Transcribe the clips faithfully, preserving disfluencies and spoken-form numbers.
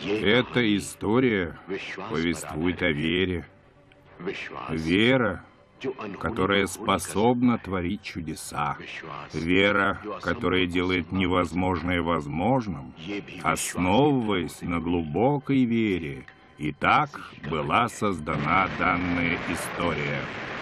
Эта история повествует о вере. Вера, которая способна творить чудеса. Вера, которая делает невозможное возможным, основываясь на глубокой вере. И так была создана данная история.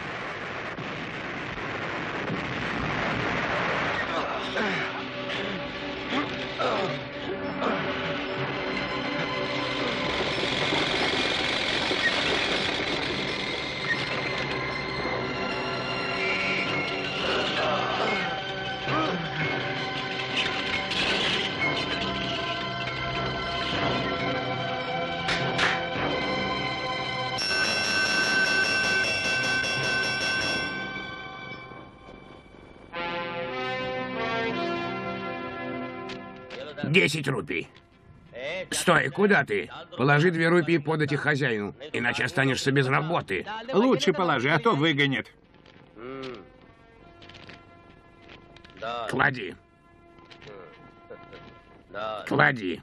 Десять рупий. Стой, куда ты? Положи две рупии подать их хозяину, иначе останешься без работы. Лучше положи, а то выгонят. Клади. Клади.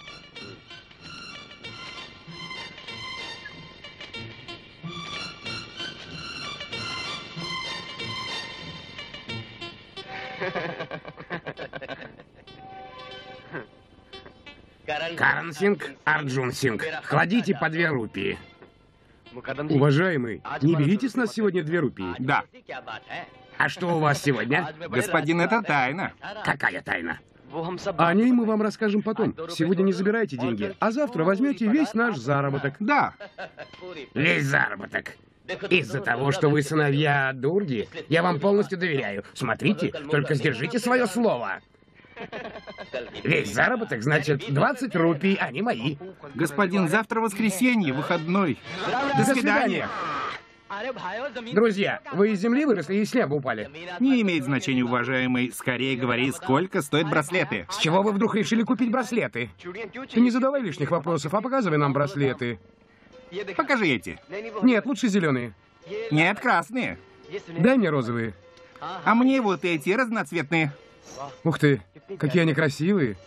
Каран Синг, Арджун Синг, кладите по две рупии. Уважаемый, не берите с нас сегодня две рупии. Да. А что у вас сегодня? Господин, это тайна. Какая тайна? О ней мы вам расскажем потом. Сегодня не забирайте деньги, а завтра возьмете весь наш заработок. Да. Весь заработок. Из-за того, что вы сыновья Дурги, я вам полностью доверяю. Смотрите, только сдержите свое слово. Весь заработок, значит, двадцать рупий, они мои. Господин, завтра воскресенье, выходной. До свидания. Друзья, вы из земли выросли и с неба упали? Не имеет значения, уважаемый. Скорее говори, сколько стоят браслеты. С чего вы вдруг решили купить браслеты? Ты не задавай лишних вопросов, а показывай нам браслеты. Покажи эти. Нет, лучше зеленые. Нет, красные. Дай мне розовые. А мне вот эти разноцветные. Ух ты, какие они красивые.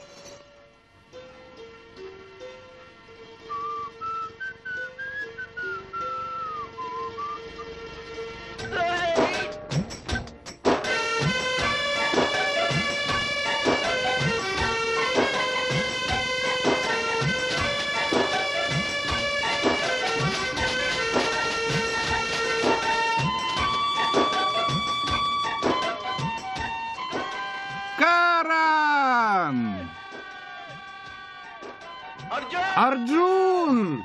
Арджун!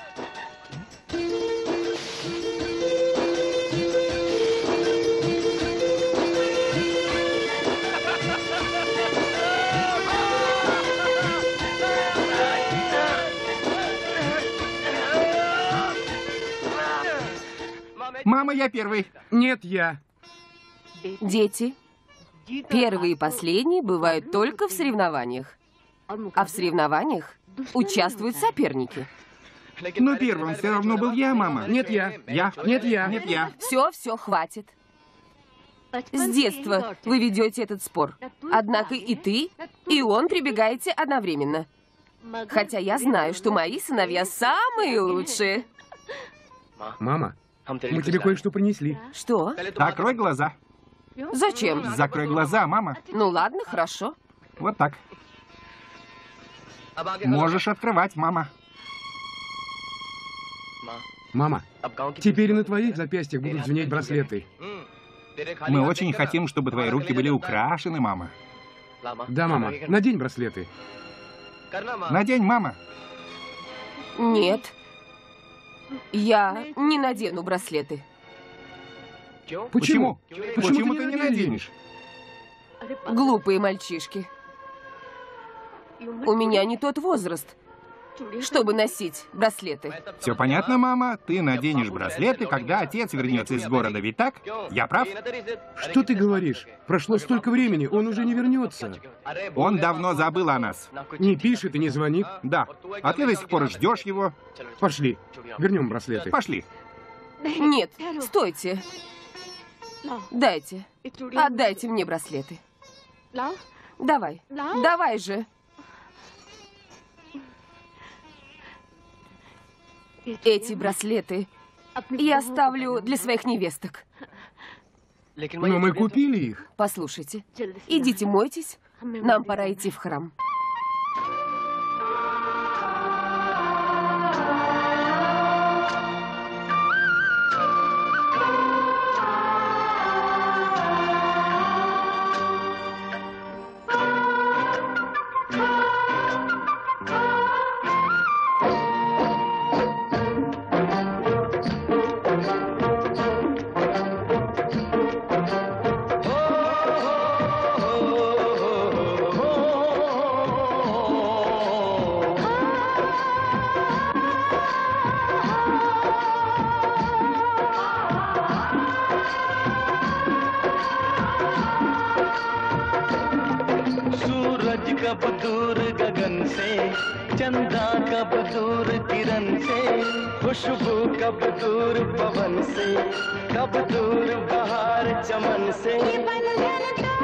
Мама, я первый. Нет, я. Дети, первые и последние бывают только в соревнованиях. А в соревнованиях участвуют соперники. Но первым все равно был я, мама. Нет, я. Я. Нет, я. Нет, я. Все, все, хватит. С детства вы ведете этот спор. Однако и ты, и он прибегаете одновременно. Хотя я знаю, что мои сыновья самые лучшие. Мама, мы тебе кое-что принесли. Что? Закрой глаза. Зачем? Закрой глаза, мама. Ну ладно, хорошо. Вот так. Можешь открывать, мама. Мама, теперь и на твоих запястьях будут звенеть браслеты. Мы очень хотим, чтобы твои руки были украшены, мама. Да, мама, надень браслеты. Надень, мама. Нет. Я не надену браслеты. Почему? Почему, Почему ты не наденешь? Глупые мальчишки. У меня не тот возраст, чтобы носить браслеты. Все понятно, мама? Ты наденешь браслеты, когда отец вернется из города, ведь так? Я прав? Что ты говоришь? Прошло столько времени, он уже не вернется. Он давно забыл о нас. Не пишет и не звонит. Да. А ты до сих пор ждешь его. Пошли, вернем браслеты. Пошли. Нет, стойте. Дайте. Отдайте мне браслеты. Давай. Давай же. Эти браслеты я ставлю для своих невесток. Но мы купили их. Послушайте, идите мойтесь, нам пора идти в храм. कब दूर गगन से, चंदा कब दूर किरण से, खुशबू कब दूर पवन से, कब दूर बहार चमन से। ये बंधन तो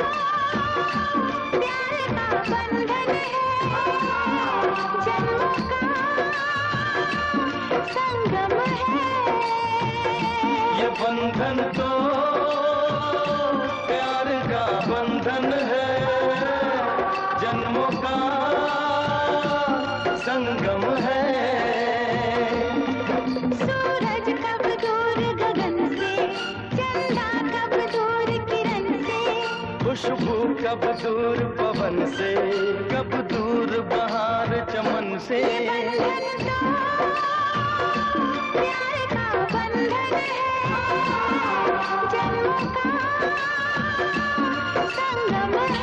प्यार का बंधन है, जन्मों का संगम है। ये बंधन तो प्यार का बंधन है, जन्मों का संगम है। सूरज कब दूर गगन से, चंदा कब दूर किरण से, खुशबू कब दूर पवन से, कब दूर बहार चमन से। प्यार का बंधन है, जन्मों का संगम है।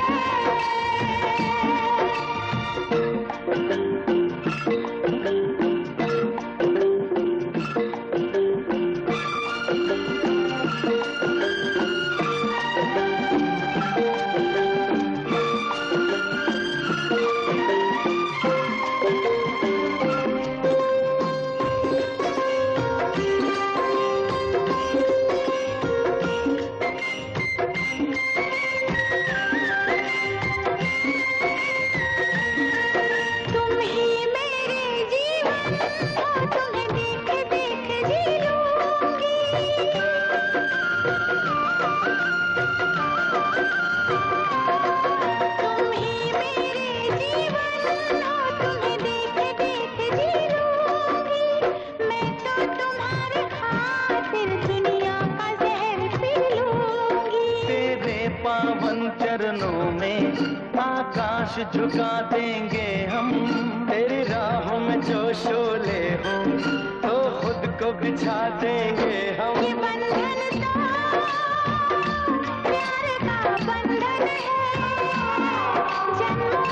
चरणों में आकाश झुका देंगे हम, तेरी राहों में जो शोले हो तो खुद को बिछा देंगे हम। ये बंधन तो प्यार का बंधन है, जन्मों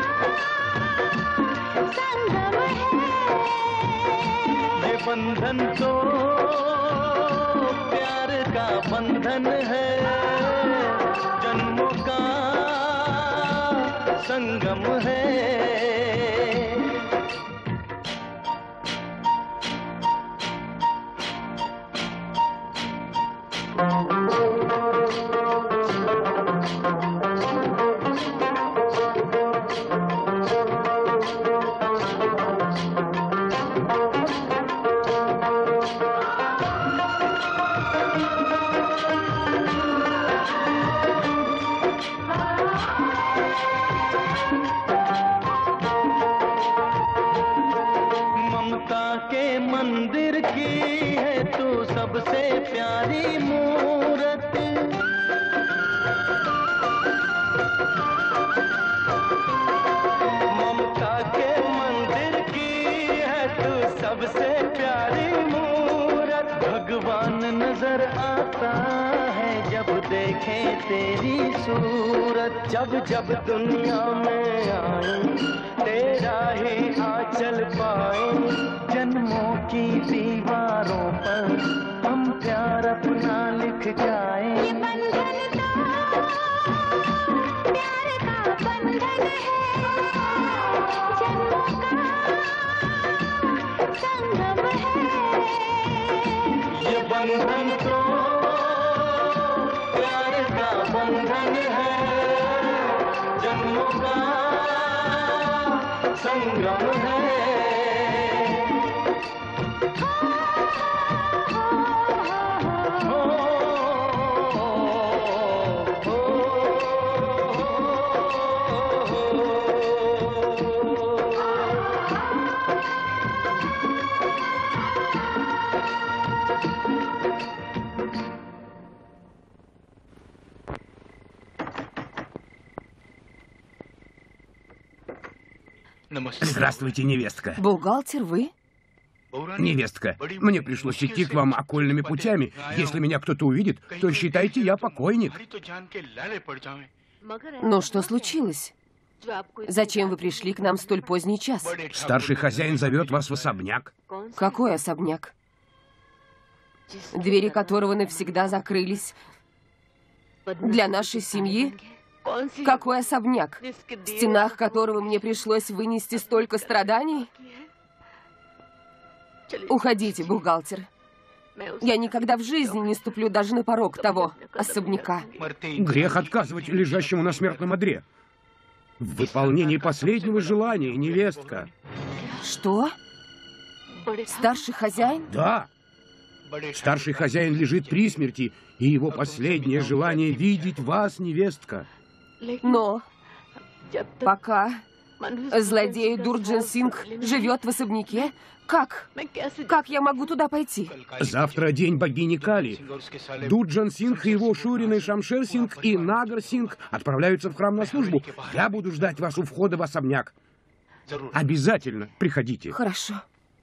का संगम है। ये बंधन तो प्यार का बंधन है, जन्मों का संगम है। मंदिर की है तू सबसे प्यारी मूरत, ममता के मंदिर की है तू सबसे प्यारी मूरत। भगवान नजर आता है जब देखे तेरी सूरत, जब जब दुनिया में आए तेरा ही आंचल पाए, जन्मों की दीवारों पर हम प्यार अपना लिख जाए। ये बंधन तो प्यार का बंधन है, जन्मों का संगम है। ये बंधन तो प्यार का बंधन है, जन्मों का संगम है। Здравствуйте, невестка. Бухгалтер, вы? Невестка, мне пришлось идти к вам окольными путями. Если меня кто-то увидит, то считайте, я покойник. Ну, что случилось? Зачем вы пришли к нам в столь поздний час? Старший хозяин зовет вас в особняк. Какой особняк? Двери которого навсегда закрылись. Для нашей семьи? Какой особняк? В стенах которого мне пришлось вынести столько страданий? Уходите, бухгалтер. Я никогда в жизни не ступлю даже на порог того особняка. Грех отказывать лежащему на смертном одре. В выполнении последнего желания, невестка. Что? Старший хозяин? Да. Старший хозяин лежит при смерти, и его последнее желание видеть вас, невестка. Но пока злодей Дурджан Сингх живет в особняке, как? Как я могу туда пойти? Завтра день богини Кали. Дурджан Сингх и его Шурина и Шамшер Сингх и Нагар Сингх отправляются в храм на службу. Я буду ждать вас у входа в особняк. Обязательно приходите. Хорошо.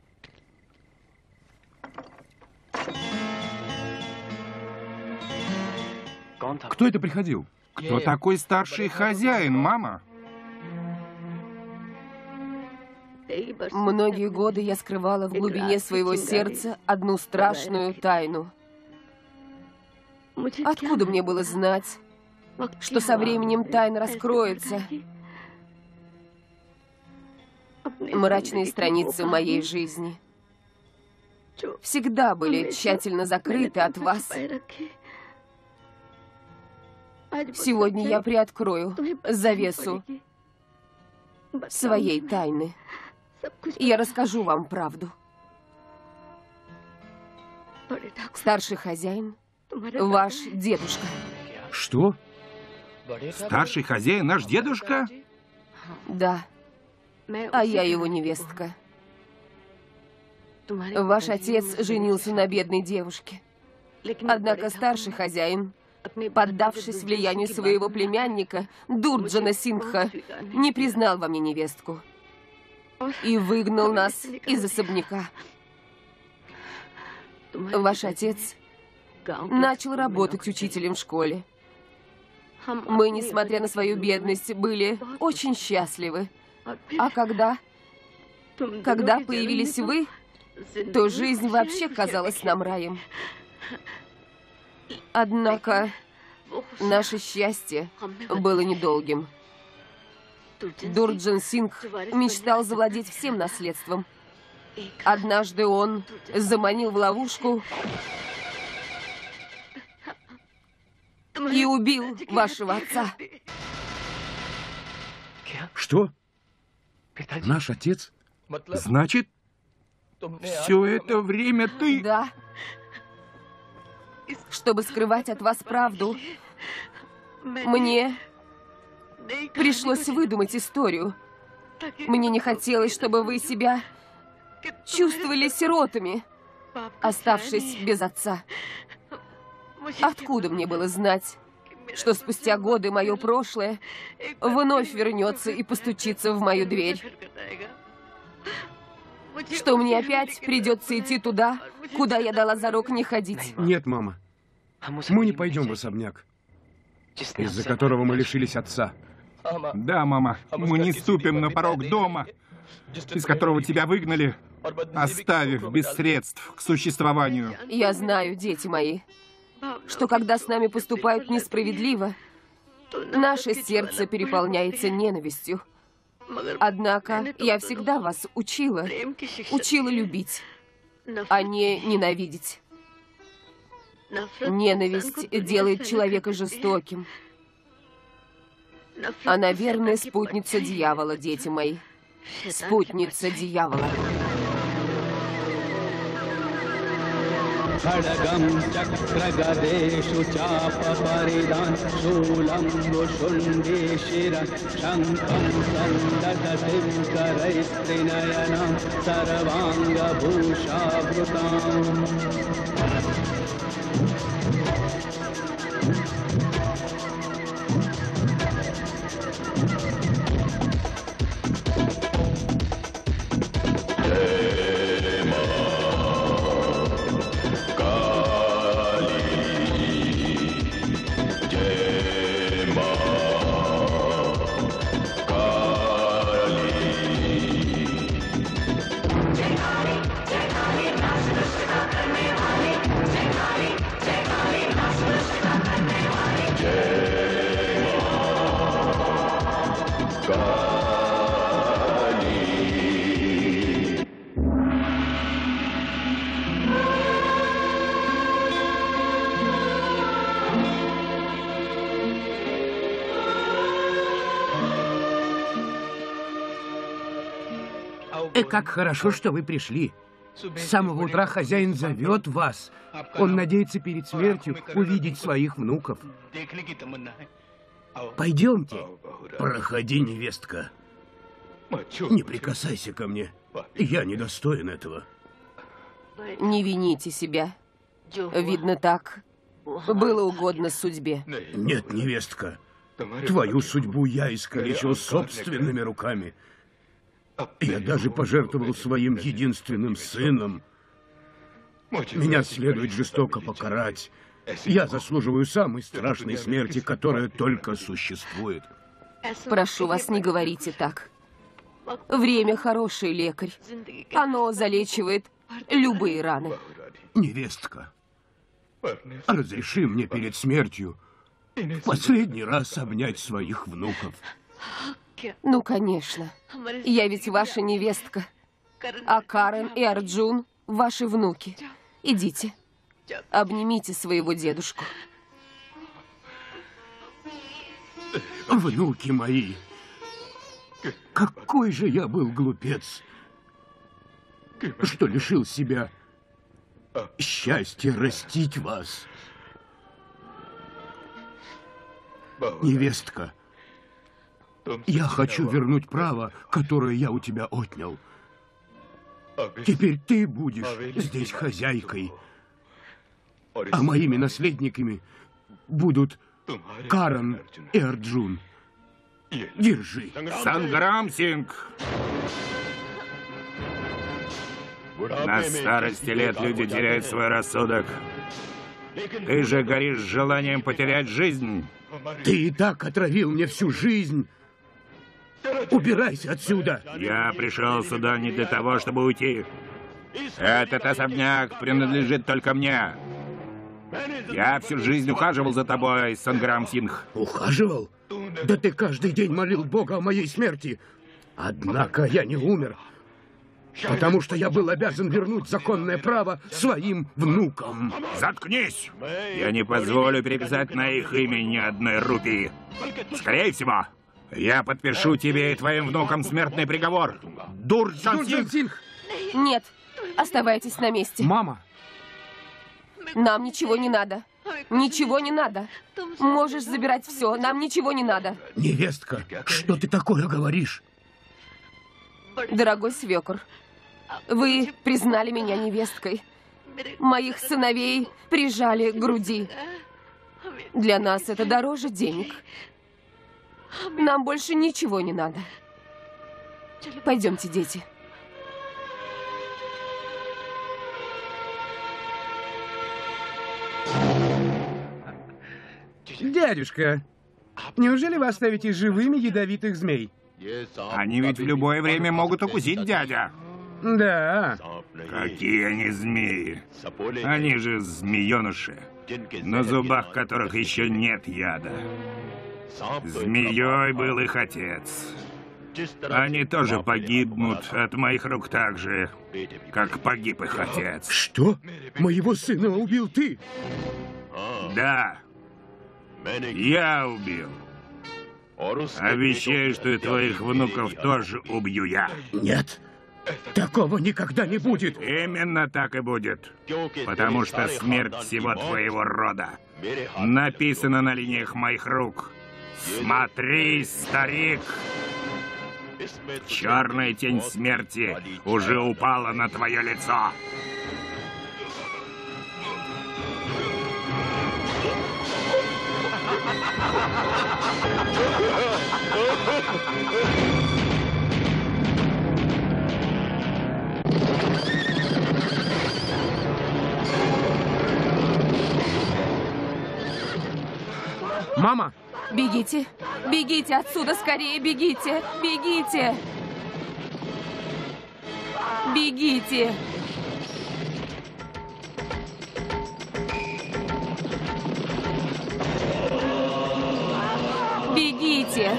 Кто это приходил? Кто такой старший хозяин, мама? Многие годы я скрывала в глубине своего сердца одну страшную тайну. Откуда мне было знать, что со временем тайна раскроется? Мрачные страницы моей жизни всегда были тщательно закрыты от вас. Сегодня я приоткрою завесу своей тайны. Я расскажу вам правду. Старший хозяин, ваш дедушка. Что? Старший хозяин наш дедушка? Да, а я его невестка. Ваш отец женился на бедной девушке. Однако старший хозяин, поддавшись влиянию своего племянника, Дурджана Сингха, не признал во мне невестку и выгнал нас из особняка. Ваш отец начал работать учителем в школе. Мы, несмотря на свою бедность, были очень счастливы. А когда... Когда появились вы, то жизнь вообще казалась нам раем. Однако наше счастье было недолгим. Дурджан Сингх мечтал завладеть всем наследством. Однажды он заманил в ловушку и убил вашего отца. Что? Наш отец? Значит, все это время ты... Да. Чтобы скрывать от вас правду, мне пришлось выдумать историю. Мне не хотелось, чтобы вы себя чувствовали сиротами, оставшись без отца. Откуда мне было знать, что спустя годы мое прошлое вновь вернется и постучится в мою дверь? Что мне опять придется идти туда, куда я дала зарок не ходить? Нет, мама. Мы не пойдем в особняк, из-за которого мы лишились отца. Да, мама, мы не ступим на порог дома, из которого тебя выгнали, оставив без средств к существованию. Я знаю, дети мои, что когда с нами поступают несправедливо, наше сердце переполняется ненавистью. Однако я всегда вас учила, учила любить, а не ненавидеть. Ненависть делает человека жестоким. Она верная спутница дьявола, дети мои. Спутница дьявола. खड्गं चक्रगदेषु चापपरिदान् शूलं वुशुण्डे शिरः शङ्खं सन्दकटिं करैस्त्रिनयनां सर्वाङ्गभूषावृताम् И как хорошо, что вы пришли. С самого утра хозяин зовет вас. Он надеется перед смертью увидеть своих внуков. Пойдемте. Проходи, невестка. Не прикасайся ко мне. Я недостоин этого. Не вините себя. Видно, так было угодно судьбе. Нет, невестка. Твою судьбу я искалечил собственными руками. Я даже пожертвовал своим единственным сыном. Меня следует жестоко покарать. Я заслуживаю самой страшной смерти, которая только существует. Прошу вас, не говорите так. Время хороший лекарь. Оно залечивает любые раны. Невестка, разреши мне перед смертью в последний раз обнять своих внуков. Ну, конечно. Я ведь ваша невестка. А Карен и Арджун – ваши внуки. Идите, обнимите своего дедушку. Внуки мои, какой же я был глупец, что лишил себя счастья растить вас. Невестка, я хочу вернуть право, которое я у тебя отнял. Теперь ты будешь здесь хозяйкой, а моими наследниками будут Карен и Арджун. Держи. Санграм Сингх. На старости лет люди теряют свой рассудок. Ты же горишь желанием потерять жизнь. Ты и так отравил мне всю жизнь. Убирайся отсюда. Я пришел сюда не для того, чтобы уйти. Этот особняк принадлежит только мне. Я всю жизнь ухаживал за тобой, Санграм Сингх. Ухаживал? Да ты каждый день молил Бога о моей смерти. Однако я не умер, потому что я был обязан вернуть законное право своим внукам. Заткнись! Я не позволю переписать на их имя ни одной рупии. Скорее всего, я подпишу тебе и твоим внукам смертный приговор. Дурджан Сингх! Нет, оставайтесь на месте. Мама! Нам ничего не надо. Ничего не надо. Можешь забирать все, нам ничего не надо. Невестка, что ты такое говоришь? Дорогой свекор, вы признали меня невесткой. Моих сыновей прижали к груди. Для нас это дороже денег. Нам больше ничего не надо. Пойдемте, дети. Дядюшка, неужели вы оставите живыми ядовитых змей? Они ведь в любое время могут укусить, дядя. Да. Какие они змеи? Они же змееныши, на зубах которых еще нет яда. Змеей был их отец. Они тоже погибнут от моих рук так же, как погиб их отец. Что? Моего сына убил ты? Да. Я убил. Обещаю, что и твоих внуков тоже убью я. Нет, такого никогда не будет. Именно так и будет. Потому что смерть всего твоего рода написана на линиях моих рук. Смотри, старик! Черная тень смерти уже упала на твое лицо. Мама! Бегите! Бегите отсюда скорее! Бегите! Бегите! Бегите! Бегите!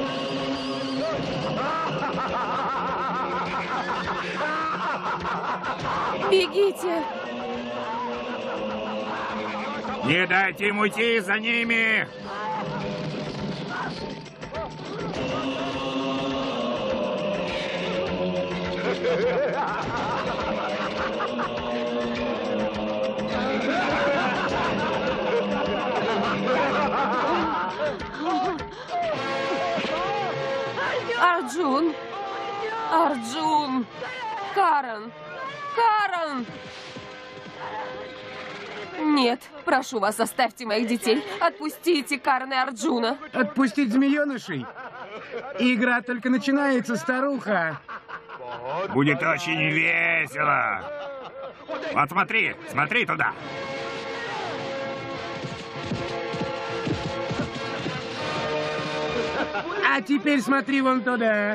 Бегите! Не дайте им уйти за ними! Арджун! Арджун! Карен! Карен! Нет, прошу вас, оставьте моих детей. Отпустите Карен и Арджуна. Отпустить змеенышей? Игра только начинается, старуха. Будет очень весело. Вот смотри, смотри туда. А теперь смотри вон туда.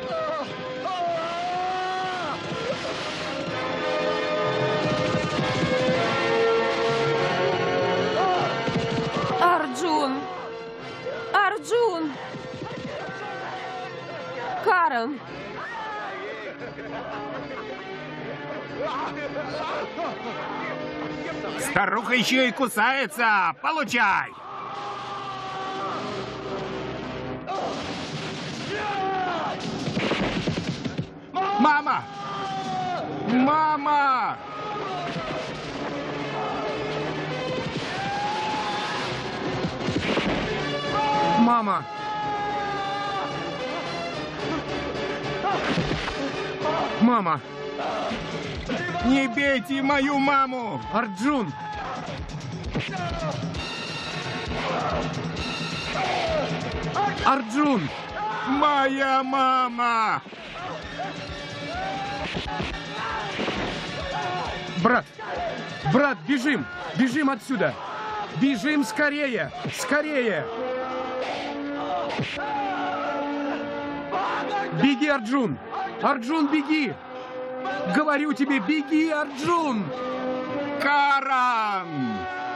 Арджун! Арджун! Карен! Старуха еще и кусается. Получай! Мама! Мама! Мама! Мама! Не бейте мою маму! Арджун! Арджун! Моя мама! Брат! Брат, бежим! Бежим отсюда! Бежим скорее! Скорее! Беги, Арджун! Арджун, беги! Говорю тебе, беги, Арджун! Карен!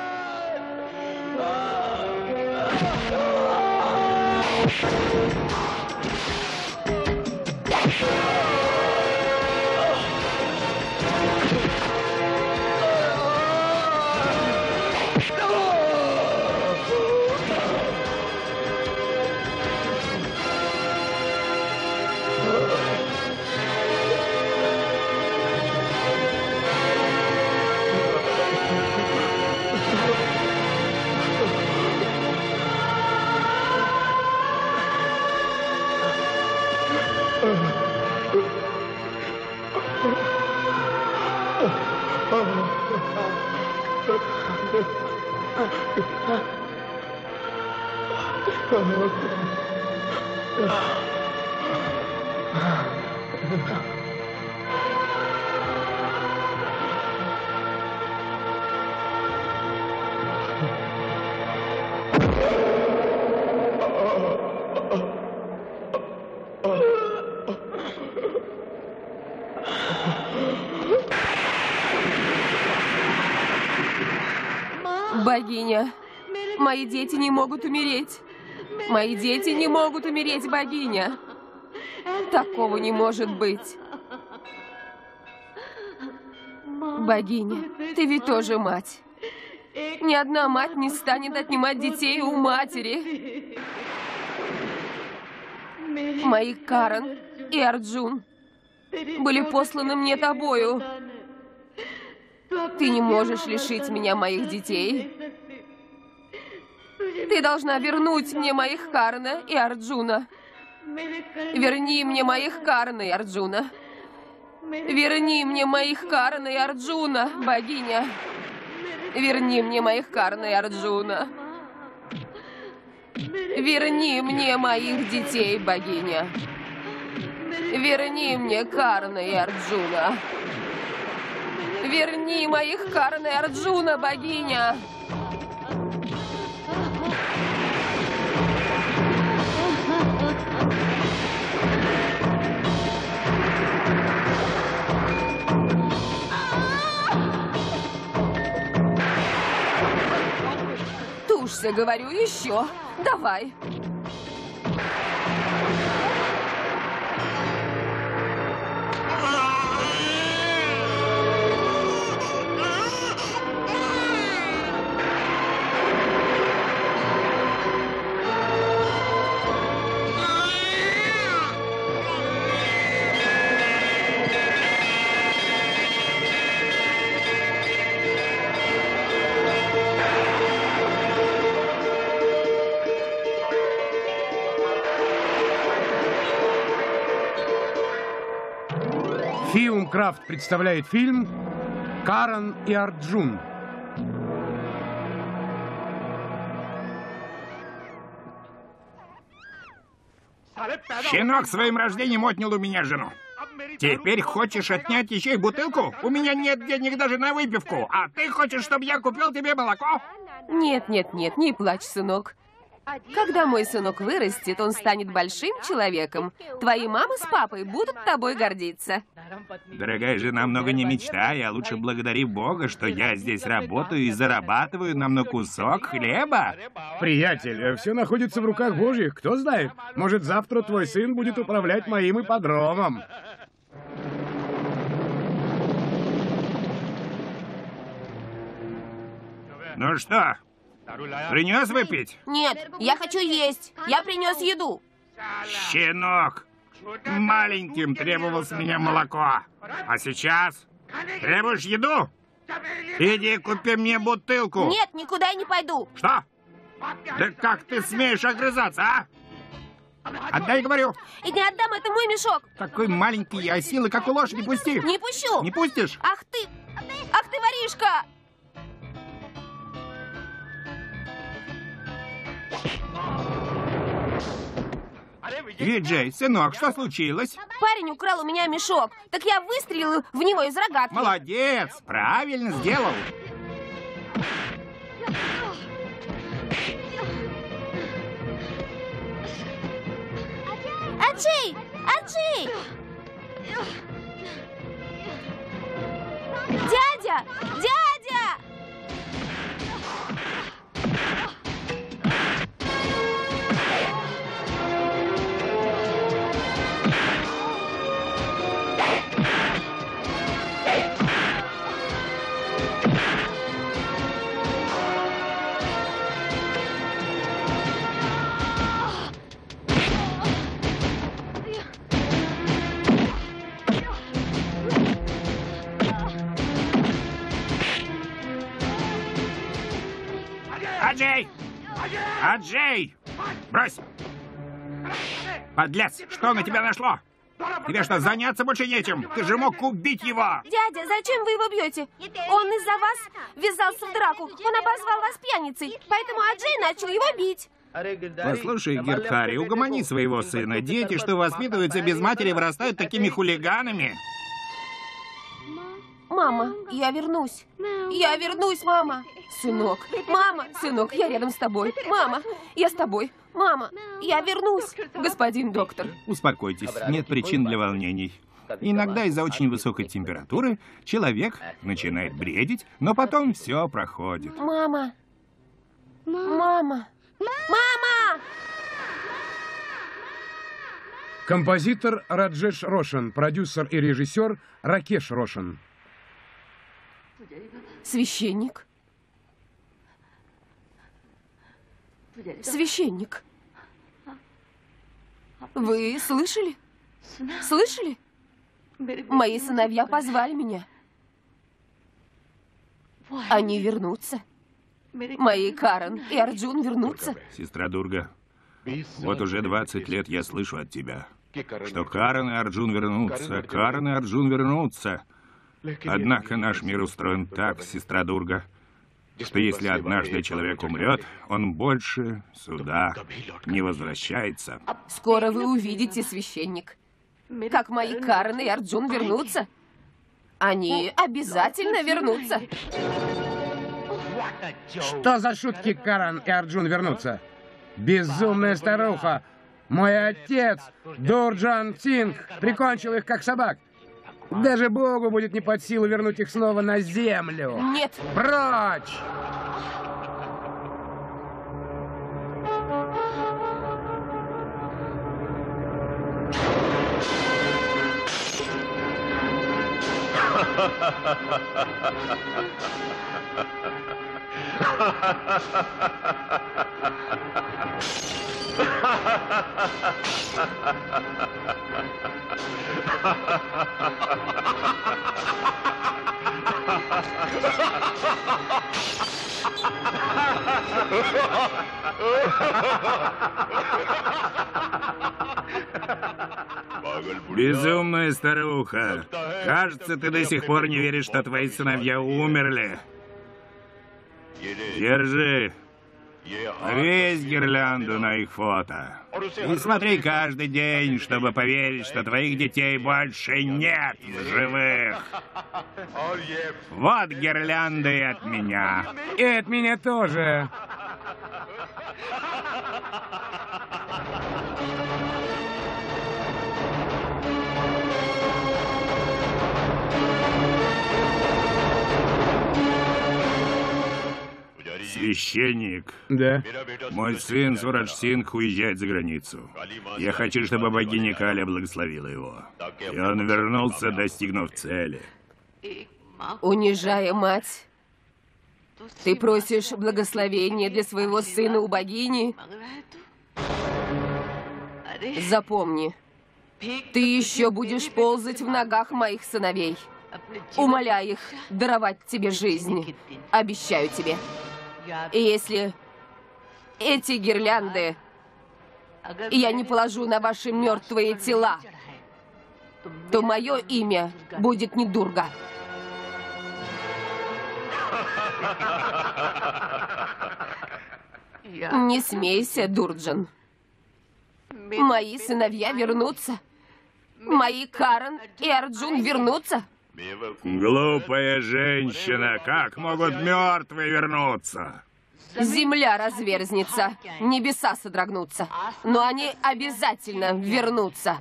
Богиня, мои дети не могут умереть. Мои дети не могут умереть, богиня. Такого не может быть. Богиня, ты ведь тоже мать. Ни одна мать не станет отнимать детей у матери. Мои Карен и Арджун были посланы мне тобою. Ты не можешь лишить меня моих детей. Ты должна вернуть мне моих Карена и Арджуна. Верни мне моих Карена и Арджуна. Верни мне моих Карена и Арджуна, богиня. Верни мне моих Карена и Арджуна. Верни мне моих детей, богиня. Верни мне Карена и Арджуна. Верни моих Карена и Арджуна, богиня. Тушься, говорю, еще. Давай. Филмкрафт представляет фильм «Карен и Арджун». Щенок своим рождением отнял у меня жену. Теперь хочешь отнять еще и бутылку? У меня нет денег даже на выпивку. А ты хочешь, чтобы я купил тебе молоко? Нет, нет, нет, не плачь, сынок. Когда мой сынок вырастет, он станет большим человеком. Твои мама с папой будут тобой гордиться. Дорогая жена, много не мечтай, а лучше благодари Бога, что я здесь работаю и зарабатываю нам на кусок хлеба. Приятель, все находится в руках Божьих. Кто знает, может, завтра твой сын будет управлять моим ипподромом. Ну что, принес выпить? Нет, я хочу есть. Я принес еду. Щенок, маленьким требовалось мне молоко. А сейчас требуешь еду? Иди купи мне бутылку. Нет, никуда я не пойду. Что? Да как ты смеешь огрызаться, а? Отдай, говорю. И не отдам, это мой мешок. Такой маленький, а силы как у лошади, пусти. Не пущу. Не пустишь? Ах ты, ах ты, воришка. Виджей, сынок, что случилось? Парень украл у меня мешок. Так я выстрелил в него из рогатки. Молодец, правильно сделал. Аджей! Аджей! Дядя! Дядя! Аджей! Аджей! Брось! Подлец, что на тебя нашло? Тебе что, заняться больше нечем? Ты же мог убить его! Дядя, зачем вы его бьете? Он из-за вас ввязался в драку. Он обозвал вас пьяницей, поэтому Аджей начал его бить. Послушай, Гертхари, угомони своего сына. Дети, что воспитываются без матери, вырастают такими хулиганами. Мама, я вернусь. Я вернусь, мама. Сынок, мама, сынок, я рядом с тобой. Мама, я с тобой. Мама, я вернусь. Господин доктор. Успокойтесь, нет причин для волнений. Иногда из-за очень высокой температуры человек начинает бредить, но потом все проходит. Мама. Мама. Мама! Композитор Раджеш Рошан, продюсер и режиссер Ракеш Рошан. Священник. Священник. Вы слышали? Слышали? Мои сыновья позвали меня. Они вернутся. Мои Карен и Арджун вернутся. Сестра Дурга, вот уже двадцать лет я слышу от тебя, что Карен и Арджун вернутся, Карен и Арджун вернутся. Однако наш мир устроен так, сестра Дурга, что если однажды человек умрет, он больше сюда не возвращается. Скоро вы увидите, священник, как мои Карен и Арджун вернутся. Они обязательно вернутся. Что за шутки, Карен и Арджун вернутся? Безумная старуха! Мой отец, Дурджан Сингх, прикончил их как собак. Даже Богу будет не под силу вернуть их снова на землю. Нет. Прочь! Безумная старуха. Кажется, ты до сих пор не веришь, что твои сыновья умерли. Держи. Повесь гирлянду на их фото. И смотри каждый день, чтобы поверить, что твоих детей больше нет в живых. Вот гирлянды от меня. И от меня тоже. Священник. Да. Мой сын Сурадж Сингх уезжает за границу. Я хочу, чтобы богиня Кали благословила его. И он вернулся, достигнув цели. Унижая мать, ты просишь благословения для своего сына у богини? Запомни, ты еще будешь ползать в ногах моих сыновей. Умоляй их даровать тебе жизнь. Обещаю тебе. И если эти гирлянды я не положу на ваши мертвые тела, то мое имя будет не Дурга. Не смейся, Дурджан. Мои сыновья вернутся. Мои Карен и Арджун вернутся. Глупая женщина, как могут мертвые вернуться? Земля разверзнется, небеса содрогнутся, но они обязательно вернутся.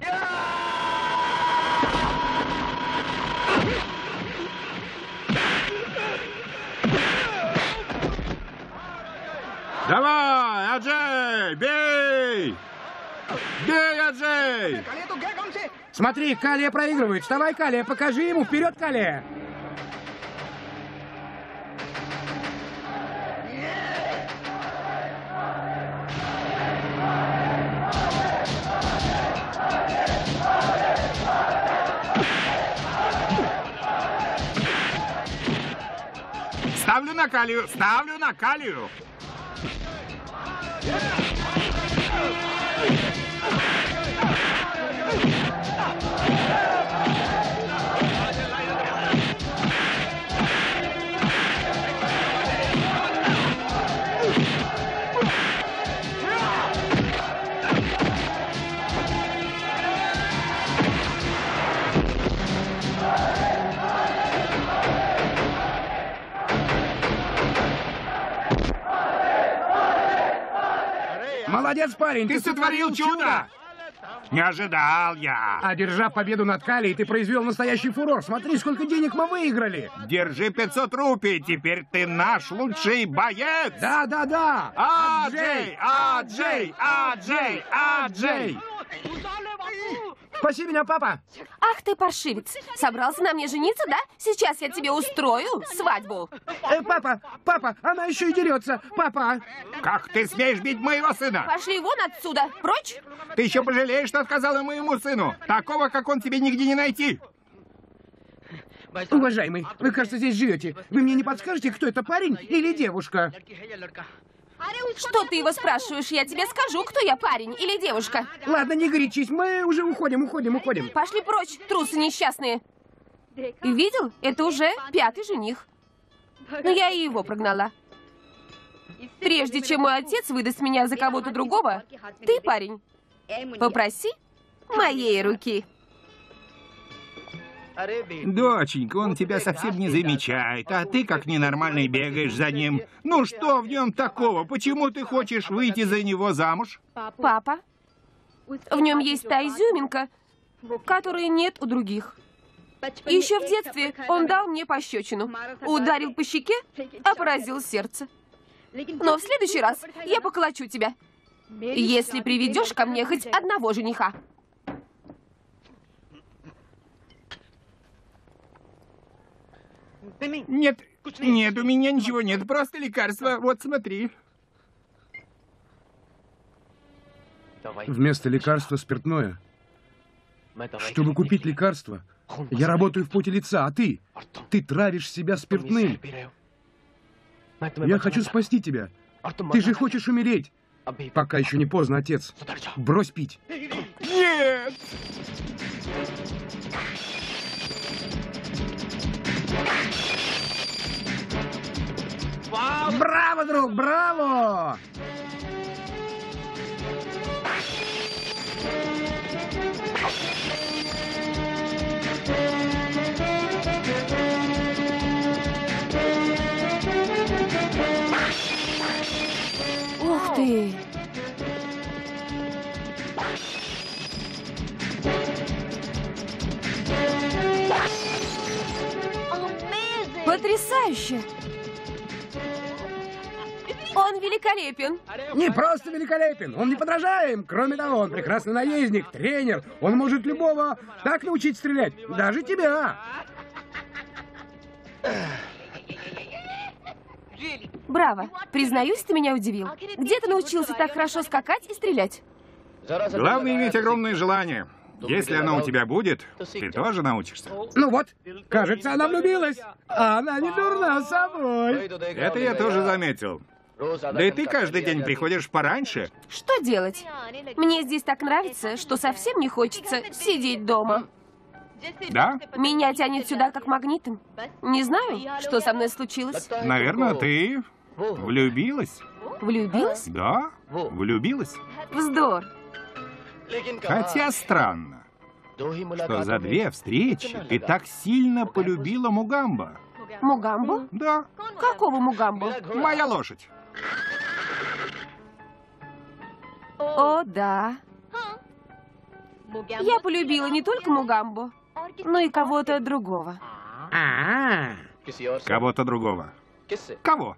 Давай, Аджей, бей! Бей, Аджей! Смотри, Калия проигрывает. Вставай, Калия, покажи ему. Вперед, Калия! Ставлю на Калию, ставлю на Калию! Молодец, парень, Ты сотворил чудо! Не ожидал я. Одержав победу над Калией, ты произвел настоящий фурор. Смотри, сколько денег мы выиграли. Держи пятьсот рупий, теперь ты наш лучший боец! Да, да, да! Аджей! Аджей! Аджей! Аджей! Спаси меня, папа! Ах ты паршивец! Собрался на мне жениться, да? Сейчас я тебе устрою свадьбу. Э, папа, папа, она еще и дерется. Папа! Как ты смеешь бить моего сына? Пошли вон отсюда, прочь! Ты еще пожалеешь, что отказала моему сыну. Такого, как он, тебе нигде не найти. Уважаемый, вы, кажется, здесь живете. Вы мне не подскажете, кто это, парень или девушка? Что ты его спрашиваешь? Я тебе скажу, кто я, парень или девушка. Ладно, не горячись, мы уже уходим, уходим, уходим. Пошли прочь, трусы несчастные. Видел? Это уже пятый жених. Но я и его прогнала. Прежде чем мой отец выдаст меня за кого-то другого, ты, парень, попроси моей руки. Доченька, он тебя совсем не замечает, а ты как ненормальный бегаешь за ним. Ну что в нем такого? Почему ты хочешь выйти за него замуж? Папа, в нем есть та изюминка, которой нет у других. Еще в детстве он дал мне пощечину, ударил по щеке, а поразил сердце. Но в следующий раз я поколочу тебя, если приведешь ко мне хоть одного жениха. Нет, нет, у меня ничего нет, просто лекарство. Вот смотри. Вместо лекарства спиртное. Чтобы купить лекарство, я работаю в поте лица, а ты? Ты травишь себя спиртным. Я хочу спасти тебя. Ты же хочешь умереть. Пока еще не поздно, отец. Брось пить. Нет! Браво, друг, браво! Ух ты! Потрясающе! Он великолепен. Не просто великолепен, он неподражаем. Кроме того, он прекрасный наездник, тренер. Он может любого так научить стрелять, даже тебя. Браво. Признаюсь, ты меня удивил. Где ты научился так хорошо скакать и стрелять? Главное иметь огромное желание. Если оно у тебя будет, ты тоже научишься. Ну вот, кажется, она влюбилась. А она не дурна собой. Это я тоже заметил. Да и ты каждый день приходишь пораньше. Что делать? Мне здесь так нравится, что совсем не хочется сидеть дома. Да? Меня тянет сюда как магнитом. Не знаю, что со мной случилось. Наверное, ты влюбилась. Влюбилась? Да, влюбилась. Вздор. Хотя странно, что за две встречи ты так сильно полюбила Мугамбо. Мугамбо? Да, Какого Мугамбо? моя лошадь. О, да. Я полюбила не только Мугамбо, но и кого-то другого. А, Кого-то другого. Кого?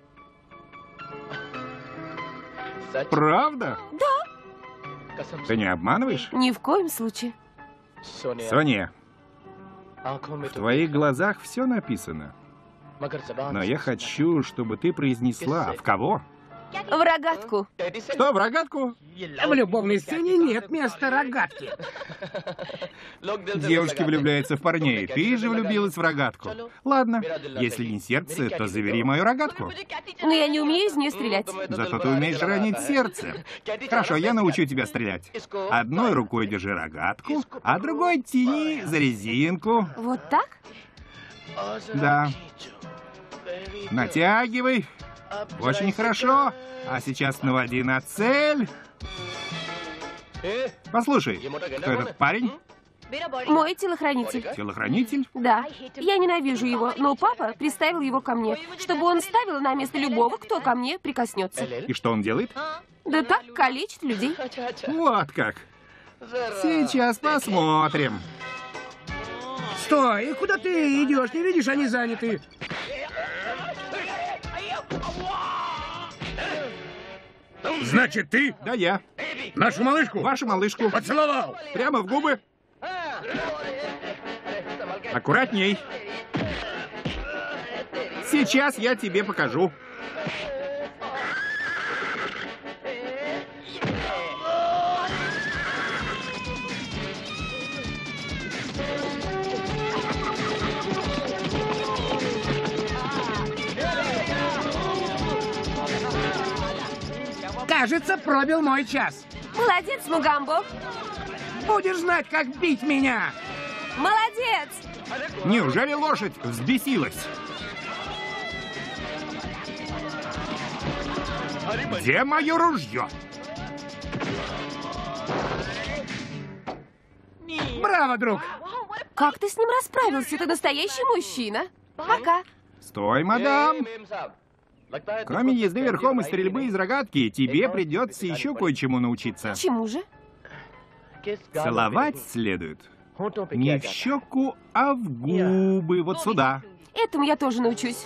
Правда? Да. Ты не обманываешь? Ни в коем случае. Соня, в твоих глазах все написано. Но я хочу, чтобы ты произнесла, в кого? В рогатку. Что, в рогатку? в любовной сцене нет места рогатки. Девушки влюбляются в парней. Ты же влюбилась в рогатку. Ладно, если не сердце, то завери мою рогатку. Но я не умею из нее стрелять. Зато ты умеешь ранить сердце. Хорошо, я научу тебя стрелять. Одной рукой держи рогатку, а другой тяни за резинку. Вот так? Да. Натягивай. Очень хорошо. А сейчас наводи на цель. Послушай, кто этот парень? Мой телохранитель. Телохранитель? Да. Я ненавижу его, но папа приставил его ко мне, чтобы он ставил на место любого, кто ко мне прикоснется. И что он делает? Да так, калечит людей. Вот как. Сейчас посмотрим. Стой, куда ты идешь? Не видишь, они заняты. Значит, ты Да я. нашу малышку Вашу малышку. поцеловал? Прямо в губы. Аккуратней. Сейчас я тебе покажу. Кажется, пробил мой час. Молодец, Мугамбо. Будешь знать, как бить меня. Молодец. Неужели лошадь взбесилась? Где мое ружье? Браво, друг. Как ты с ним расправился? Ты настоящий мужчина. Пока. Стой, мадам. Кроме езды верхом и стрельбы из рогатки, тебе придется еще кое-чему научиться. Чему же? Целовать следует не в щеку, а в губы, вот сюда. Этому я тоже научусь.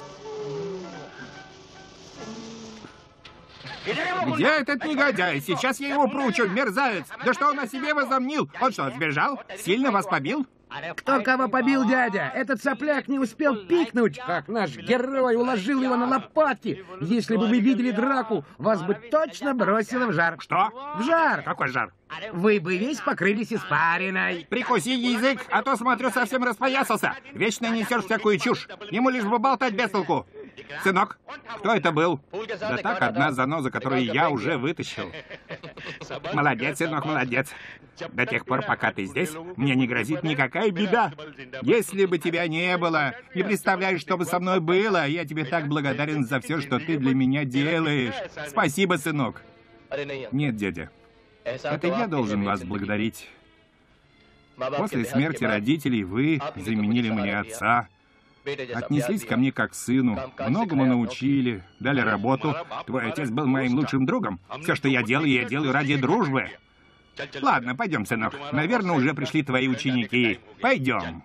Где этот негодяй? Сейчас я его проучу, мерзавец. Да что он о себе возомнил? Он что, сбежал? Сильно вас побил? Кто кого побил, дядя? Этот сопляк не успел пикнуть, как наш герой уложил его на лопатки. Если бы вы видели драку, вас бы точно бросило в жар. Что? В жар. Какой жар? Вы бы весь покрылись испариной. Прикуси язык, а то, смотрю, совсем распоясался. Вечно несешь всякую чушь. Ему лишь бы болтать без толку. Сынок, кто это был? Да так, одна заноза, которую я уже вытащил. Молодец, сынок, молодец. До тех пор, пока ты здесь, мне не грозит никакая беда. Если бы тебя не было, не представляешь, что бы со мной было. Я тебе так благодарен за все, что ты для меня делаешь. Спасибо, сынок. Нет, дядя. Это я должен вас благодарить. После смерти родителей вы заменили мне отца. Отнеслись ко мне как к сыну, многому научили, дали работу. Твой отец был моим лучшим другом. Все, что я делаю, я делаю ради дружбы. Ладно, пойдем, сынок. Наверное, уже пришли твои ученики. Пойдем.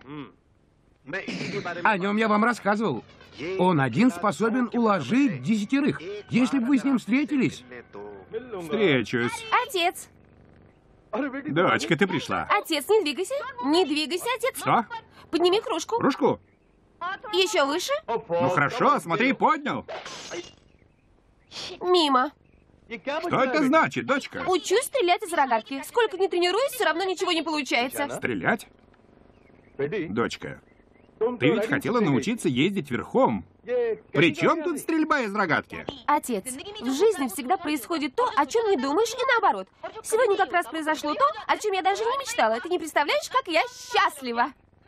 О нем я вам рассказывал. Он один способен уложить десятерых. Если бы вы с ним встретились... Встречусь. Отец! Дочка, ты пришла. Отец, не двигайся. Не двигайся, отец. Что? Подними кружку. Кружку? Еще выше. Ну хорошо, смотри, поднял. Мимо. Что это значит, дочка? Учусь стрелять из рогатки. Сколько ни тренируюсь, все равно ничего не получается. Стрелять? Дочка, ты ведь хотела научиться ездить верхом. При чем тут стрельба из рогатки? Отец, в жизни всегда происходит то, о чем не думаешь, и наоборот. Сегодня как раз произошло то, о чем я даже не мечтала. Ты не представляешь, как я счастлива.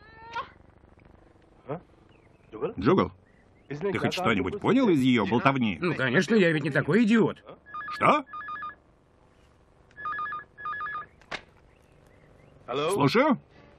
Джугл, ты хоть что-нибудь понял из ее болтовни? Ну, конечно, я ведь не такой идиот. Что? Слушаю.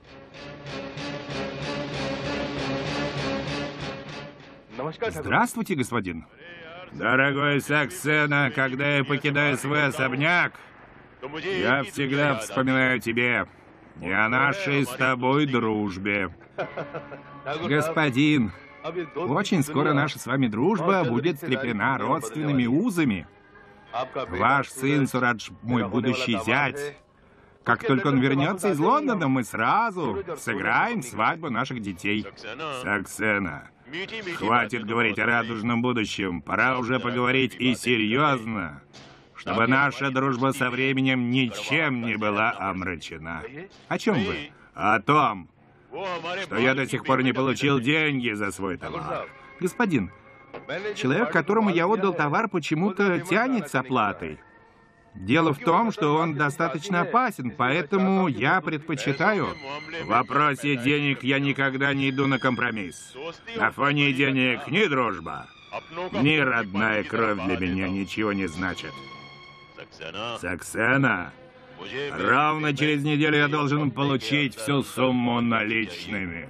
Здравствуйте, господин. Дорогой Саксена, когда я покидаю свой особняк, я всегда вспоминаю тебе и о нашей с тобой дружбе. Господин, очень скоро наша с вами дружба будет скреплена родственными узами. Ваш сын Сурадж, мой будущий зять. Как только он вернется из Лондона, мы сразу сыграем свадьбу наших детей. Саксена, хватит говорить о радужном будущем. Пора уже поговорить и серьезно, чтобы наша дружба со временем ничем не была омрачена. О чем вы? О том, что я до сих пор не получил деньги за свой товар. Господин, человек, которому я отдал товар, почему-то тянет с оплатой. Дело в том, что он достаточно опасен, поэтому я предпочитаю... В вопросе денег я никогда не иду на компромисс. На фоне денег ни дружба, ни родная кровь для меня ничего не значит. Саксена, ровно через неделю я должен получить всю сумму наличными.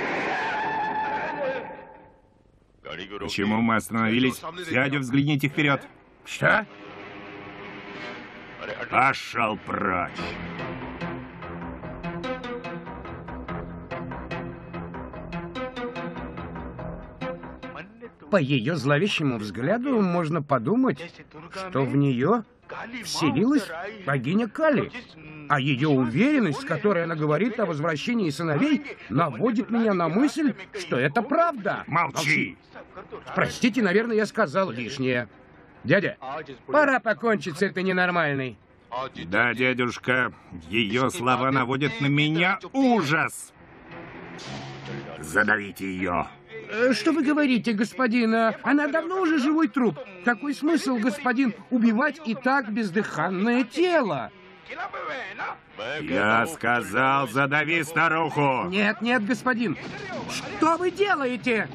Почему мы остановились? Дядя, взгляните вперед. Что? Пошел прочь. По ее зловещему взгляду можно подумать, что в нее вселилась богиня Кали. А ее уверенность, с которой она говорит о возвращении сыновей, наводит меня на мысль, что это правда. Молчи. Простите, наверное, я сказал лишнее. Дядя, пора покончить с этой ненормальной. Да, дядюшка, ее слова наводят на меня ужас. Задавите ее. Что вы говорите, господин? Она давно уже живой труп. Какой смысл, господин, убивать и так бездыханное тело? Я сказал, задави старуху. Нет, нет, господин. Что вы делаете?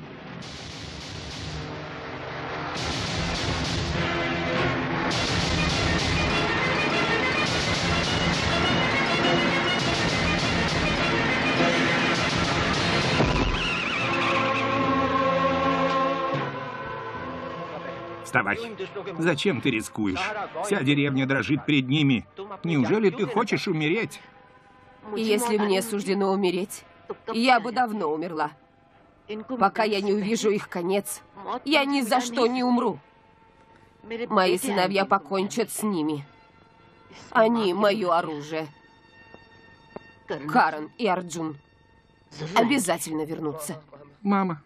Вставай. Зачем ты рискуешь? Вся деревня дрожит перед ними. Неужели ты хочешь умереть? Если мне суждено умереть, я бы давно умерла. Пока я не увижу их конец, я ни за что не умру. Мои сыновья покончат с ними. Они мое оружие. Карен и Арджун обязательно вернутся. Мама.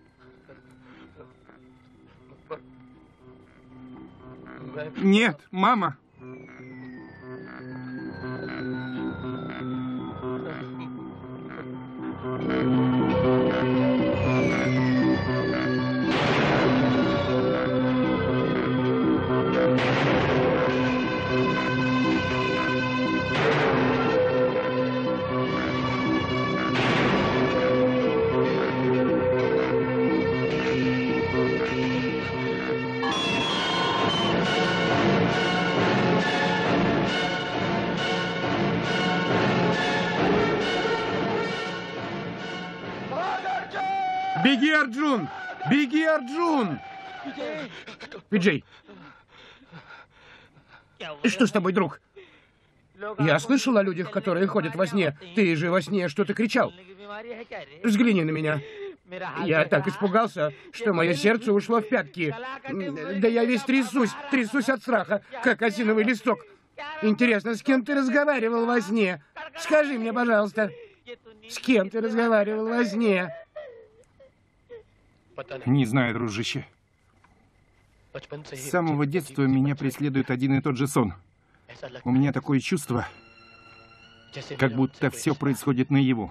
Нет, мама. Беги, Арджун! Беги, Арджун! Виджей! Что с тобой, друг? Я слышал о людях, которые ходят во сне. Ты же во сне что-то кричал. Взгляни на меня. Я так испугался, что мое сердце ушло в пятки. Да я весь трясусь, трясусь от страха, как осиновый листок. Интересно, с кем ты разговаривал во сне? Скажи мне, пожалуйста, с кем ты разговаривал во сне? Не знаю, дружище. С самого детства меня преследует один и тот же сон. У меня такое чувство, как будто все происходит наяву.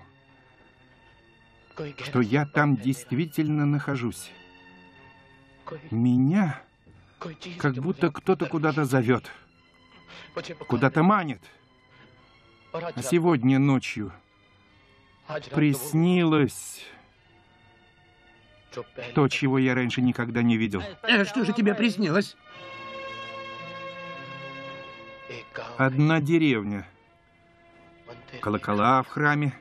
Что я там действительно нахожусь. Меня как будто кто-то куда-то зовет. Куда-то манит. А сегодня ночью приснилось то, чего я раньше никогда не видел. А что же тебе приснилось? Одна деревня, колокола в храме,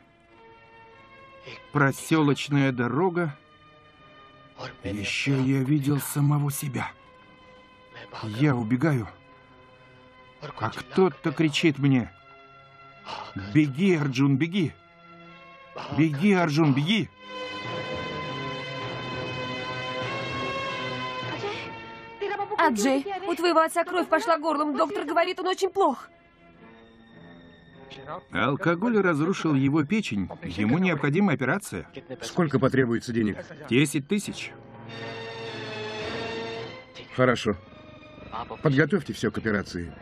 проселочная дорога. Еще я видел самого себя. Я убегаю, а кто-то кричит мне: «Беги, Арджун, беги! Беги, Арджун, беги!» Аджей, у твоего отца кровь пошла горлом. Доктор говорит, он очень плох. Алкоголь разрушил его печень. Ему необходима операция. Сколько потребуется денег? Десять тысяч. Хорошо. Подготовьте все к операции.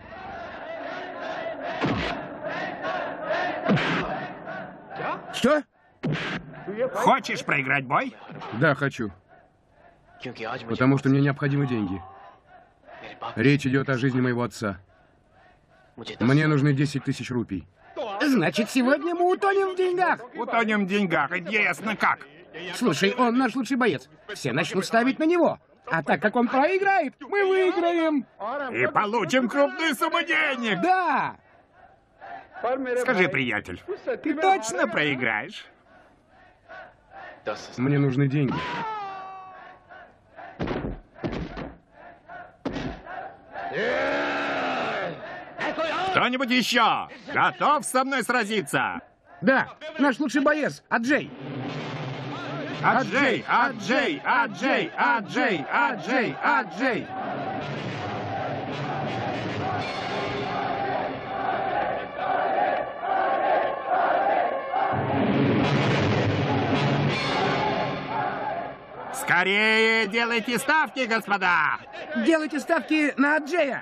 Что? Хочешь проиграть бой? Да, хочу. Потому что мне необходимы деньги. Речь идет о жизни моего отца. Мне нужны десять тысяч рупий. Значит, сегодня мы утонем в деньгах. Утонем в деньгах, интересно как? Слушай, он наш лучший боец. Все начнут ставить на него. А так как он проиграет, мы выиграем. И получим крупную сумму денег. Да. Скажи, приятель, ты точно проиграешь? Мне нужны деньги. Кто-нибудь еще готов со мной сразиться? Да, наш лучший боец, Аджей. Аджей, Аджей, Аджей, Аджей, Аджей, Аджей. Скорее делайте ставки, господа! Делайте ставки на Аджея.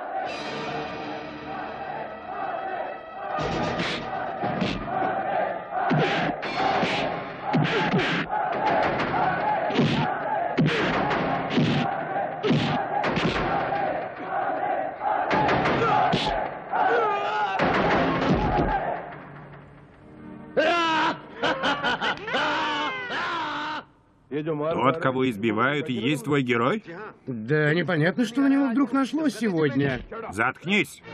Тот, кого избивают, и есть твой герой? Да непонятно, что на него вдруг нашлось сегодня. Заткнись!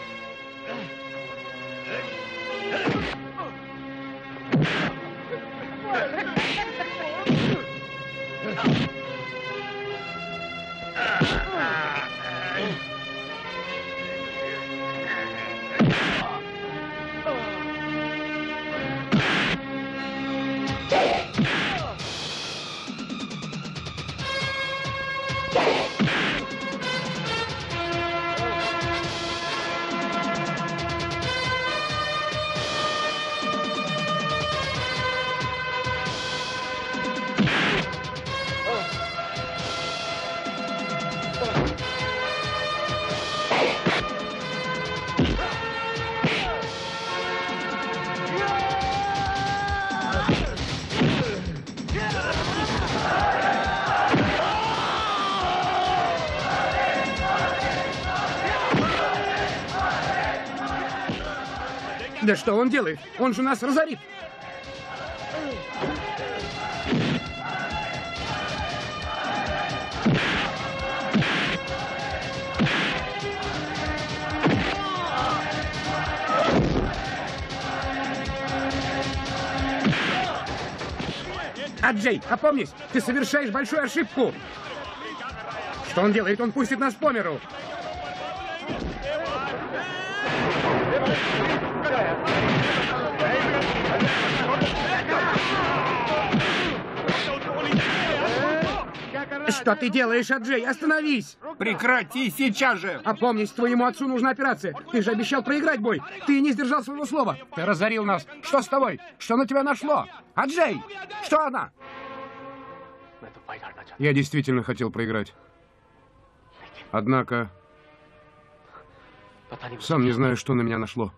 Да что он делает? Он же нас разорит. Аджей, опомнись, ты совершаешь большую ошибку. Что он делает? Он пустит нас по миру. Что ты делаешь, Аджей? Остановись! Прекрати сейчас же! Опомнись, твоему отцу нужна операция. Ты же обещал проиграть бой. Ты не сдержал своего слова. Ты разорил нас. Что с тобой? Что на тебя нашло? Аджей! Что она? Я действительно хотел проиграть. Однако... Сам не знаю, что на меня нашло.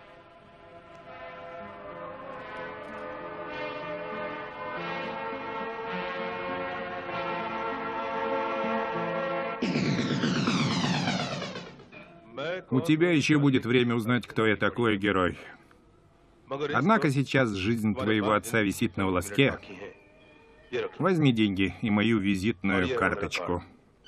У тебя еще будет время узнать, кто я такой, герой. Однако сейчас жизнь твоего отца висит на волоске. Возьми деньги и мою визитную карточку.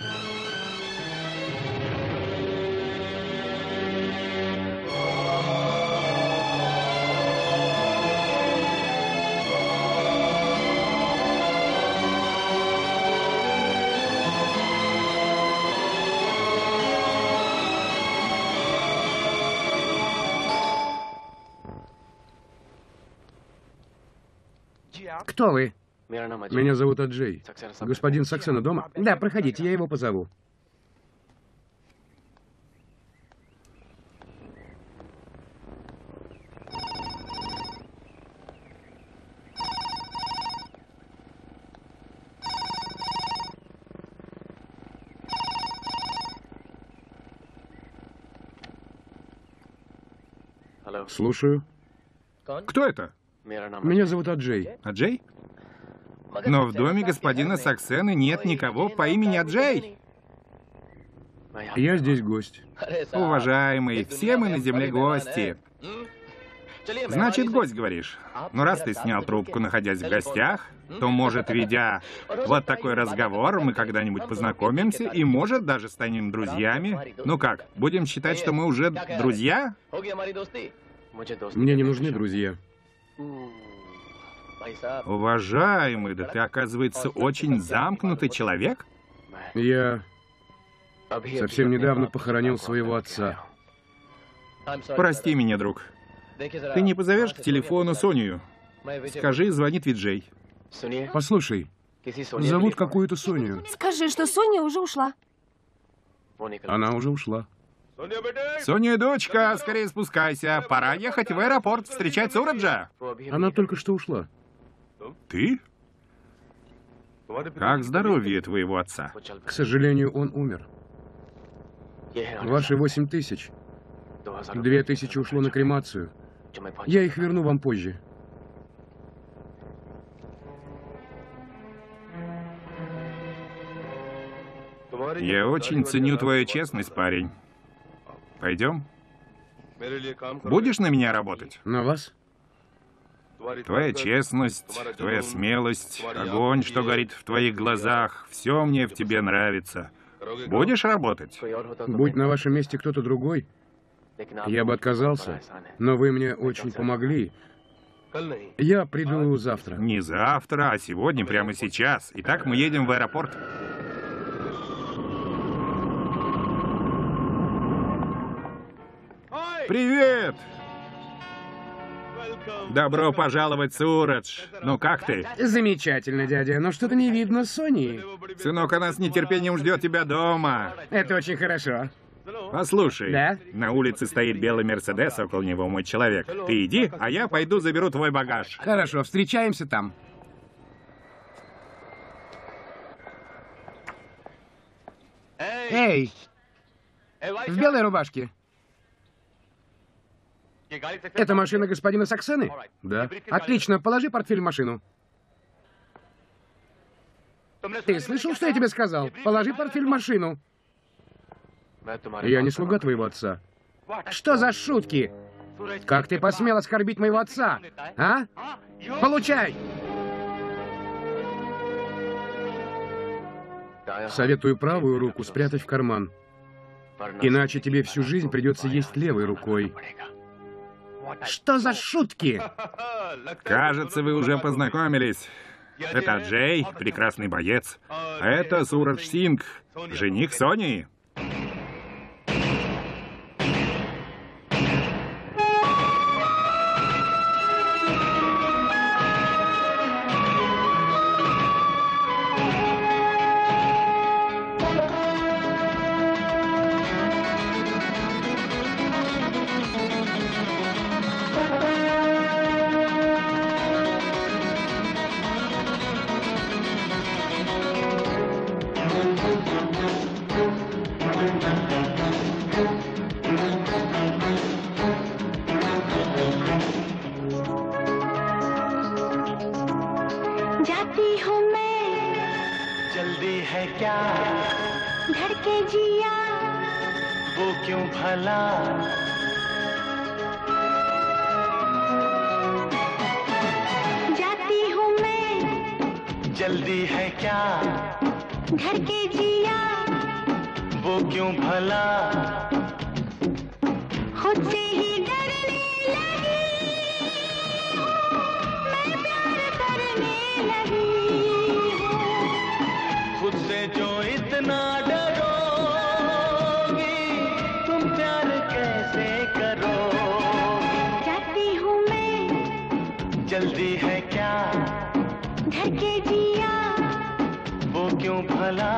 Кто вы? Меня зовут Аджей. Господин Саксена дома? Да, проходите, я его позову. Слушаю. Кто это? Меня зовут Аджей. Аджей? Но в доме господина Саксена нет никого по имени Аджей. Я здесь гость. Уважаемый, все мы на земле гости. Значит, гость, говоришь? Но раз ты снял трубку, находясь в гостях, то, может, ведя вот такой разговор, мы когда-нибудь познакомимся и, может, даже станем друзьями. Ну как, будем считать, что мы уже друзья? Мне не нужны друзья. Уважаемый, да ты, оказывается, очень замкнутый человек. Я совсем недавно похоронил своего отца. Прости меня, друг. Ты не позовешь к телефону Соню? Скажи, звонит Виджей. Послушай, зовут какую-то Соню. Скажи, что Соня уже ушла. Она уже ушла. Соня, дочка, скорее спускайся. Пора ехать в аэропорт встречать Сураджа. Она только что ушла. Ты? Как здоровье твоего отца? К сожалению, он умер. Ваши восемь тысяч. Две тысячи ушло на кремацию. Я их верну вам позже. Я очень ценю твою честность, парень. Пойдем? Будешь на меня работать? На вас? Твоя честность, твоя смелость, огонь, что горит в твоих глазах, все мне в тебе нравится. Будешь работать? Будь на вашем месте кто-то другой, я бы отказался, но вы мне очень помогли. Я приду завтра. Не завтра, а сегодня, прямо сейчас. Итак, мы едем в аэропорт. Привет! Добро пожаловать, Сурадж. Ну как ты? Замечательно, дядя, но что-то не видно Сони. Сынок, она с нетерпением ждет тебя дома. Это очень хорошо. Послушай, Да? На улице стоит белый Мерседес, около него мой человек. Ты иди, а я пойду заберу твой багаж. Хорошо, встречаемся там. Эй! В белой рубашке. Это машина господина Саксены? Да. Отлично, положи портфель в машину. Ты слышал, что я тебе сказал? Положи портфель в машину. Я не слуга твоего отца. Что за шутки? Как ты посмел оскорбить моего отца? А? Получай! Советую правую руку спрятать в карман. Иначе тебе всю жизнь придется есть левой рукой. Что за шутки? Кажется, вы уже познакомились. Это Джей, прекрасный боец. А это Сурадж Сингх, жених Сони. जाती हूँ मैं, जल्दी है क्या, धड़के जिया, वो क्यों भला, जाती हूँ मैं, जल्दी है क्या, धड़के जिया, वो क्यों भला, खुद से ही डरने लगी, मैं प्यार करने लगी हूँ, खुद से जो इतना डरोगी, तुम प्यार कैसे करोगी, जाती हूँ मैं, जल्दी है क्या, धड़के जिया, वो क्यों भला,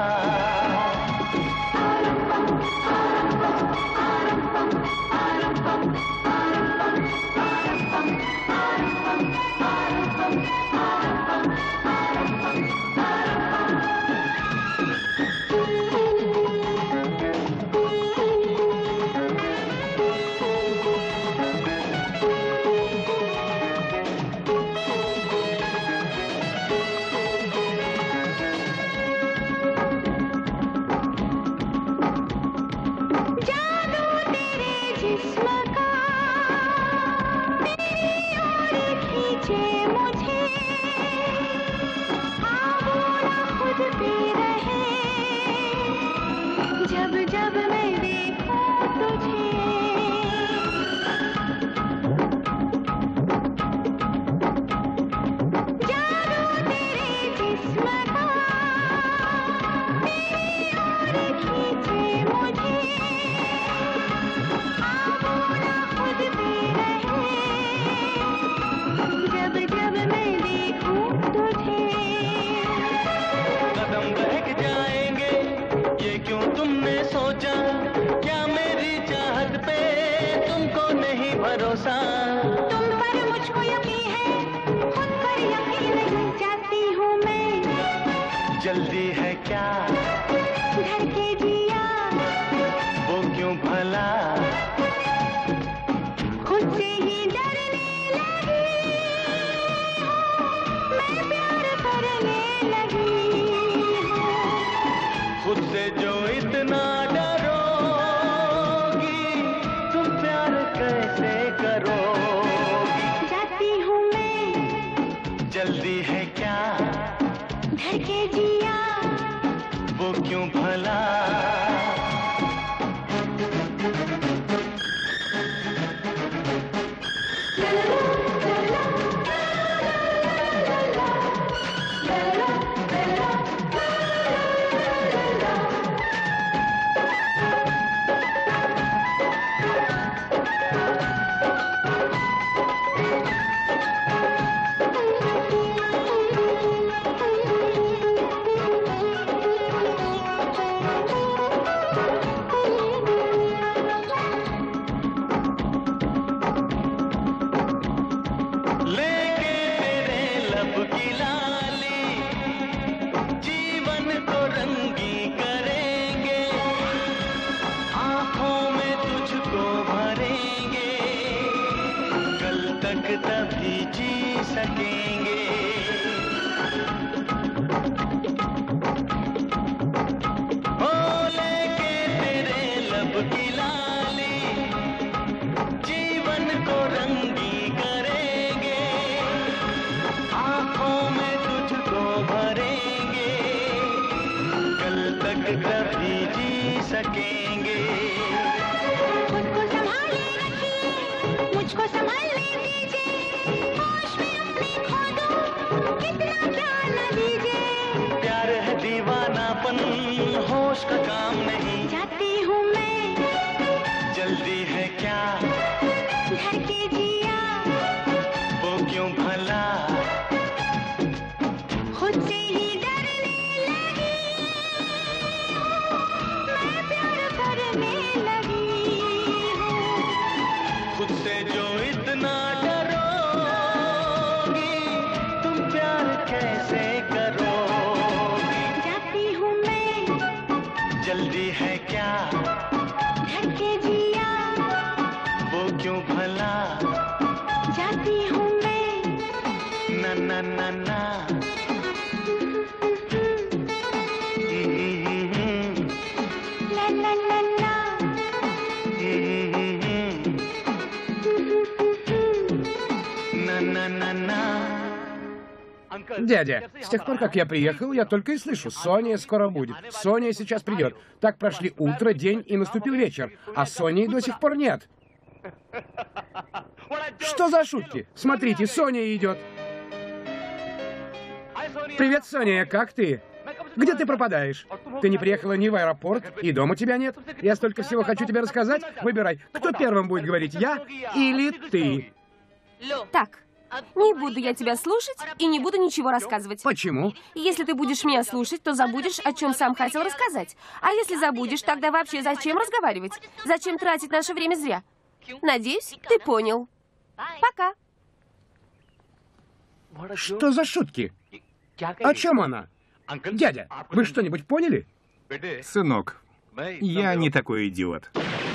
जादू तेरे जिस्म का तेरी ओर खींचे मुझे, ख्वाबों ना खुद पे रहे, जब जब मैं देखूं तुझे, जादू तेरे जिस्म का तेरी ओर खींचे मुझे, खुद पे रहे, जब जब मैं देखूं तुझे, कदम बहक जाएंगे, ये क्यों तुमने सोचा, क्या मेरी चाहत पे तुमको नहीं भरोसा, तुम पर मुझको यकीन है, खुद पर यकीन नहीं, जाती हूँ मैं, जल्दी है क्या, धड़के जिया, वो क्यों भला, खुद से ही डरने लगी, मैं प्यार करने लगी हूँ, खुद से जो इतना डरोगी, तुम प्यार कैसे करोगी, जाती हूँ मैं, जल्दी है क्या, धड़के जिया, वो क्यों भला, लेके तेरे लब की लाली, जीवन को रंगी करेंगे, आंखों में तुझको भरेंगे, कल तक तभी जी सकेंगे, ओ लेके तेरे लब की लाली, जीवन को रंगी करेंगे, आंखों में तुझको भरेंगे, कल तक कभी जी सकेंगे, खुद को संभाले रखिए, मुझको संभालने दीजिए, होश में अपने खो दूं, कितना क्या दीवानापन होश का काम नहीं जाती हूँ मैं जल्दी है क्या घर के जिया वो क्यों भला खुद से ही डरने लगी मैं प्यार करने लगी हूँ खुद से जो इतना डरोगी तुम प्यार कैसे करोगी जाती हूँ मैं जल्दी है क्या घर के जिया वो क्यों भला जाती हूँ मैं ना ना ना ना ला ला ला ला ना ना ना ना Дядя, с тех пор, как я приехал, я только и слышу: Соня скоро будет, Соня сейчас придет. Так прошли утро, день и наступил вечер, а Сони до сих пор нет. Что за шутки? Смотрите, Соня идет. Привет, Соня, как ты? Где ты пропадаешь? Ты не приехала ни в аэропорт, и дома тебя нет. Я столько всего хочу тебе рассказать. Выбирай, кто первым будет говорить, я или ты? Так, не буду я тебя слушать и не буду ничего рассказывать. Почему? Если ты будешь меня слушать, то забудешь, о чем сам хотел рассказать. А если забудешь, тогда вообще зачем разговаривать? Зачем тратить наше время зря? Надеюсь, ты понял. Пока. Что за шутки? О чем она? Дядя, вы что-нибудь поняли? Сынок, я не такой идиот.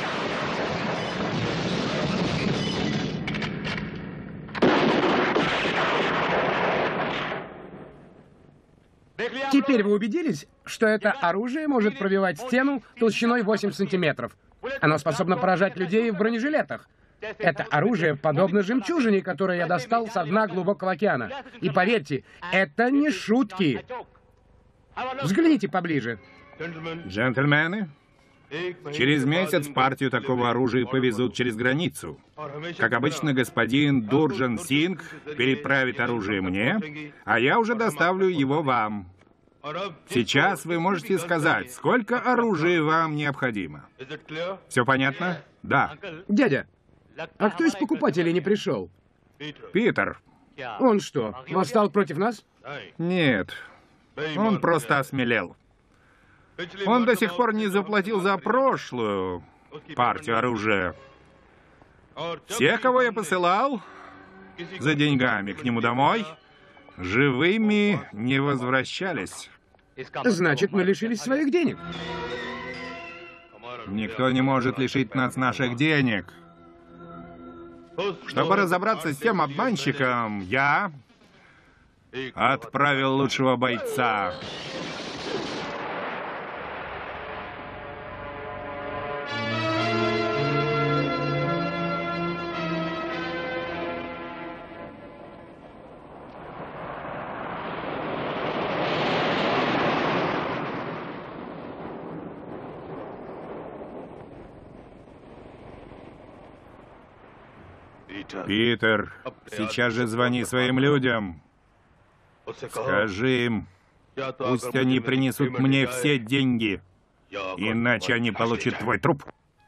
Теперь вы убедились, что это оружие может пробивать стену толщиной восемь сантиметров. Оно способно поражать людей в бронежилетах. Это оружие подобно жемчужине, которую я достал со дна глубокого океана. И поверьте, это не шутки. Взгляните поближе. Джентльмены, через месяц партию такого оружия повезут через границу. Как обычно, господин Дурджан Сингх переправит оружие мне, а я уже доставлю его вам. Сейчас вы можете сказать, сколько оружия вам необходимо. Все понятно? Да. Дядя, а кто из покупателей не пришел? Питер. Он что, восстал против нас? Нет. Он просто осмелел. Он до сих пор не заплатил за прошлую партию оружия. Все, кого я посылал за деньгами к нему домой, живыми не возвращались. Значит, мы лишились своих денег. Никто не может лишить нас наших денег. Чтобы разобраться с тем обманщиком, я отправил лучшего бойца. Питер, сейчас же звони своим людям. Скажи им, пусть они принесут мне все деньги, иначе они получат твой труп.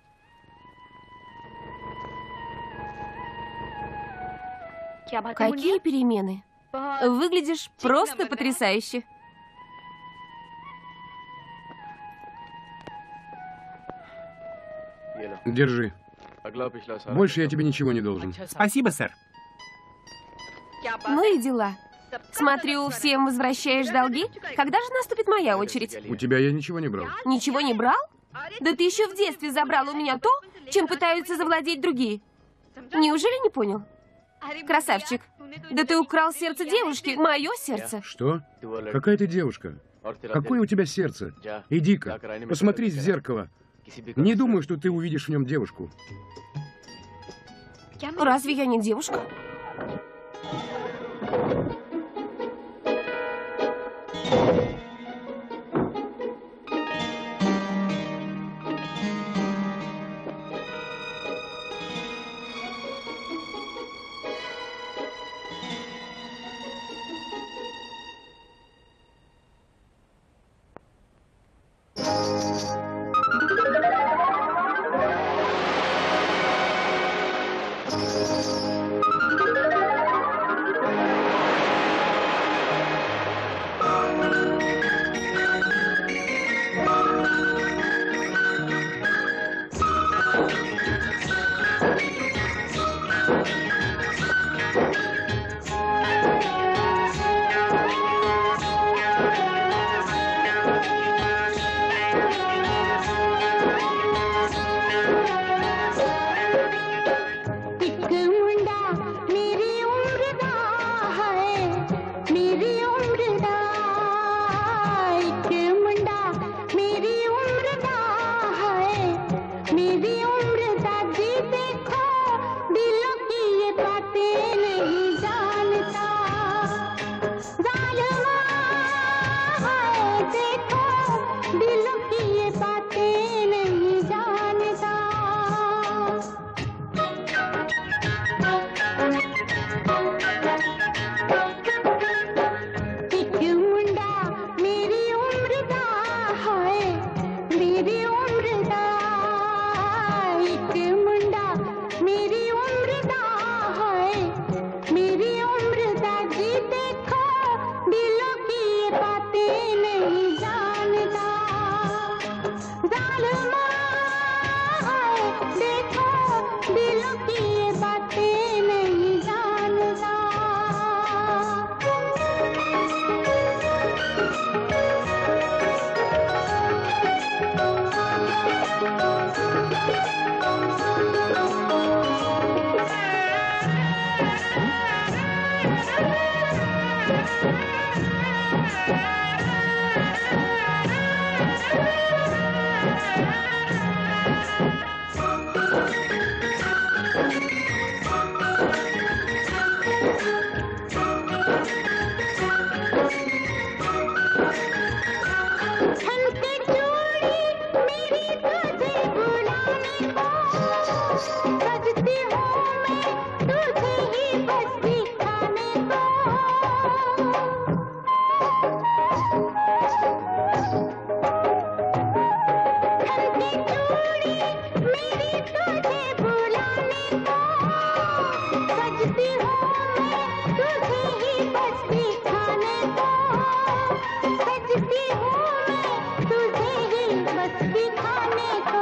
Какие перемены? Выглядишь просто потрясающе. Держи. Больше я тебе ничего не должен. Спасибо, сэр. Ну и дела. Смотрю, всем возвращаешь долги. Когда же наступит моя очередь? У тебя я ничего не брал. Ничего не брал? Да ты еще в детстве забрал у меня то, чем пытаются завладеть другие. Неужели не понял? Красавчик. Да ты украл сердце девушки, мое сердце. Что? Какая ты девушка? Какое у тебя сердце? Иди-ка, посмотрись в зеркало. Не думаю, что ты увидишь в нем девушку. Разве я не девушка? बातें नहीं जानता। जालिमा है, देखो दिलों की ये बातें नहीं जानता। छनके चूड़ी मेरी तुझे बुलाने को, सजती हूँ मैं तुझे ही बस दिखाने को। छनके चूड़ी मेरी तुझे बुलाने को, सजती हूँ मैं तुझे ही बस दिखाने को। सजती हूँ मैं तुझे ही बस दिखाने को।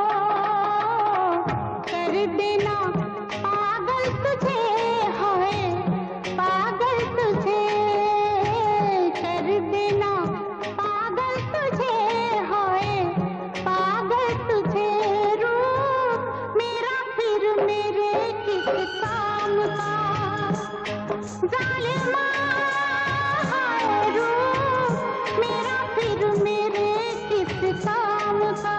कर देना पागल तुझे, हाय पागल तुझे। कर देना पागल तुझे, हाय पागल तुझे। रूप मेरा फिर मेरे किस काम का। जालिमा है रूप मेरा फिर मेरे किस काम का।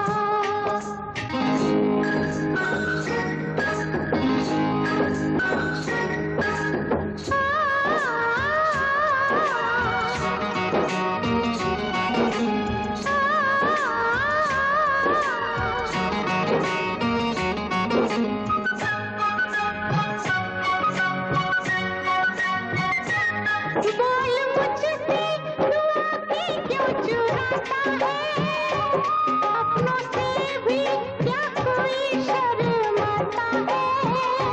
बोल मुझसे दुआ की क्यों चुराता है। अपनों से भी क्या कोई शर्माता है।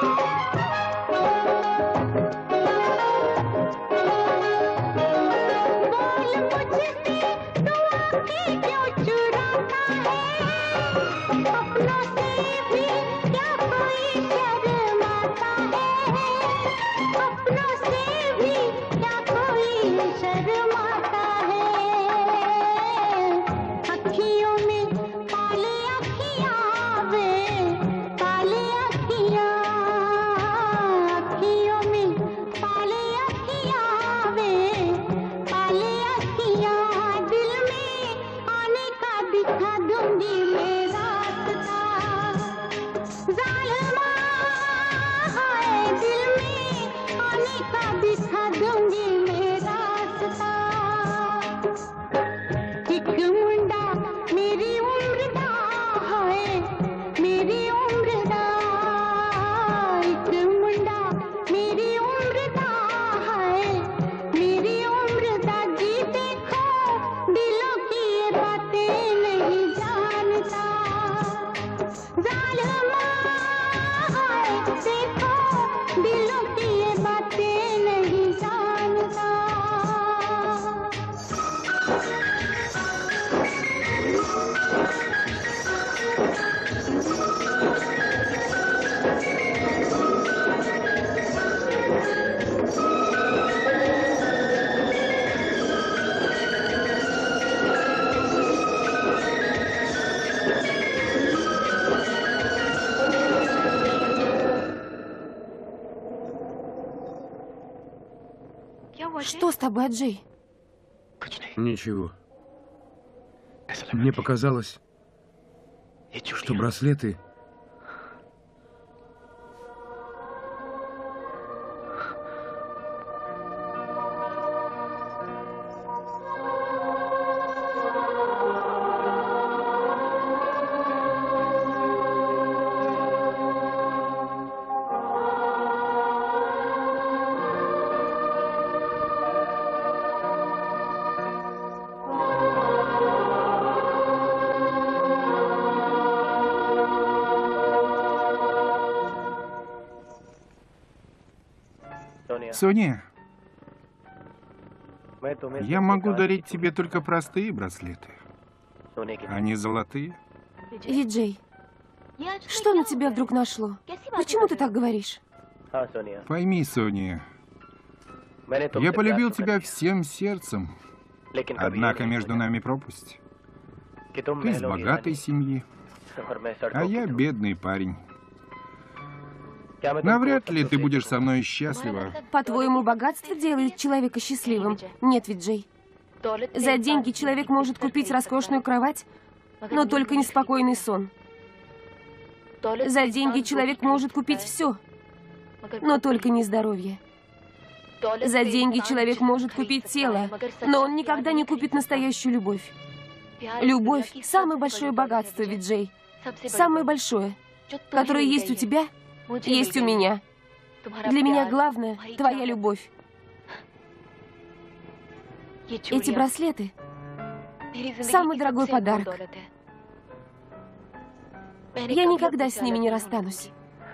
बोल मुझसे दुआ की क्यों चुराता है। अपनों से भी क्या कोई शर्माता है। अपनों से भी क्या कोई शर्माता है। अखियों में काले अखियाँ वे काले अखियाँ। अखियों में काले अखियाँ वे काले अखियाँ। दिल में आने का दिखा दूंगी मैं रास्ता। जालिमा है, दिल में आने का दिखा दूंगी मैं रास्ता। एक मुंडा मेरी उम्र दा है, मेरी उम्र दा। एक मुंडा मेरी उम्र दा है, मेरी उम्र दा। जी देखो दिलों की ये बातें नहीं जानता। जालिमा है, देखो दिलों की ये बातें नहीं जानता। Что с тобой, Аджей? Ничего. Мне показалось, что браслеты... Соня, Я могу дарить тебе только простые браслеты, а не золотые. Виджей, что на тебя вдруг нашло? Почему ты так говоришь? Пойми, Соня, я полюбил тебя всем сердцем, однако между нами пропасть. Ты из богатой семьи, а я бедный парень. Навряд ли ты будешь со мной счастлива. По-твоему, богатство делает человека счастливым? Нет, Виджей. За деньги человек может купить роскошную кровать, но только неспокойный сон. За деньги человек может купить все, но только не здоровье. За деньги человек может купить тело, но он никогда не купит настоящую любовь. Любовь – самое большое богатство, Виджей. Самое большое, которое есть у тебя, есть у меня. Для меня главное – твоя любовь. Эти браслеты – самый дорогой подарок. Я никогда с ними не расстанусь.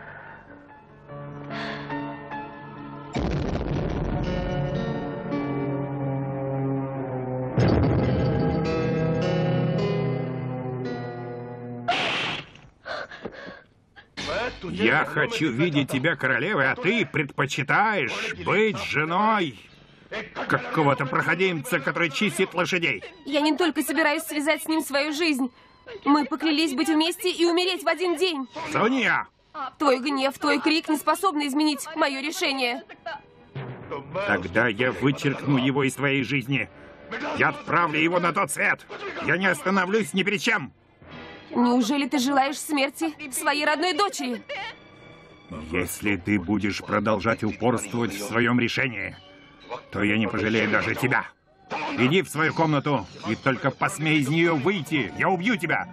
Я хочу видеть тебя королевой, а ты предпочитаешь быть женой какого-то проходимца, который чистит лошадей. Я не только собираюсь связать с ним свою жизнь. Мы поклялись быть вместе и умереть в один день. Соня! Твой гнев, твой крик не способны изменить мое решение. Тогда я вычеркну его из твоей жизни. Я отправлю его на тот свет. Я не остановлюсь ни перед чем. Неужели ты желаешь смерти своей родной дочери? Если ты будешь продолжать упорствовать в своем решении, то я не пожалею даже тебя. Иди в свою комнату и только посмей из нее выйти. Я убью тебя.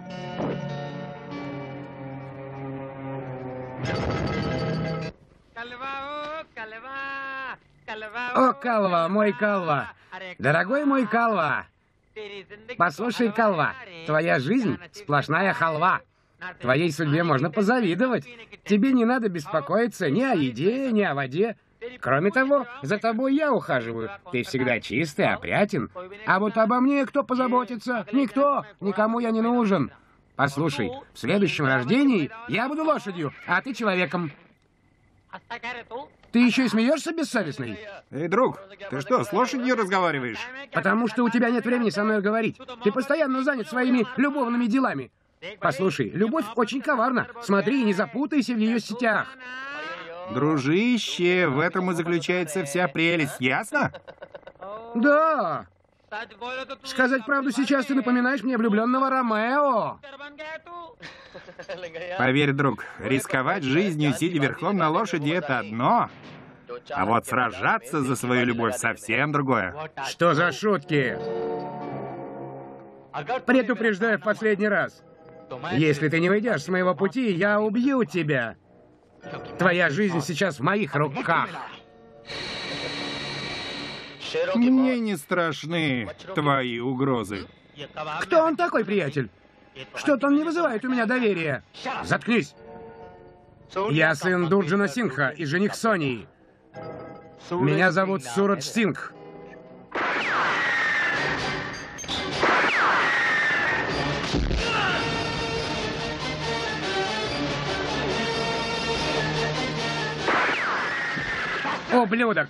О, Калва, мой Калва! Дорогой мой Калва! Послушай, Калва, твоя жизнь — сплошная халва. Твоей судьбе можно позавидовать. Тебе не надо беспокоиться ни о еде, ни о воде. Кроме того, за тобой я ухаживаю. Ты всегда чистый, опрятен. А вот обо мне кто позаботится? Никто. Никому я не нужен. Послушай, в следующем рождении я буду лошадью, а ты человеком. Ты еще и смеешься, бессовестный? Эй, друг, ты что, с лошадью разговариваешь? Потому что у тебя нет времени со мной говорить. Ты постоянно занят своими любовными делами. Послушай, любовь очень коварна. Смотри, не запутайся в ее сетях. Дружище, в этом и заключается вся прелесть, ясно? Да. Сказать правду, сейчас ты напоминаешь мне влюбленного Ромео. Поверь, друг, рисковать жизнью, сидя верхом на лошади, это одно. А вот сражаться за свою любовь совсем другое. Что за шутки? Предупреждаю в последний раз. Если ты не выйдешь с моего пути, я убью тебя. Твоя жизнь сейчас в моих руках. Мне не страшны твои угрозы. Кто он такой, приятель? Что-то он не вызывает у меня доверия. Заткнись. Я сын Дурджана Сингха и жених Сонии. Меня зовут Сурадж Сингх. Ублюдок!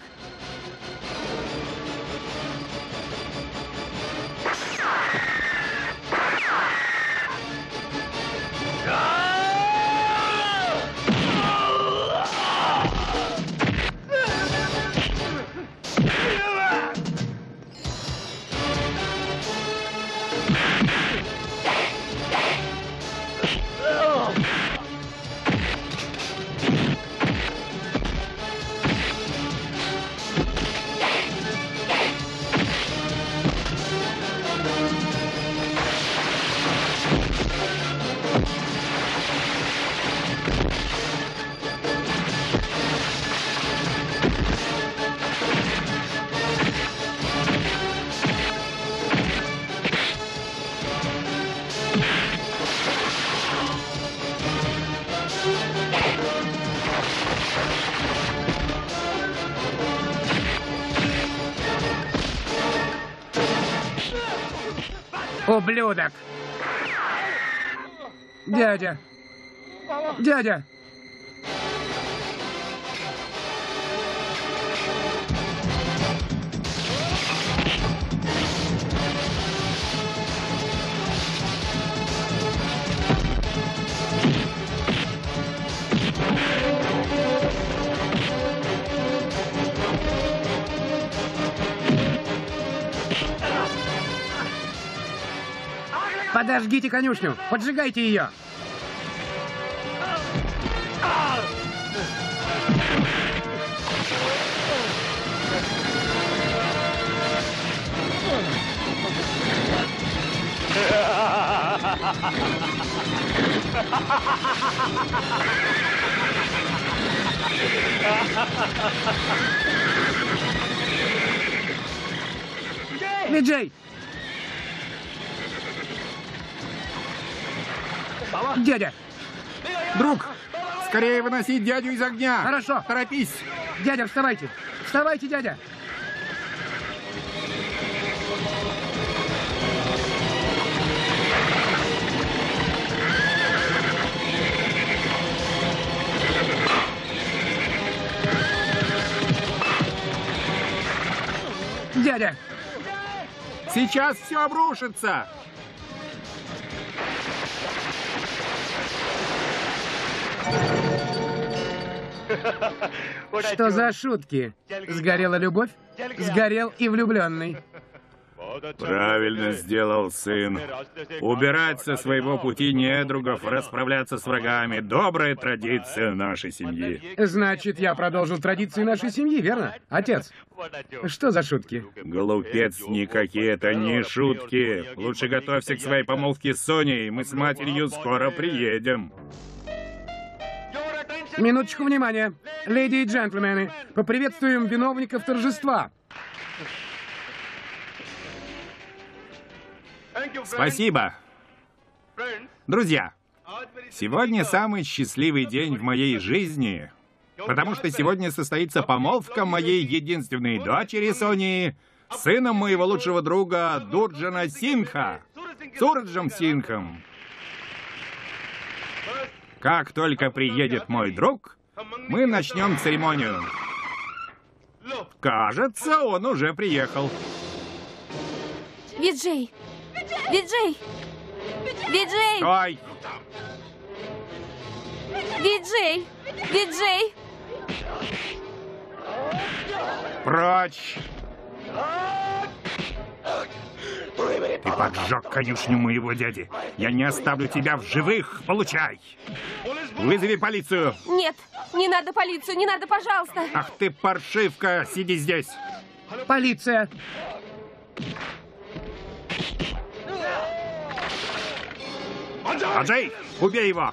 Ублюдок! Дядя! Дядя! Подожгите конюшню! Поджигайте ее! Виджей! Дядя! Друг, скорее выносить дядю из огня. Хорошо. Торопись. Дядя, вставайте! Вставайте, дядя! Дядя! Сейчас все обрушится. Что за шутки? Сгорела любовь? Сгорел и влюбленный. Правильно сделал сын. Убирать со своего пути недругов, расправляться с врагами. Добрая традиция нашей семьи. Значит, я продолжил традиции нашей семьи, верно? Отец, что за шутки? Глупец, никакие это не шутки. Лучше готовься к своей помолвке с Соней. Мы с матерью скоро приедем. Минуточку внимания. Леди и джентльмены, поприветствуем виновников торжества. Спасибо. Друзья, сегодня самый счастливый день в моей жизни, потому что сегодня состоится помолвка моей единственной дочери Сони с сыном моего лучшего друга Дурджана Сингха, Сураджем Сингхом. Как только приедет мой друг, мы начнем церемонию. Кажется, он уже приехал. Виджей! Виджей! Виджей! Стой! Виджей! Виджей! Прочь! Ты поджег конюшню моего дяди. Я не оставлю тебя в живых. Получай! Вызови полицию. Нет, не надо полицию, не надо, пожалуйста. Ах ты паршивка, сиди здесь. Полиция! Аджей, убей его!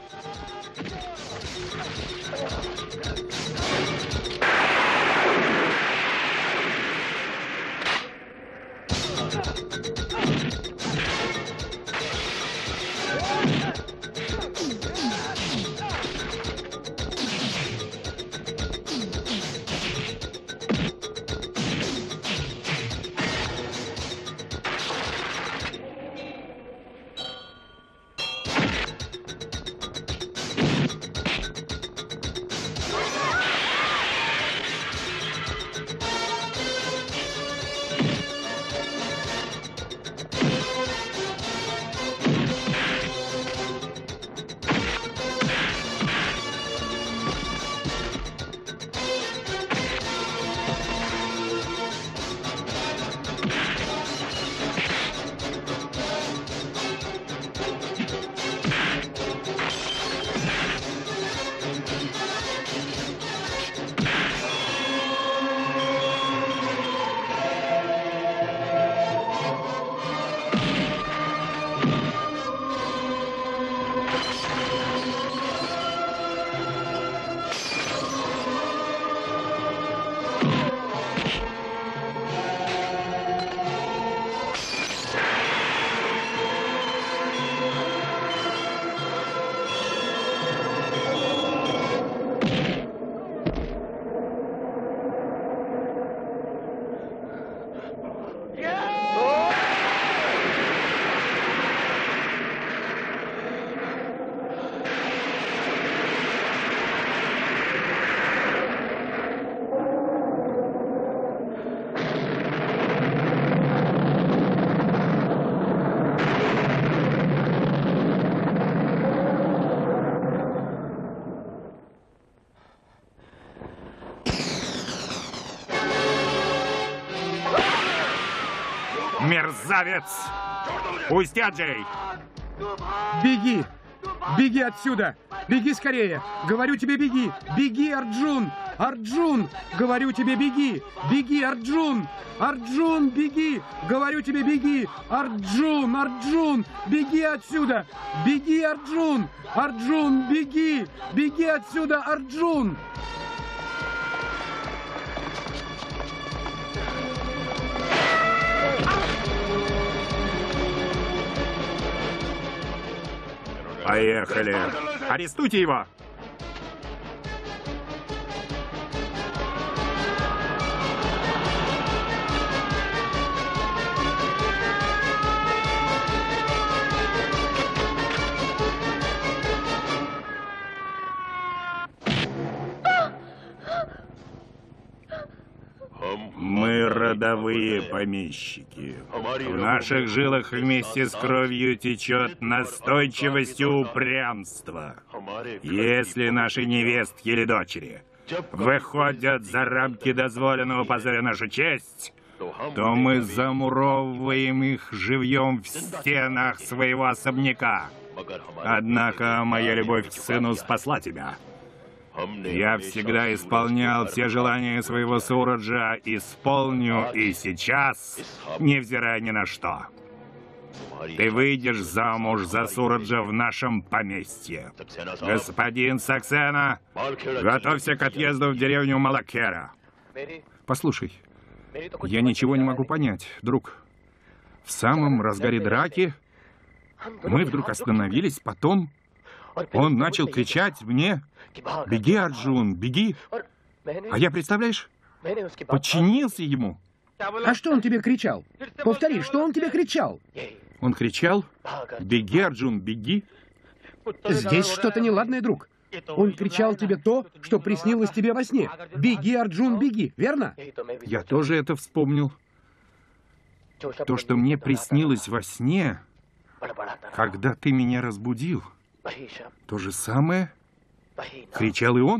мерзавец! Пусти, Аджей! Беги! Беги отсюда! Беги скорее! Говорю тебе, беги! Беги, Арджун! Арджун! Говорю тебе, беги! Беги, Арджун! Арджун, беги! Говорю тебе, беги! Арджун! Арджун! Беги отсюда! Беги, Арджун! Арджун, беги! Беги отсюда, Арджун! Поехали! Арестуйте его! Мы родовые помещики. В наших жилах вместе с кровью течет настойчивость и упрямство. Если наши невестки или дочери выходят за рамки дозволенного, позоря нашу честь, то мы замуровываем их живьем в стенах своего особняка. Однако моя любовь к сыну спасла тебя. Я всегда исполнял все желания своего Сураджа, исполню и сейчас, невзирая ни на что. Ты выйдешь замуж за Сураджа в нашем поместье. Господин Саксена, готовься к отъезду в деревню Малакера. Послушай, я ничего не могу понять, друг. В самом разгаре драки мы вдруг остановились, потом он начал кричать мне: «Беги, Арджун, беги!» А я, представляешь, подчинился ему. А что он тебе кричал? Повтори, что он тебе кричал? Он кричал: «Беги, Арджун, беги!» Здесь что-то неладное, друг. Он кричал тебе то, что приснилось тебе во сне. «Беги, Арджун, беги!» Верно? Я тоже это вспомнил. То, что мне приснилось во сне, когда ты меня разбудил, то же самое кричал и он?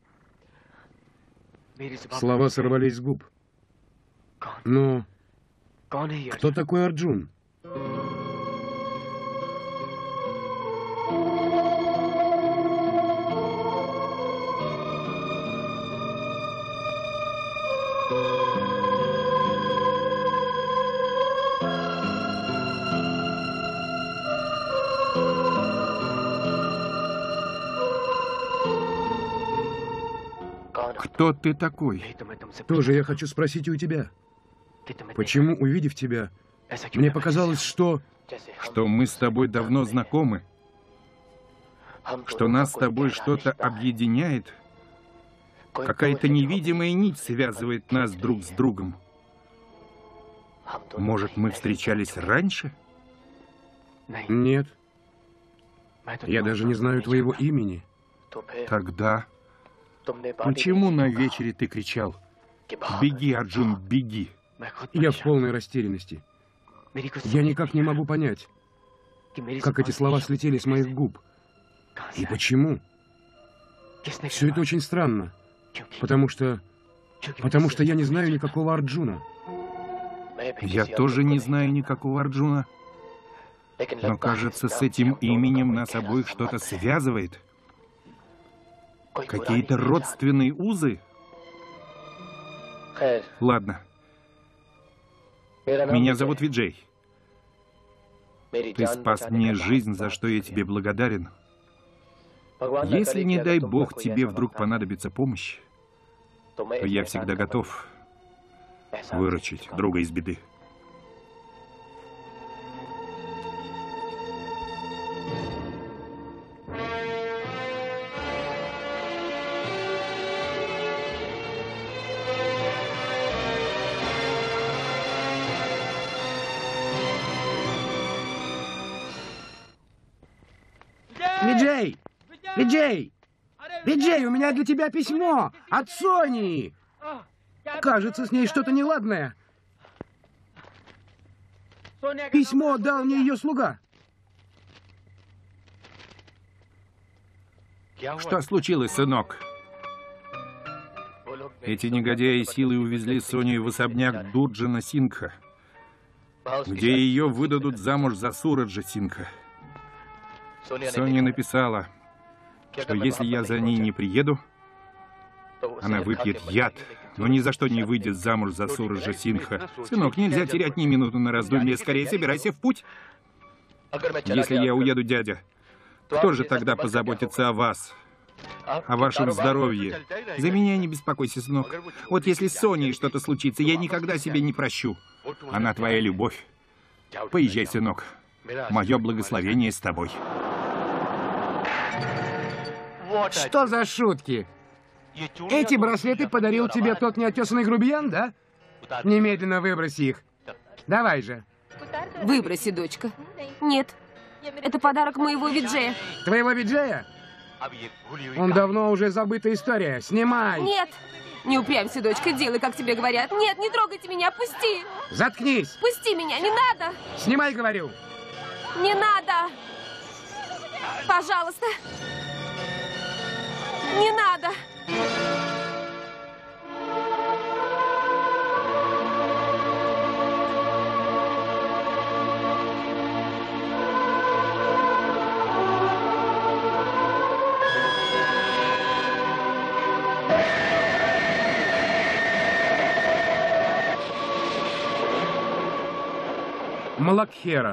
Слова сорвались с губ. Ну, кто такой Арджун? Кто ты такой? Тоже я хочу спросить у тебя. Почему, увидев тебя, мне показалось, что... Что мы с тобой давно знакомы. Что нас с тобой что-то объединяет. Какая-то невидимая нить связывает нас друг с другом. Может, мы встречались раньше? Нет. Я даже не знаю твоего имени. Тогда... Почему на вечере ты кричал: «Беги, Арджун, беги»? Я в полной растерянности. Я никак не могу понять, как эти слова слетели с моих губ. И почему? Все это очень странно. Потому что... Потому что я не знаю никакого Арджуна. Я тоже не знаю никакого Арджуна. Но, кажется, с этим именем нас обоих что-то связывает. Какие-то родственные узы? Ладно. Меня зовут Виджей. Ты спас мне жизнь, за что я тебе благодарен. Если, не дай бог, тебе вдруг понадобится помощь, то я всегда готов выручить друга из беды. Виджей! Виджей! Виджей, у меня для тебя письмо от Сони! Кажется, с ней что-то неладное. Письмо дал мне ее слуга. Что случилось, сынок? Эти негодяи силой увезли Соню в особняк Дуджана Сингха. где ее выдадут замуж за Сураджа Сингха. Соня написала, что если я за ней не приеду, она выпьет яд, но ни за что не выйдет замуж за Сураджа Сингха. Сынок, нельзя терять ни минуты на раздумье. Скорее собирайся в путь. Если я уеду, дядя, кто же тогда позаботится о вас, о вашем здоровье? За меня не беспокойся, сынок. Вот если с Соней что-то случится, я никогда себе не прощу. Она твоя любовь. Поезжай, сынок. Мое благословение с тобой. Что за шутки? Эти браслеты подарил тебе тот неотесанный грубиян, да? Немедленно выброси их. Давай же. Выброси, дочка. Нет, это подарок моего виджея. Твоего виджея? Он давно уже забытая история. Снимай. Нет, не упрямься, дочка, делай, как тебе говорят. Нет, не трогайте меня, пусти. Заткнись. Пусти меня, не надо. Снимай, говорю. Не надо. Пожалуйста. Не надо. Малакхера.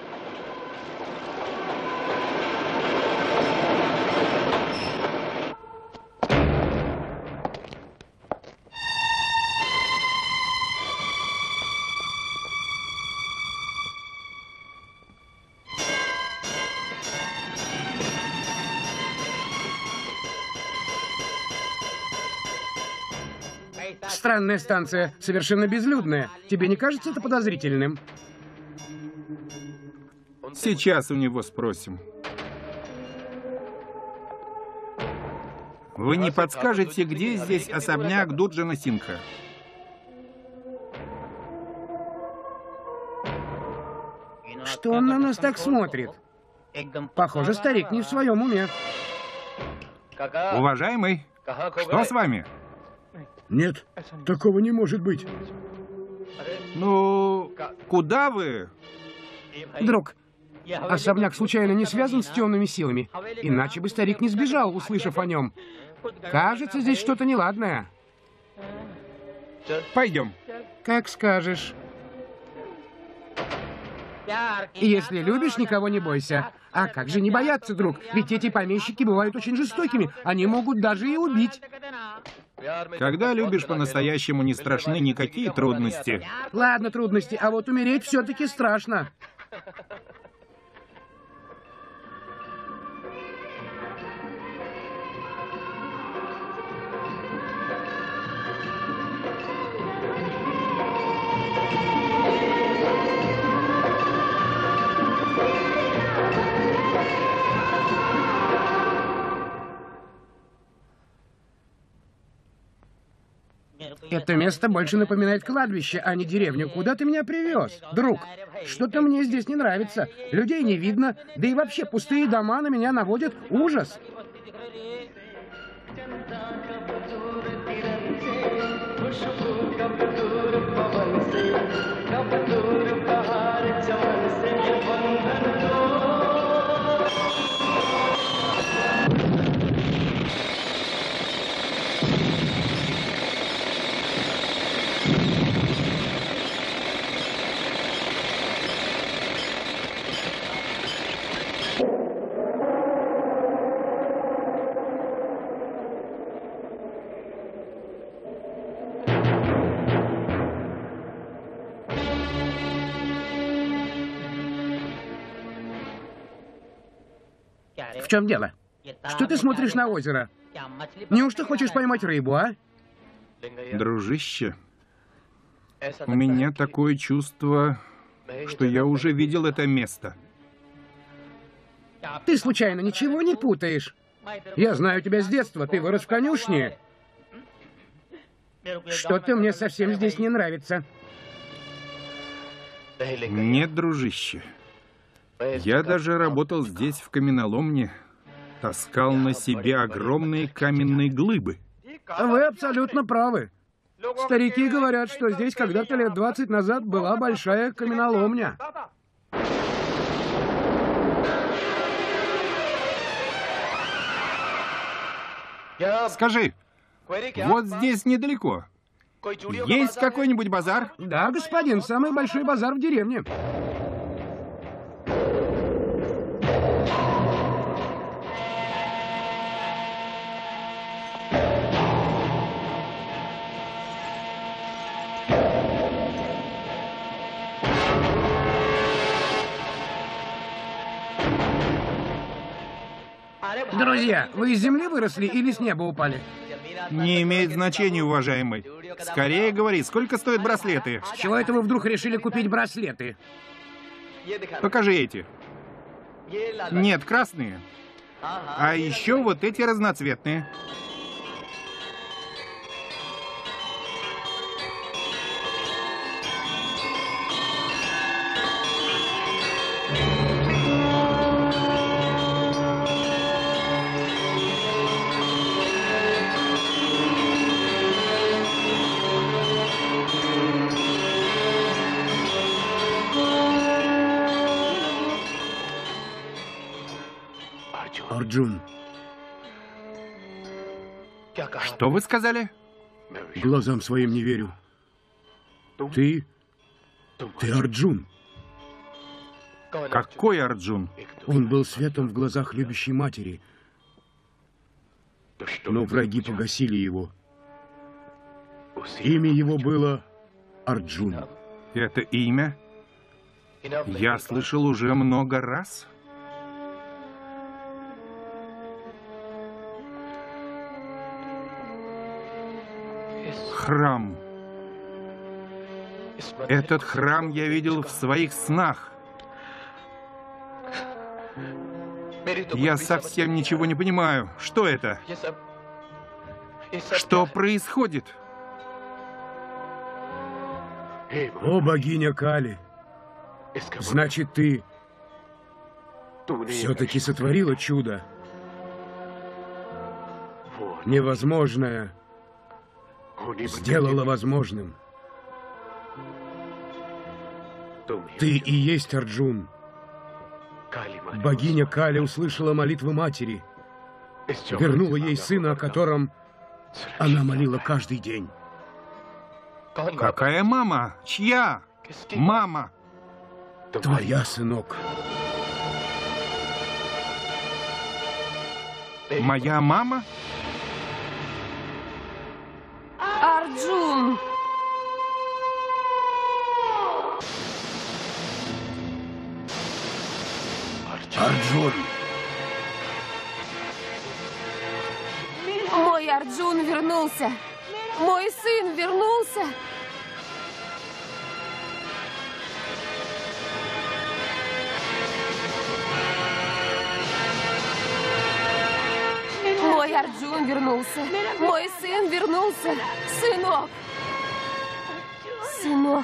Странная станция, совершенно безлюдная. Тебе не кажется это подозрительным? Сейчас у него спросим. Вы не подскажете, где здесь особняк Дуджана Сингха? Что он на нас так смотрит? Похоже, старик не в своем уме. Уважаемый, что с вами? Нет, такого не может быть. Ну, куда вы? Друг, особняк случайно не связан с темными силами? Иначе бы старик не сбежал, услышав о нем. Кажется, здесь что-то неладное. Пойдем. Как скажешь. Если любишь, никого не бойся. А как же не бояться, друг? Ведь эти помещики бывают очень жестокими. Они могут даже и убить. Когда любишь по-настоящему, не страшны никакие трудности. Ладно, трудности, а вот умереть все-таки страшно. Это место больше напоминает кладбище, а не деревню. Куда ты меня привез, друг? Что-то мне здесь не нравится. Людей не видно, да и вообще пустые дома на меня наводят ужас. В чем дело? Что ты смотришь на озеро? Неужто хочешь поймать рыбу, а? Дружище, у меня такое чувство, что я уже видел это место. Ты случайно ничего не путаешь? Я знаю тебя с детства, ты вырос в конюшне. Что-то мне совсем здесь не нравится. Нет, дружище. Я даже работал здесь, в каменоломне. Таскал на себе огромные каменные глыбы. Вы абсолютно правы. Старики говорят, что здесь когда-то лет двадцать назад была большая каменоломня. Скажи, вот здесь недалеко. Есть какой-нибудь базар? Да, господин, самый большой базар в деревне. Друзья, вы из земли выросли или с неба упали? Не имеет значения, уважаемый. Скорее говори, сколько стоят браслеты? С чего это вы вдруг решили купить браслеты? Покажи эти. Нет, красные. А еще вот эти разноцветные. Арджун, Что вы сказали? глазам своим не верю. Ты... Ты Арджун. Какой Арджун? Он был светом в глазах любящей матери. Но враги погасили его. Имя его было Арджун. Это имя я слышал уже много раз. Храм. Этот храм я видел в своих снах. Я совсем ничего не понимаю. Что это? Что происходит? О, богиня Кали! Значит, ты все-таки сотворила чудо. Невозможное сделала возможным. Ты и есть Арджун. Богиня Кали услышала молитвы матери, вернула ей сына, о котором она молила каждый день. Какая мама? Чья? Мама. Твоя, сынок. Моя мама? Арджун! Арджун! Мой Арджун вернулся! Мой сын вернулся! Мой Арджун вернулся! Мой сын вернулся! Сынок! Сынок!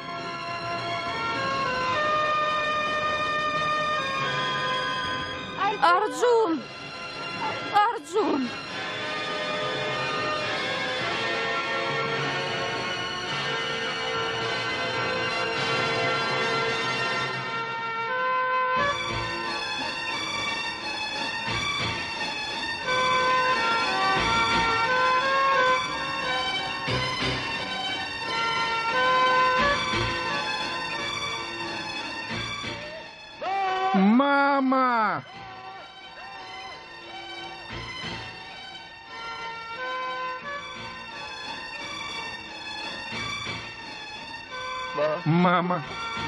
Арджун! Арджун! Мама! Мама!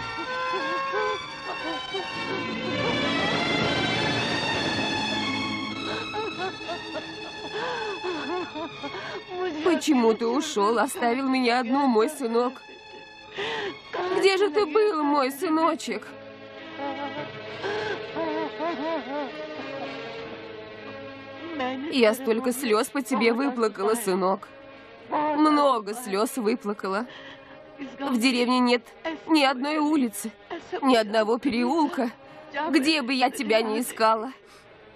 Почему ты ушел, оставил меня одну, мой сынок? Где же ты был, мой сыночек? Я столько слез по тебе выплакала, сынок. Много слез выплакала. В деревне нет ни одной улицы, ни одного переулка, где бы я тебя не искала.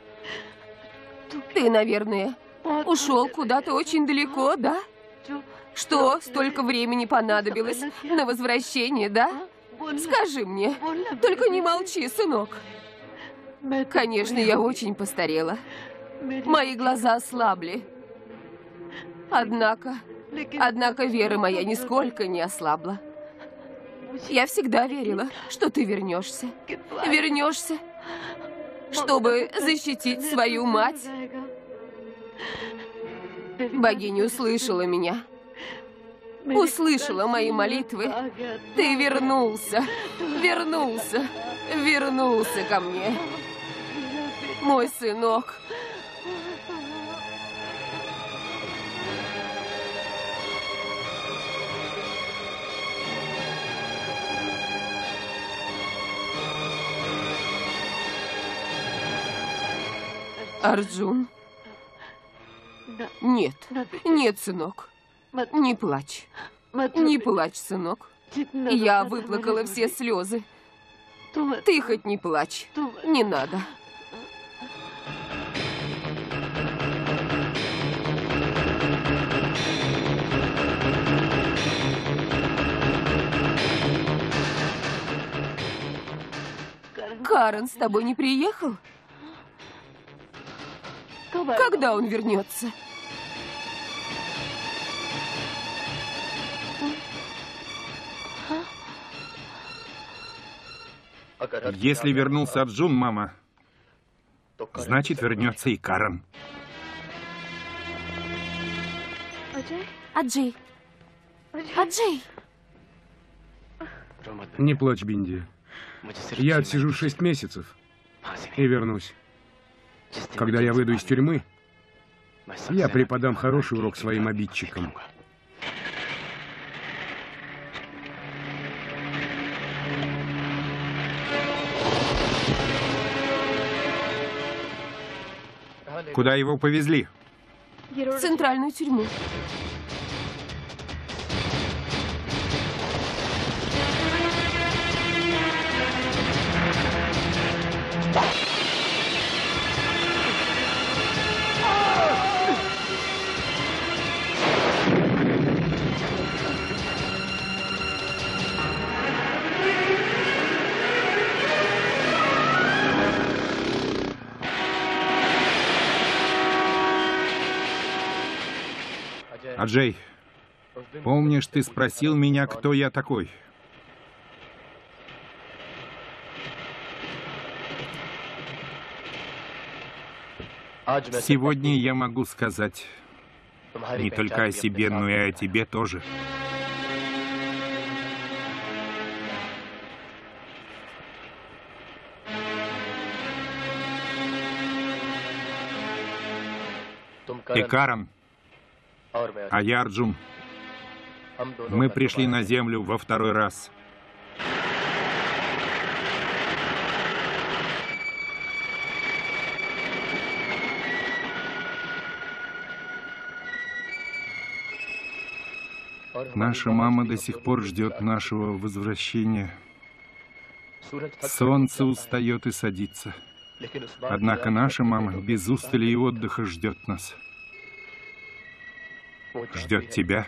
Ты, наверное, ушел куда-то очень далеко, да? Что, столько времени понадобилось на возвращение, да? Скажи мне, только не молчи, сынок. Конечно, я очень постарела. Мои глаза ослабли. Однако, однако вера моя нисколько не ослабла. Я всегда верила, что ты вернешься. Вернешься, чтобы защитить свою мать. Богиня услышала меня. Услышала мои молитвы. Ты вернулся, вернулся, вернулся ко мне. Мой сынок. Арджун. Нет, нет, сынок. Не плачь. Не плачь, сынок. Я выплакала все слезы. Ты хоть не плачь. Не надо. Карен с тобой не приехал? Когда он вернется? Если вернулся Арджун, мама, значит, вернется и Карен. Аджей. Аджей. Не плачь, Бинди. Я отсижу шесть месяцев и вернусь. Когда я выйду из тюрьмы, я преподам хороший урок своим обидчикам. Куда его повезли? В центральную тюрьму. Аджей, помнишь, ты спросил меня, кто я такой? Сегодня я могу сказать не только о себе, но и о тебе тоже. Ты Карен, а я Арджун. Мы пришли на Землю во второй раз. Наша мама до сих пор ждет нашего возвращения. Солнце устает и садится. Однако наша мама без устали и отдыха ждет нас. Ждет тебя.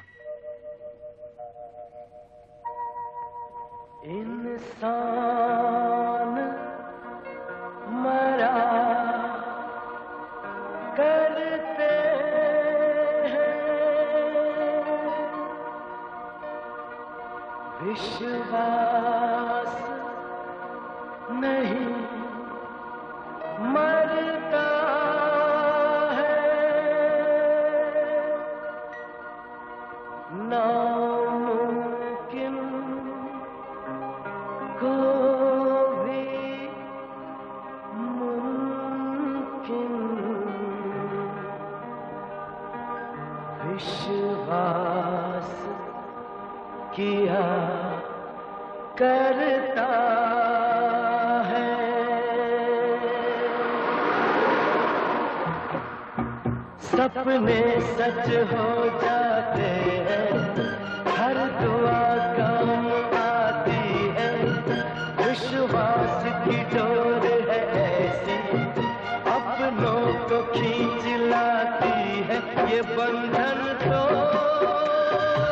सपने सच हो जाते हैं, हर दुआ काम आती है, विश्वास की डोर है ऐसी, अपनों को खींच लाती है, ये बंधन तो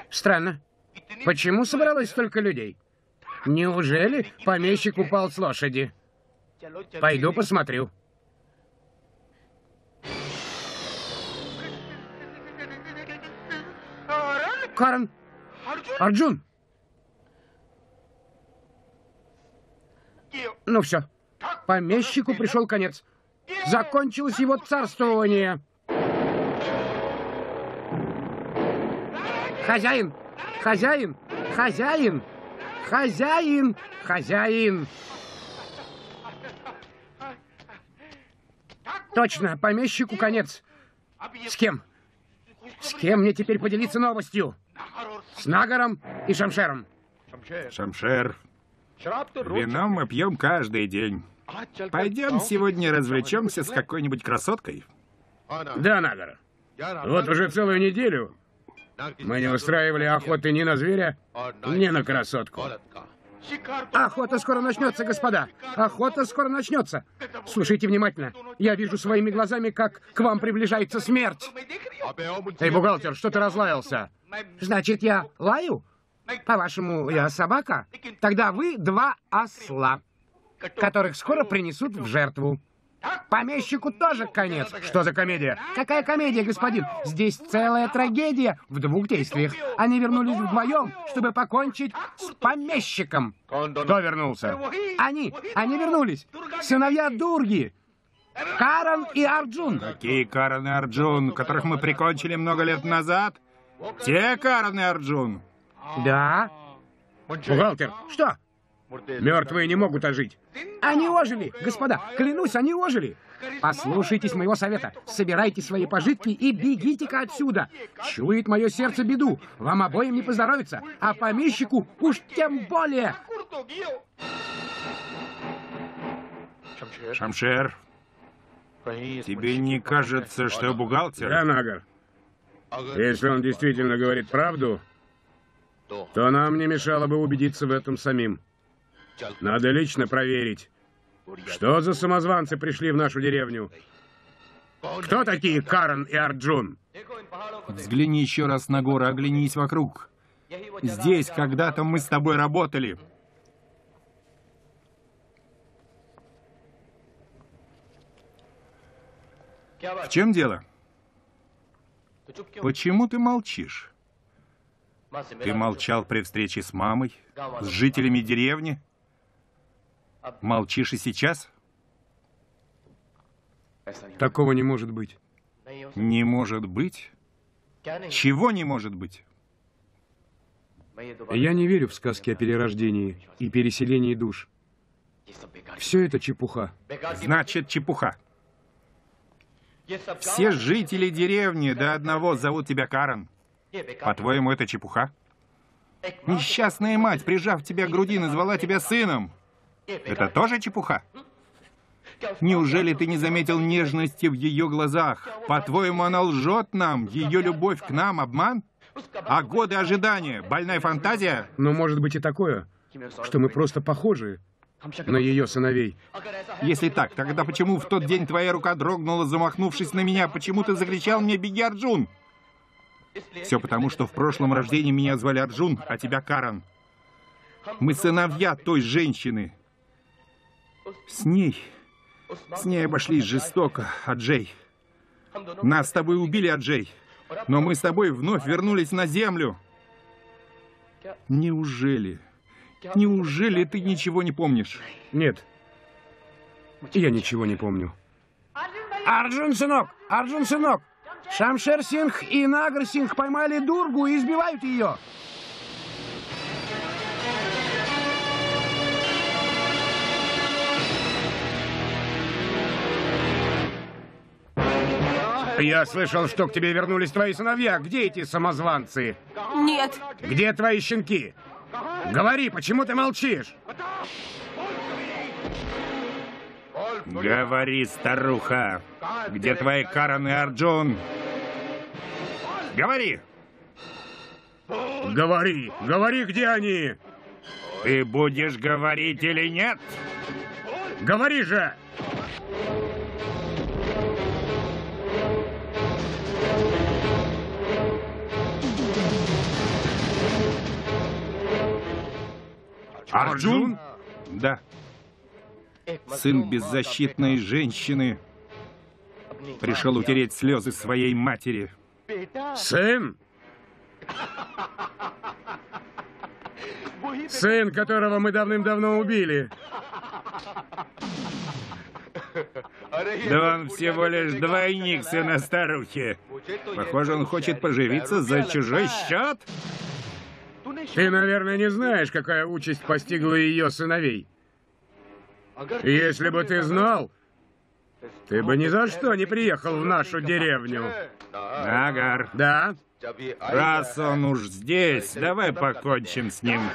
Странно. Почему собралось столько людей? Неужели помещик упал с лошади? Пойду посмотрю. Карен! Арджун! Ну все. Помещику пришел конец. Закончилось его царствование. Хозяин! Хозяин! Хозяин! Хозяин! Хозяин! Точно, помещику конец. С кем? С кем мне теперь поделиться новостью? С Нагаром и Шамшером. Шамшер, вино мы пьем каждый день. Пойдем сегодня развлечемся с какой-нибудь красоткой. Да, Нагар. Вот уже целую неделю мы не устраивали охоты ни на зверя, ни на красотку. Охота скоро начнется, господа. Охота скоро начнется. Слушайте внимательно. Я вижу своими глазами, как к вам приближается смерть. Эй, бухгалтер, что ты разлаялся? Значит, я лаю? По-вашему, я собака? Тогда вы два осла, которых скоро принесут в жертву. Помещику тоже конец. Что за комедия? Какая комедия, господин? Здесь целая трагедия в двух действиях. Они вернулись вдвоем, чтобы покончить с помещиком. Кто вернулся? Они. Они вернулись. Сыновья Дурги. Карен и Арджун. Какие Карен и Арджун, которых мы прикончили много лет назад? Те Карен и Арджун. Да. Бухгалтер, что? Мертвые не могут ожить. Они ожили, господа, клянусь, они ожили. Послушайтесь моего совета. Собирайте свои пожитки и бегите-ка отсюда. Чует мое сердце беду. Вам обоим не поздоровится, а помещику уж тем более. Шамшер, тебе не кажется, что бухгалтер... Да, Нагар. Если он действительно говорит правду, то нам не мешало бы убедиться в этом самим. Надо лично проверить, что за самозванцы пришли в нашу деревню. Кто такие Карен и Арджун? Взгляни еще раз на горы, оглянись вокруг. Здесь когда-то мы с тобой работали. В чем дело? Почему ты молчишь? Ты молчал при встрече с мамой, с жителями деревни? Молчишь и сейчас? Такого не может быть. Не может быть? Чего не может быть? Я не верю в сказки о перерождении и переселении душ. Все это чепуха. Значит, чепуха. Все жители деревни до одного зовут тебя Карен. По-твоему, это чепуха? Несчастная мать, прижав тебя к груди, назвала тебя сыном. Это тоже чепуха? Неужели ты не заметил нежности в ее глазах? По-твоему, она лжет нам? Ее любовь к нам — обман? А годы ожидания — больная фантазия? Но может быть и такое, что мы просто похожи на ее сыновей. Если так, тогда почему в тот день твоя рука дрогнула, замахнувшись на меня? Почему ты закричал мне «Беги, Арджун»? Все потому, что в прошлом рождении меня звали Арджун, а тебя Карен. Мы сыновья той женщины. С ней... С ней обошлись жестоко, Аджей. Нас с тобой убили, Аджей. Но мы с тобой вновь вернулись на землю. Неужели... Неужели ты ничего не помнишь? Нет. Я ничего не помню. Арджун, сынок! Арджун, сынок! Шамшер Сингх и Нагар Сингх поймали Дургу и избивают ее. Я слышал, что к тебе вернулись твои сыновья. Где эти самозванцы? Нет. Где твои щенки? Говори, почему ты молчишь? Говори, старуха. Где твои Карен и Арджун? Говори. Говори, говори, где они? Ты будешь говорить или нет? Говори же! Арджун? Да. Сын беззащитной женщины пришел утереть слезы своей матери. Сын? Сын, которого мы давным-давно убили. Да он всего лишь двойник сына старухи. Похоже, он хочет поживиться за чужой счет. Ты, наверное, не знаешь, какая участь постигла ее сыновей. Если бы ты знал, ты бы ни за что не приехал в нашу деревню. Нагар, Да? раз он уж здесь, давай покончим с ним.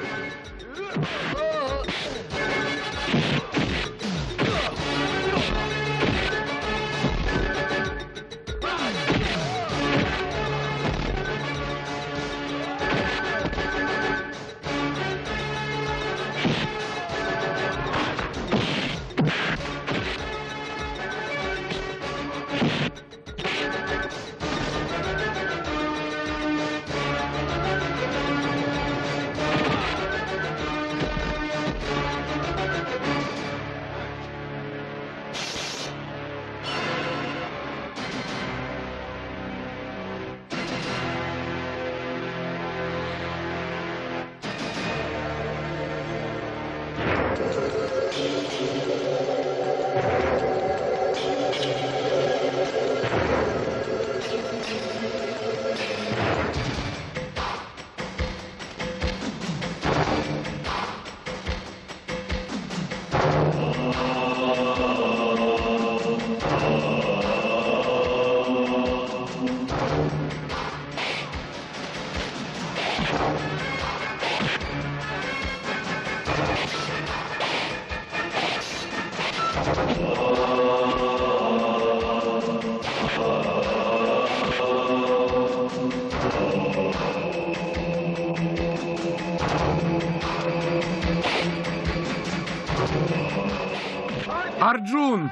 Арджун!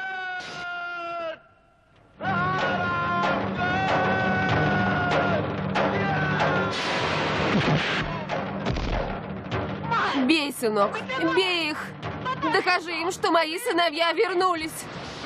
Бей, сынок, бей их! Докажи им, что мои сыновья вернулись!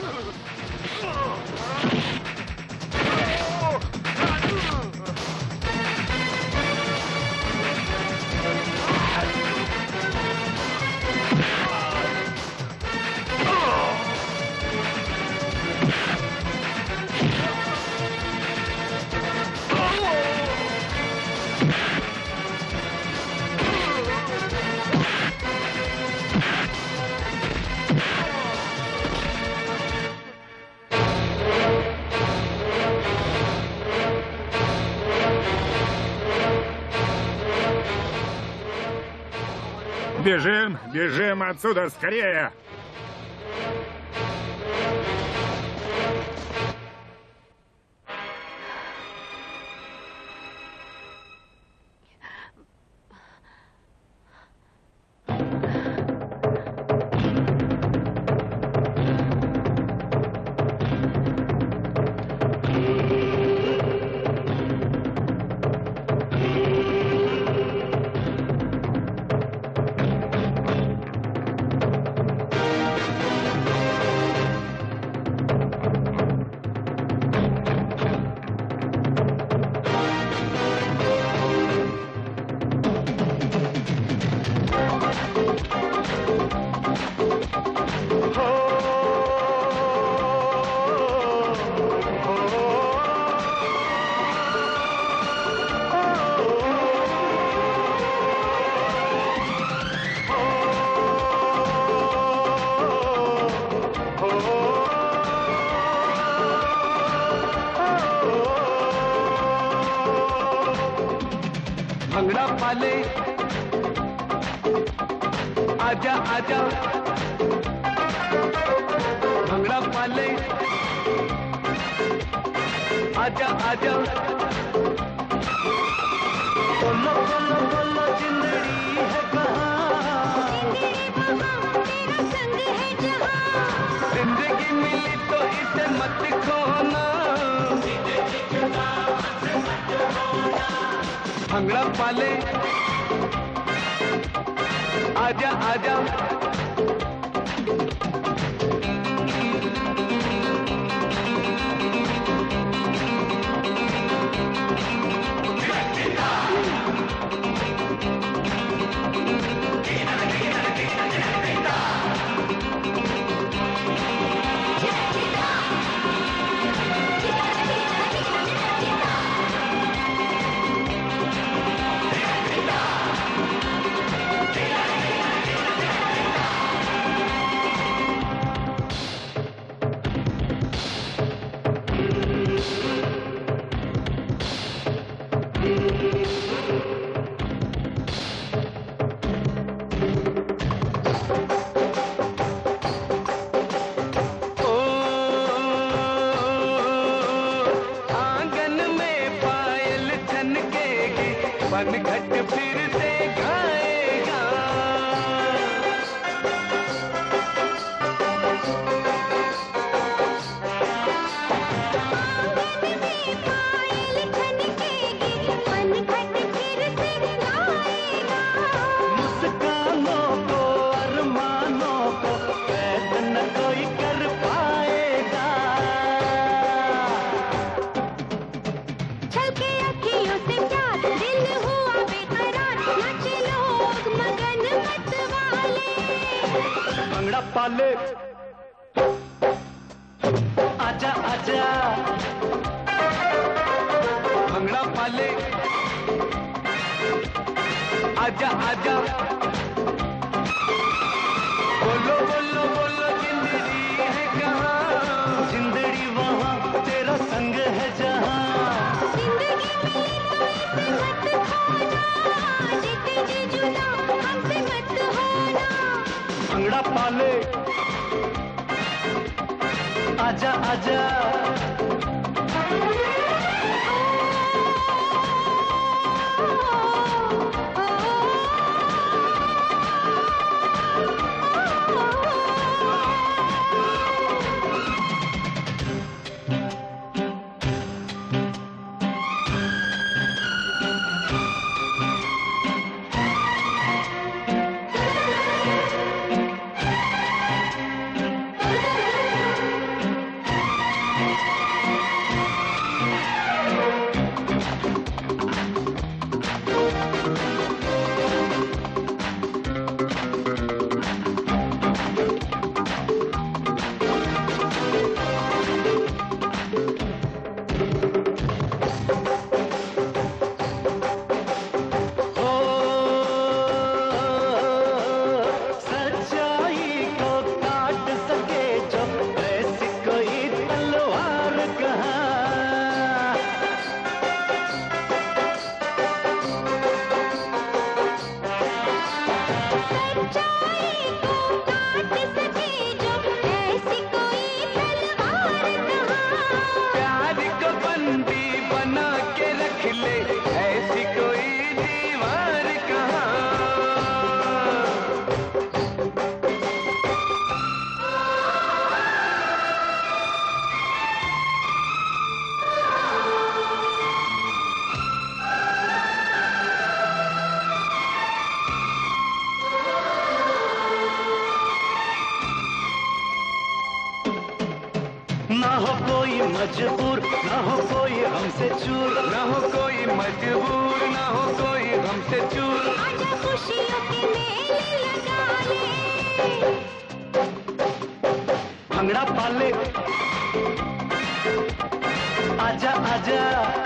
Бежим, бежим отсюда скорее! भंगड़ा पाले आजा आजा भंगड़ा पाले आजा आजा बोलो बोलो बोलो जिंदड़ी है कहाँ जिंदगी मिली तो इसे मत खोना भंगड़ा पाले आजा आजा घट फिर से गाएगा। मुस्कानों को अरमानों को कैद न कोई कर पाएगा। छलके अखियों से प्यार दिल हुआ बेकरार, नाचे लोग मगन मत वाले। भंगड़ा पाले आजा आजा, भंगड़ा पाले आजा आजा। बोलो बोलो बोलो जिंदड़ी है कहाँ, जिंदड़ी वहाँ तेरा संग है जहाँ। जिंदगी मिली तो इसे मत खोना, जीते जी जुदा हमसे मत होना। भंगड़ा पाले आजा आजा। ना हो कोई मजबूर, ना हो कोई हमसे चूर, ना हो कोई मजबूर, ना हो कोई हमसे चूर। आजा खुशियों के मेले लगा ले, भंगड़ा पाले आजा आजा।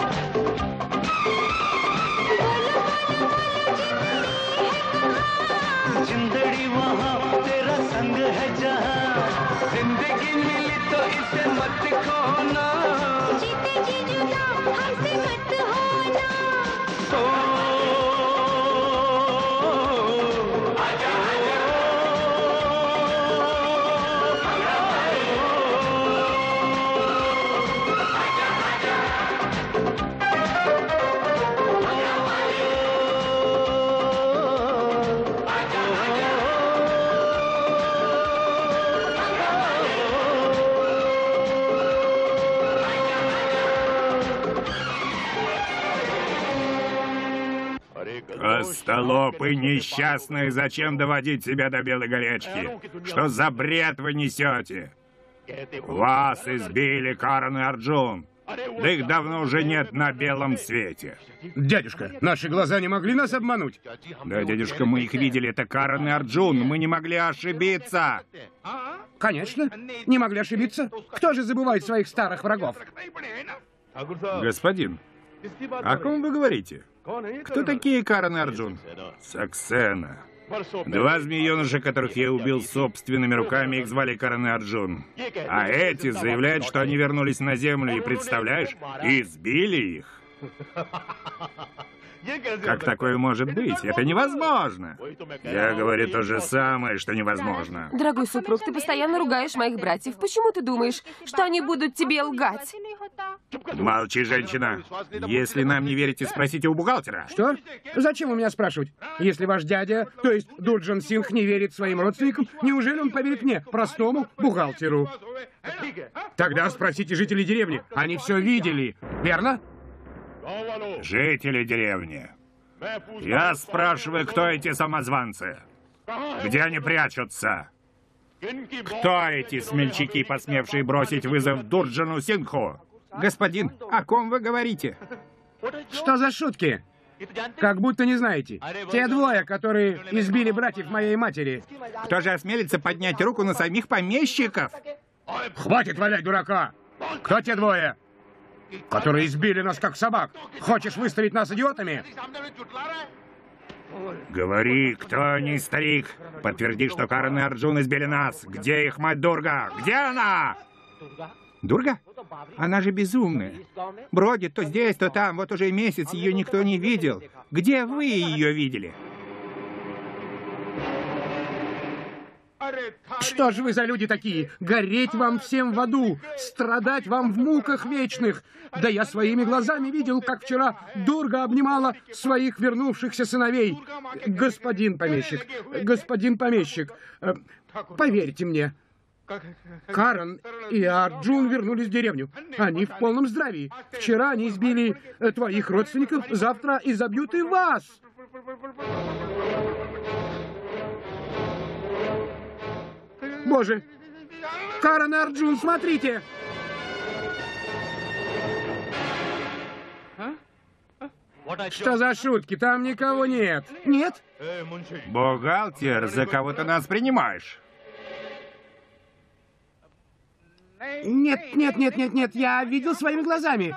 जिंदड़ी वहाँ तेरा संग है जहाँ। जिंदगी मिली तो इसे मत खोना, जीते जी जुदा हमसे मत होना। ओ, आजा आजा। आजा आजा। Остолопы несчастные, зачем доводить себя до белой горячки? Что за бред вы несете? Вас избили Карен и Арджун. Да их давно уже нет на белом свете. Дядюшка, наши глаза не могли нас обмануть. Да, дядюшка, мы их видели, это Карен и Арджун. Мы не могли ошибиться. Конечно, не могли ошибиться. Кто же забывает своих старых врагов? Господин, о ком вы говорите? Кто такие Карен и Арджун? Саксена. Два змееныша, которых я убил собственными руками, их звали Карен и Арджун. А эти заявляют, что они вернулись на землю, и, представляешь, избили их. Как такое может быть? Это невозможно. Я говорю то же самое, что невозможно. Дорогой супруг, ты постоянно ругаешь моих братьев. Почему ты думаешь, что они будут тебе лгать? Молчи, женщина. Если нам не верите, спросите у бухгалтера. Что? Зачем у меня спрашивать? Если ваш дядя, то есть Дуджан Сингх, не верит своим родственникам, неужели он поверит мне, простому бухгалтеру? Тогда спросите жителей деревни. Они все видели, верно? Жители деревни. Я спрашиваю, кто эти самозванцы? Где они прячутся? Кто эти смельчаки, посмевшие бросить вызов Дуджану Сингху? Господин, о ком вы говорите? Что за шутки? Как будто не знаете. Те двое, которые избили братьев моей матери. Кто же осмелится поднять руку на самих помещиков? Хватит валять дурака! Кто те двое, которые избили нас как собак? Хочешь выставить нас идиотами? Говори, кто они, старик? Подтверди, что Карен и Арджун избили нас. Где их мать Дурга? Где она? Дурга? Она же безумная. Бродит то здесь, то там. Вот уже месяц ее никто не видел. Где вы ее видели? Что же вы за люди такие? Гореть вам всем в аду, страдать вам в муках вечных. Да я своими глазами видел, как вчера Дурга обнимала своих вернувшихся сыновей. Господин помещик, господин помещик, э, поверьте мне, Карен и Арджун вернулись в деревню. Они в полном здравии. Вчера они избили э, твоих родственников, завтра изобьют и вас. Боже! Карен и Арджун, смотрите! Что за шутки? Там никого нет. Нет? Бухгалтер, за кого ты нас принимаешь? Нет, нет, нет, нет, нет. Я видел своими глазами.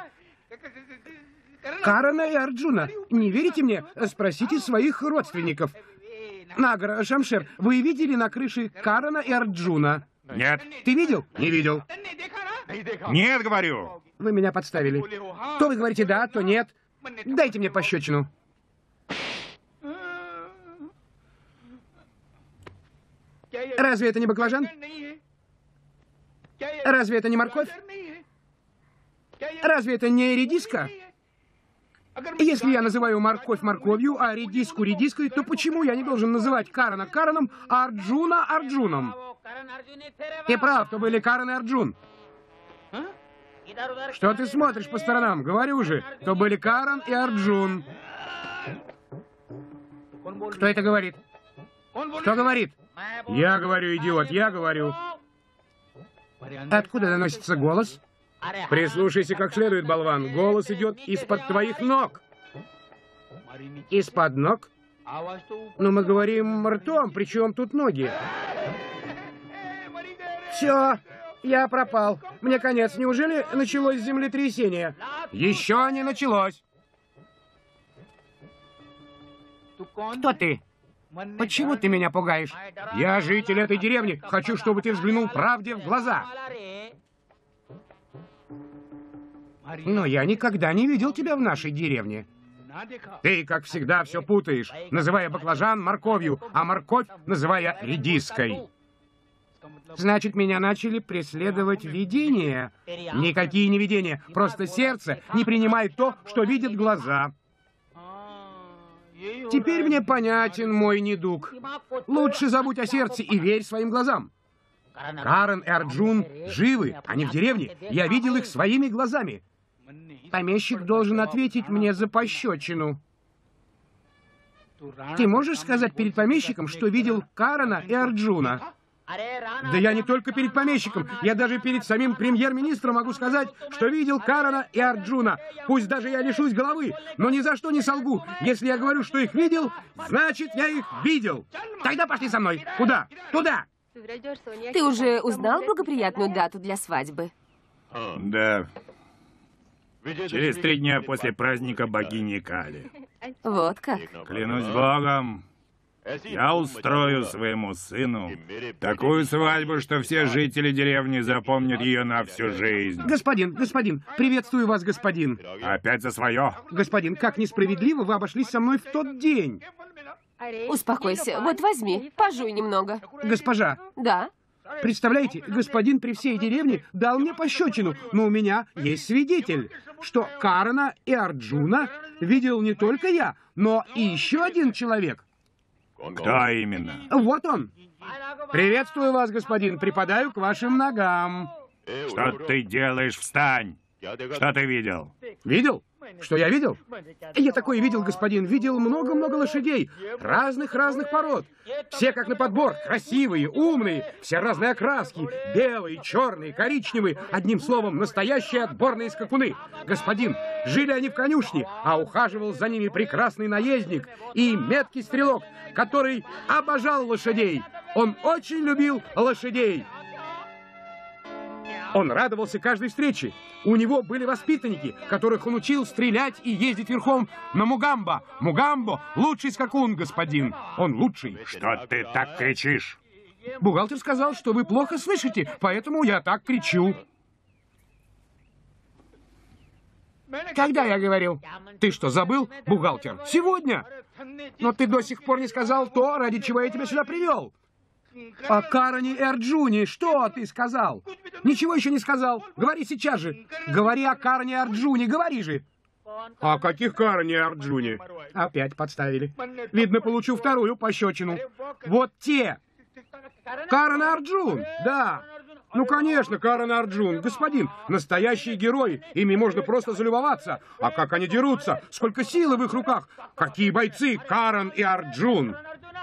Карена и Арджуна. Не верите мне? Спросите своих родственников. Нагар, Шамшер, вы видели на крыше Карена и Арджуна? Нет. Ты видел? Не видел. Нет, говорю. Вы меня подставили. То вы говорите да, то нет. Дайте мне пощечину. Разве это не баклажан? Разве это не морковь? Разве это не редиска? Если я называю морковь морковью, а редиску редиской, то почему я не должен называть Карена Кареном, а Арджуна Арджуном? Ты прав, то были Карен и Арджун. Что ты смотришь по сторонам? Говорю же, то были Карен и Арджун. Кто это говорит? Кто говорит? Я говорю, идиот, я говорю. Откуда доносится голос? Прислушайся как следует, болван. Голос идет из-под твоих ног. Из-под ног? Но мы говорим ртом, причем тут ноги. Все, я пропал. Мне конец. Неужели началось землетрясение? Еще не началось. Кто ты? Почему ты меня пугаешь? Я житель этой деревни. Хочу, чтобы ты взглянул правде в глаза. Но я никогда не видел тебя в нашей деревне. Ты, как всегда, все путаешь, называя баклажан морковью, а морковь называя редиской. Значит, меня начали преследовать видения. Никакие не видения, просто сердце не принимает то, что видят глаза. Теперь мне понятен мой недуг. Лучше забудь о сердце и верь своим глазам. Карен и Арджун живы, они в деревне. Я видел их своими глазами. Помещик должен ответить мне за пощечину. Ты можешь сказать перед помещиком, что видел Карена и Арджуна? Да я не только перед помещиком, я даже перед самим премьер-министром могу сказать, что видел Карена и Арджуна. Пусть даже я лишусь головы, но ни за что не солгу. Если я говорю, что их видел, значит, я их видел. Тогда пошли со мной. Куда? Туда! Ты уже узнал благоприятную дату для свадьбы? Да. Через три дня после праздника богини Кали. Вот как. Клянусь Богом, я устрою своему сыну такую свадьбу, что все жители деревни запомнят ее на всю жизнь. Господин, господин, приветствую вас, господин. Опять за свое. Господин, как несправедливо вы обошлись со мной в тот день. Успокойся. Вот возьми, пожуй немного. Госпожа, Да. представляете, господин при всей деревне дал мне пощечину, но у меня есть свидетель, что Карена и Арджуна видел не только я, но и еще один человек. Кто именно? Вот он. Приветствую вас, господин, припадаю к вашим ногам. Что ты делаешь? Встань! Что ты видел? Видел? Что я видел? Я такое видел, господин. Видел много-много лошадей. Разных-разных пород. Все как на подбор. Красивые, умные. Все разные окраски. Белые, черные, коричневые. Одним словом, настоящие отборные скакуны. Господин, жили они в конюшне, а ухаживал за ними прекрасный наездник и меткий стрелок, который обожал лошадей. Он очень любил лошадей. Он радовался каждой встрече. У него были воспитанники, которых он учил стрелять и ездить верхом на Мугамбо. Мугамбо — лучший скакун, господин. Он лучший. Что ты так кричишь? Бухгалтер сказал, что вы плохо слышите, поэтому я так кричу. Когда я говорил? Ты что, забыл, бухгалтер? Сегодня! Но ты до сих пор не сказал то, ради чего я тебя сюда привел. О Карене и Арджуне что ты сказал? Ничего еще не сказал. Говори сейчас же. Говори о Карене и Арджуне, говори же. О каких Карене и Арджуне? Опять подставили. Видно, получу вторую пощечину. Вот те. Карен и Арджун, да. Ну, конечно, Карен и Арджун. Господин, настоящие герои. Ими можно просто залюбоваться. А как они дерутся? Сколько силы в их руках? Какие бойцы Карен и Арджун?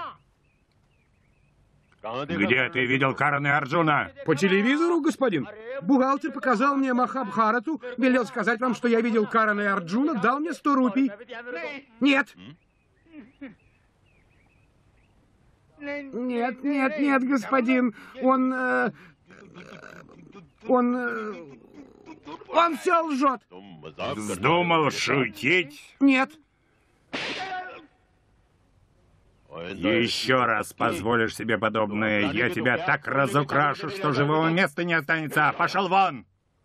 Где ты видел Карена и Арджуна? По телевизору, господин. Бухгалтер показал мне Махабхарату, велел сказать вам, что я видел Карена и Арджуна, дал мне сто рупий. Нет. Нет, нет, нет, господин. Он... э, он... э, он все лжет. Вздумал шутить? Нет. Еще раз позволишь себе подобное, я тебя так разукрашу, что живого места не останется. Пошел вон!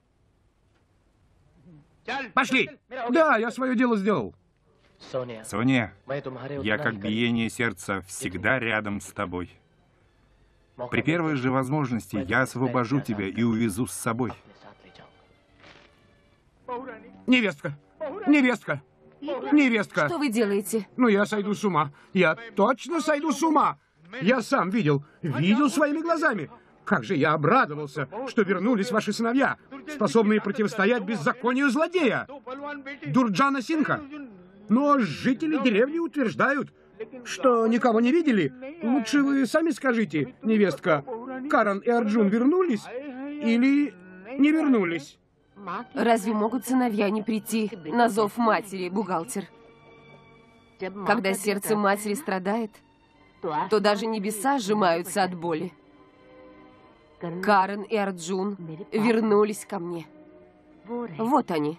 Пошли. Да, я свое дело сделал. Соня, я как биение сердца всегда рядом с тобой. При первой же возможности я освобожу тебя и увезу с собой. Невестка. Невестка. Невестка. Что вы делаете? Ну, я сойду с ума. Я точно сойду с ума. Я сам видел, видел своими глазами. Как же я обрадовался, что вернулись ваши сыновья, способные противостоять беззаконию злодея, Дурджана Синха. Но жители деревни утверждают, что никого не видели. Лучше вы сами скажите, невестка, Карен и Арджун вернулись или не вернулись? Разве могут сыновья не прийти на зов матери, бухгалтер? Когда сердце матери страдает, то даже небеса сжимаются от боли. Карен и Арджун вернулись ко мне. Вот они.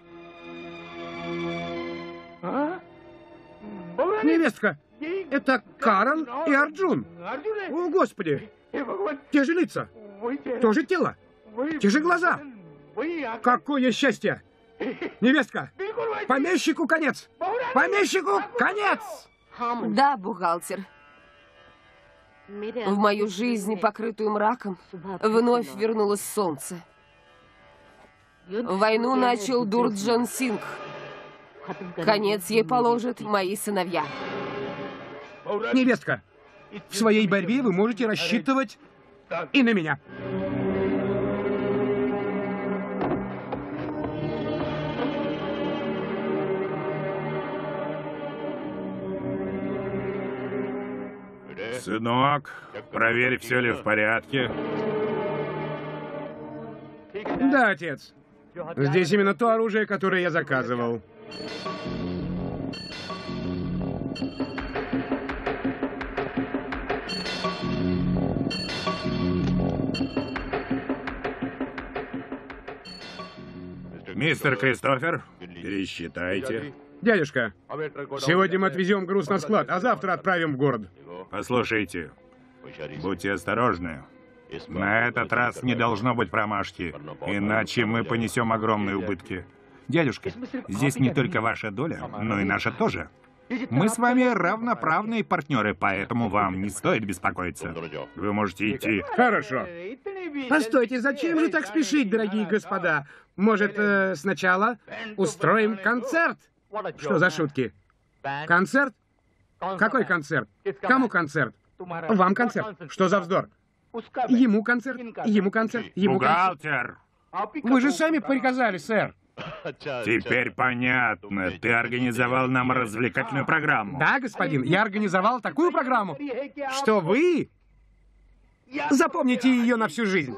Невестка, это Карен и Арджун. О, Господи! Те же лица, то же тело, те же глаза. Какое счастье! Невестка, помещику конец! Помещику конец! Да, бухгалтер. В мою жизнь, покрытую мраком, вновь вернулось солнце. Войну начал Дурджан Сингх. Конец ей положат мои сыновья. Невестка, в своей борьбе вы можете рассчитывать и на меня. Сынок, проверь, все ли в порядке. Да, отец. Здесь именно то оружие, которое я заказывал. Мистер Кристофер, пересчитайте. Дядюшка, сегодня мы отвезем груз на склад, а завтра отправим в город. Послушайте, будьте осторожны. На этот раз не должно быть промашки, иначе мы понесем огромные убытки. Дядюшка, здесь не только ваша доля, но и наша тоже. Мы с вами равноправные партнеры, поэтому вам не стоит беспокоиться. Вы можете идти. Хорошо. Постойте, зачем же так спешить, дорогие господа? Может, э, сначала устроим концерт? Что за шутки? Концерт? Какой концерт? Кому концерт? Вам концерт. Что за вздор? Ему концерт, ему концерт, ему концерт. Бухгалтер! Вы же сами приказали, сэр. Теперь понятно. Ты организовал нам развлекательную программу. Да, господин, я организовал такую программу, что вы запомните ее на всю жизнь.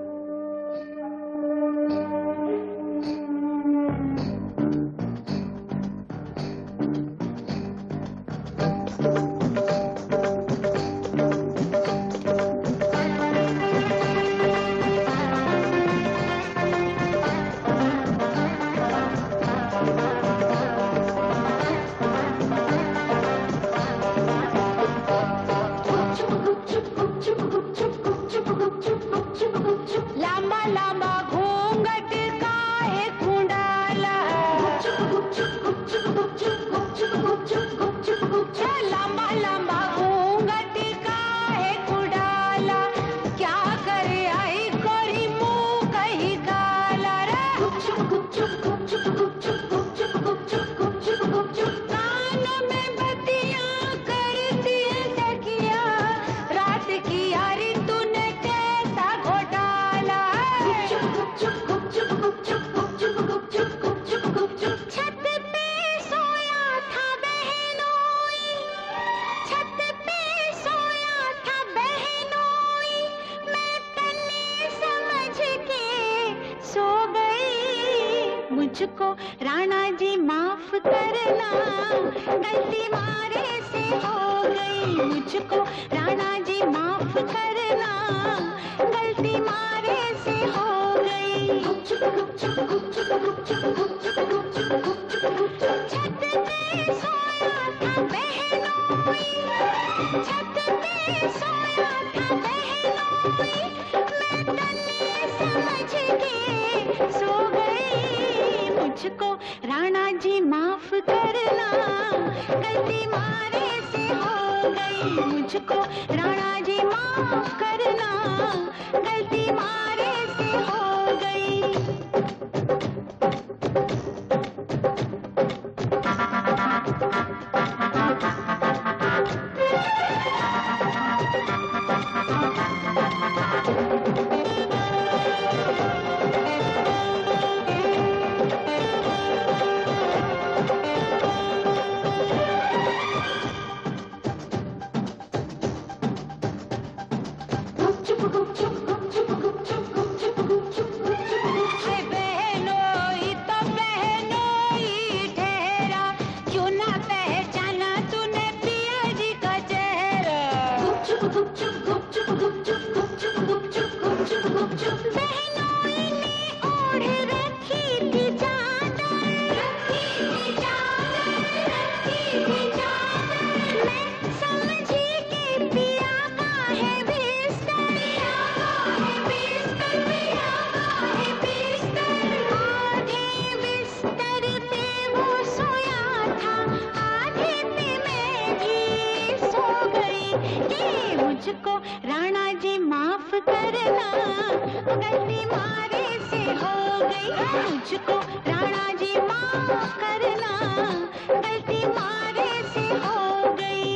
लांबा लांबा घूंघट काहे कुंडाला लांबा लांबा घूंघट काहे कुंडाला क्या करे आई कोरी मुंह कही काला रे कान में बत्तियां करती है सखिया रात की यारी तूने कैसा घोटाला छत पे सोया था बहनोई छत पे सोया था बहनोई मैं तन्ने समझ के सो गई मुझको राणा जी माफ करना गलती मारे से हो गई मुझको राणा जी माफ करना गलती मारे से हो गई छत पे सोया था बहनोई छत पे सोया था बहनोई मैं तन्ने समझ के सो गई मुझको राणा जी माफ करना गलती मारे से हो गई मुझको राणा जी माफ करना गलती मारे से हो गई अरे बहनोई तो बहनोई ठहरा क्यों ना पहचाना तूने पिया जी का चेहरा बहनोई ने ओढ़ रखी थी चादर मैं समझी कि पिया का है बिस्तर आधे बिस्तर पे वो सोया था आधे पे मैं भी सो गई ये मुझको राणा जी माफ करना गलती मारे से हो गई मुझको राणा जी माफ करना गलती मारे से हो गई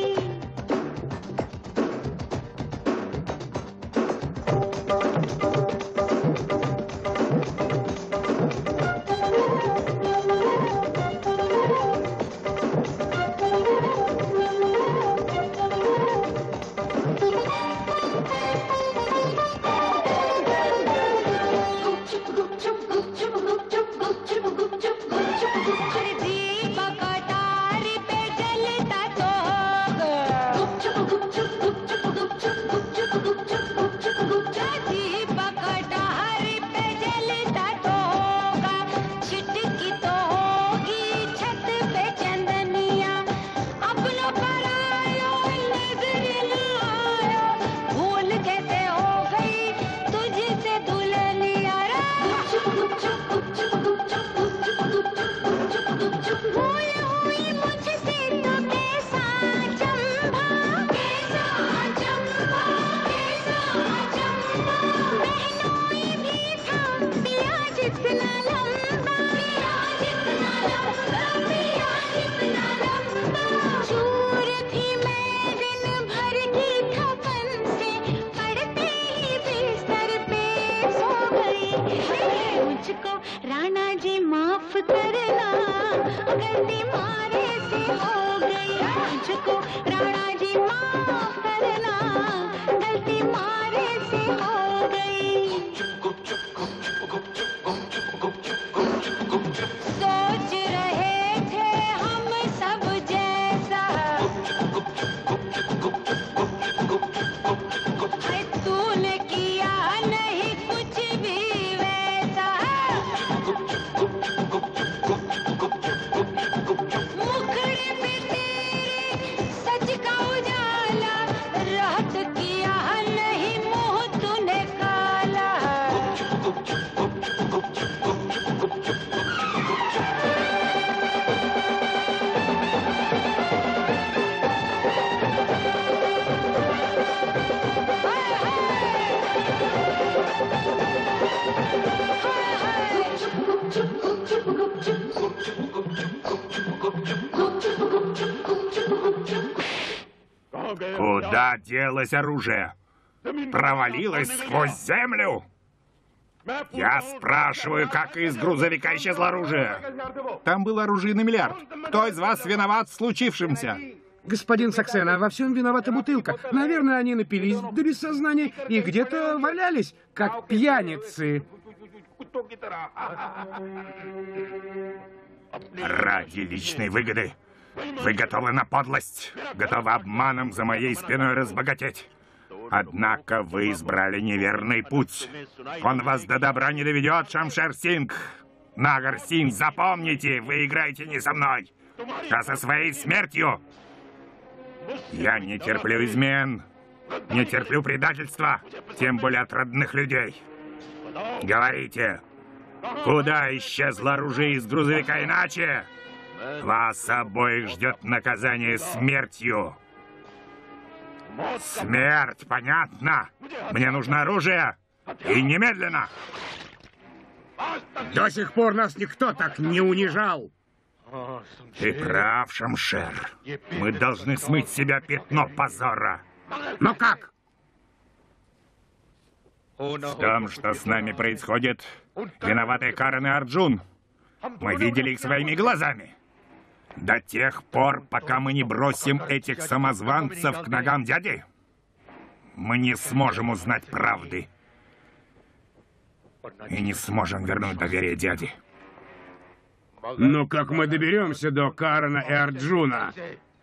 Куда делось оружие? Провалилось сквозь землю? Я спрашиваю, как из грузовика исчезло оружие? Там было оружие на миллиард. Кто из вас виноват в случившемся? Господин Саксена, во всем виновата бутылка. Наверное, они напились до бессознания и где-то валялись, как пьяницы. Ради личной выгоды вы готовы на подлость, готовы обманом за моей спиной разбогатеть. Однако вы избрали неверный путь. Он вас до добра не доведет, Шамшер-Синг. Нагар-Синг, запомните, вы играете не со мной, а со своей смертью. Я не терплю измен, не терплю предательства, тем более от родных людей. Говорите, куда исчезло оружие из грузовика, иначе вас обоих ждет наказание смертью. Смерть, понятно? Мне нужно оружие, и немедленно. До сих пор нас никто так не унижал. Ты прав, Шамшер. Мы должны смыть с себя пятно позора. Но как? В том, что с нами происходит, виноваты Карен и Арджун. Мы видели их своими глазами. До тех пор, пока мы не бросим этих самозванцев к ногам дяди, мы не сможем узнать правды. И не сможем вернуть доверие дяди. Но как мы доберемся до Карена и Арджуна?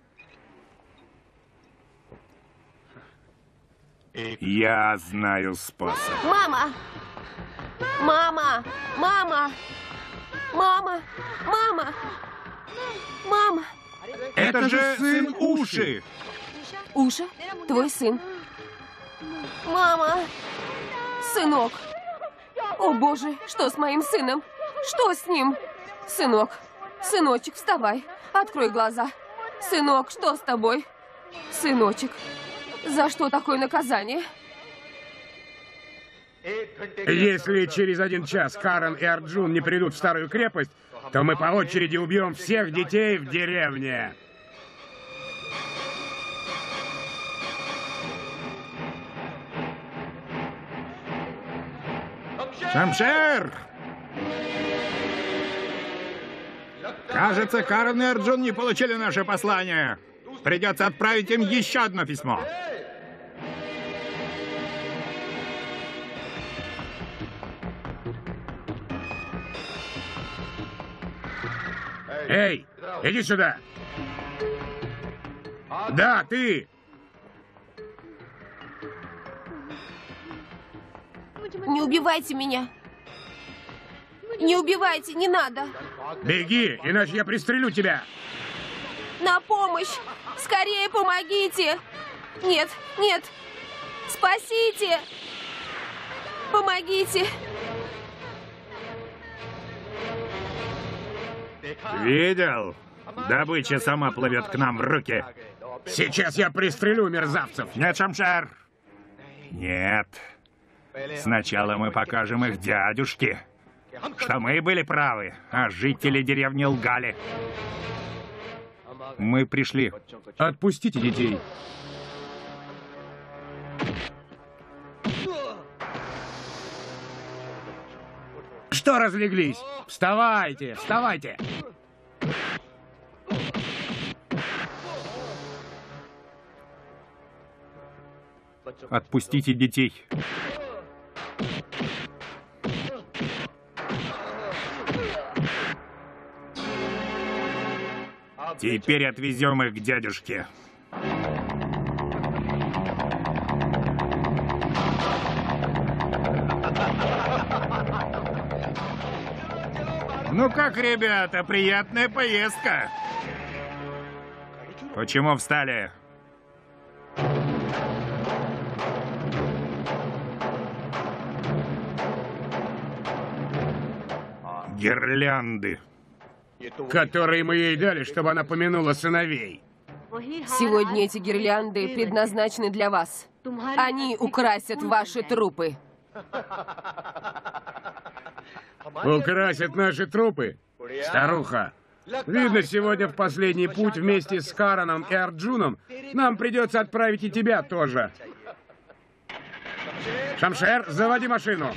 Я знаю способ. Мама! Мама! Мама! Мама! Мама! Мама! Это же сын Уши! Уша, твой сын. Мама! Сынок! О, Боже, что с моим сыном? Что с ним? Сынок, сыночек, вставай, открой глаза. Сынок, что с тобой? Сыночек, за что такое наказание? Если через один час Карен и Арджун не придут в старую крепость, то мы по очереди убьем всех детей в деревне. Шамшер! Кажется, Карен и Арджун не получили наше послание. Придется отправить им еще одно письмо. Эй, иди сюда. Да, ты. Не убивайте меня. Не убивайте, не надо. Беги, иначе я пристрелю тебя. На помощь! Скорее помогите! Нет, нет! Спасите! Помогите! Видел? Добыча сама плывет к нам в руки. Сейчас я пристрелю мерзавцев. Нет, Шамшер. Нет. Сначала мы покажем их дядюшке, что мы были правы, а жители деревни лгали. Мы пришли. Отпустите детей. Что разлеглись? Вставайте, вставайте. Отпустите детей. Теперь отвезем их к дядюшке. Ну как, ребята, приятная поездка. Почему встали? Гирлянды. Которые мы ей дали, чтобы она помянула сыновей. Сегодня эти гирлянды предназначены для вас. Они украсят ваши трупы. Украсят наши трупы? Старуха, Видно, сегодня в последний путь вместе с Кареном и Арджуном нам придется отправить и тебя тоже. Шамшер, заводи машину.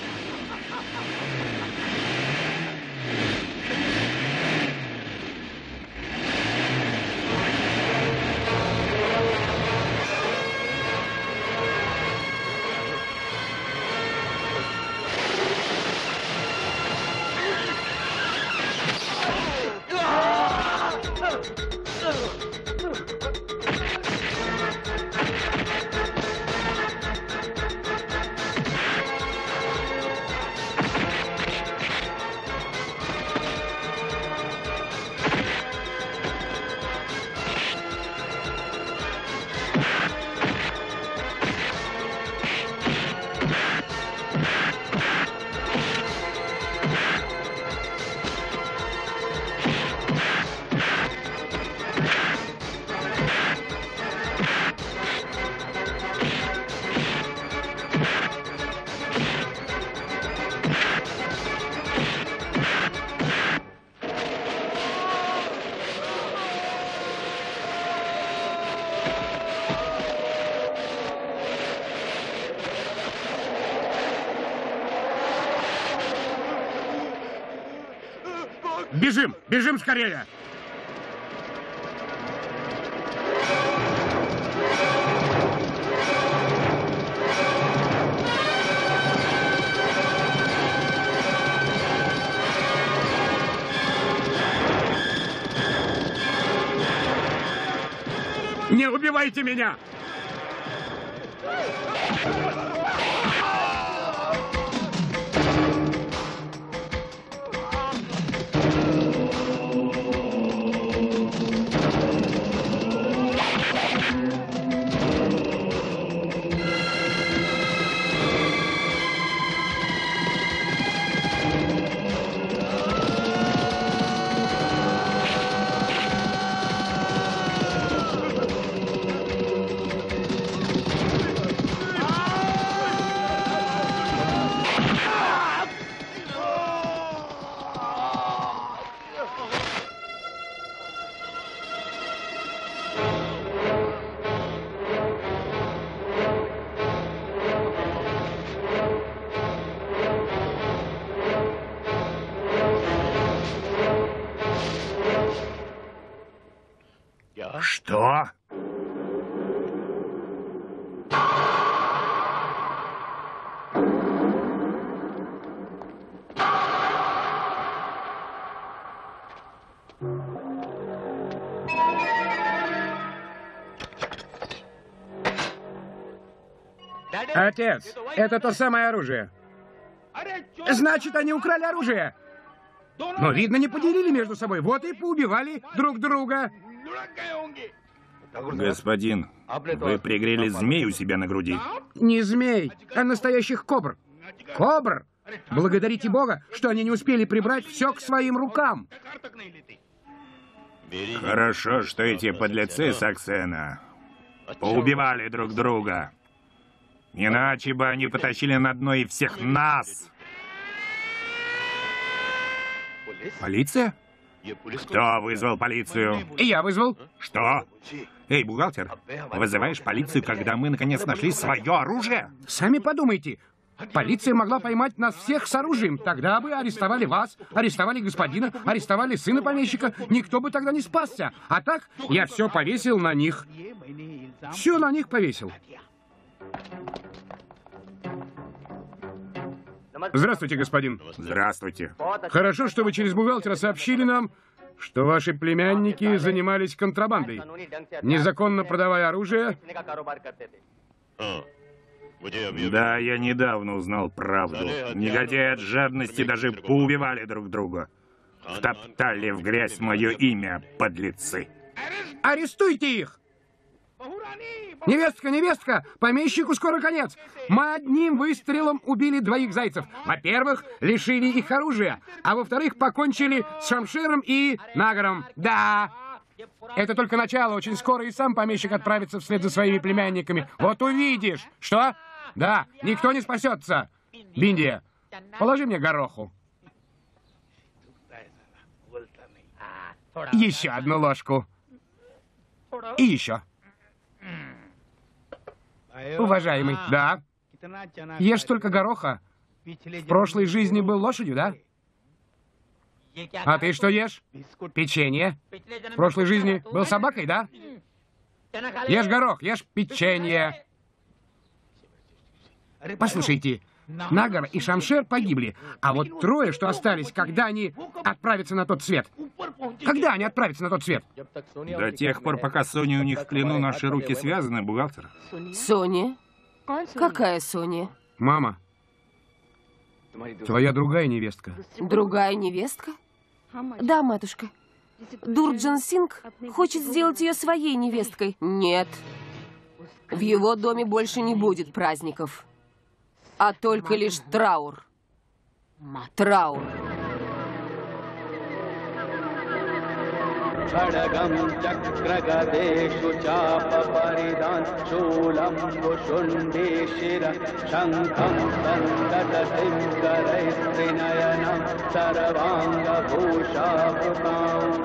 Бежим! Бежим скорее! Не убивайте меня! Что? Отец, это то самое оружие. Значит, они украли оружие. Но, видно, не поделили между собой. Вот и поубивали друг друга. Господин, вы пригрели змей у себя на груди. Не змей, а настоящих кобр. Кобр! Благодарите Бога, что они не успели прибрать все к своим рукам. Хорошо, что эти подлецы Саксена поубивали друг друга. Иначе бы они потащили на дно и всех нас. Полиция? Кто вызвал полицию? Я вызвал. Что? Эй, бухгалтер, вызываешь полицию, когда мы наконец нашли свое оружие? Сами подумайте. Полиция могла поймать нас всех с оружием. Тогда бы арестовали вас, арестовали господина, арестовали сына помещика. Никто бы тогда не спасся. А так я все повесил на них. Все на них повесил. Здравствуйте, господин. Здравствуйте. Хорошо, что вы через бухгалтера сообщили нам, что ваши племянники занимались контрабандой, незаконно продавая оружие. Да, я недавно узнал правду. Негодяи от жадности даже поубивали друг друга. Втоптали в грязь мое имя, подлецы. Арестуйте их! Невестка, невестка, помещику скоро конец. Мы одним выстрелом убили двоих зайцев. Во-первых, лишили их оружия, а во-вторых, покончили с Шамшером и Нагаром. Да, это только начало. Очень скоро и сам помещик отправится вслед за своими племянниками. Вот увидишь. Что? Да, никто не спасется. Биндия, положи мне гороху. Еще одну ложку. И еще. Уважаемый, да? Ешь только гороха. В прошлой жизни был лошадью, да? А ты что ешь? Печенье. В прошлой жизни был собакой, да? Ешь горох, ешь печенье. Послушайте, Нагар и Шамшер погибли, а вот трое, что остались, когда они отправятся на тот свет? Когда они отправятся на тот свет? До тех пор, пока Соня у них в плену, наши руки связаны, бухгалтер. Соня? Какая Соня? Мама, твоя другая невестка. Другая невестка? Да, матушка. Дурджан Сингх хочет сделать ее своей невесткой. Нет. В его доме больше не будет праздников, а только лишь траур. Траур. खड्गं चक्रगदेषु चापपरिदां शूलं वुशुण्डीशिर शङ्खं सन्ददतिं करैस्त्रिनयनं सर्वाङ्गभूषाभृताम्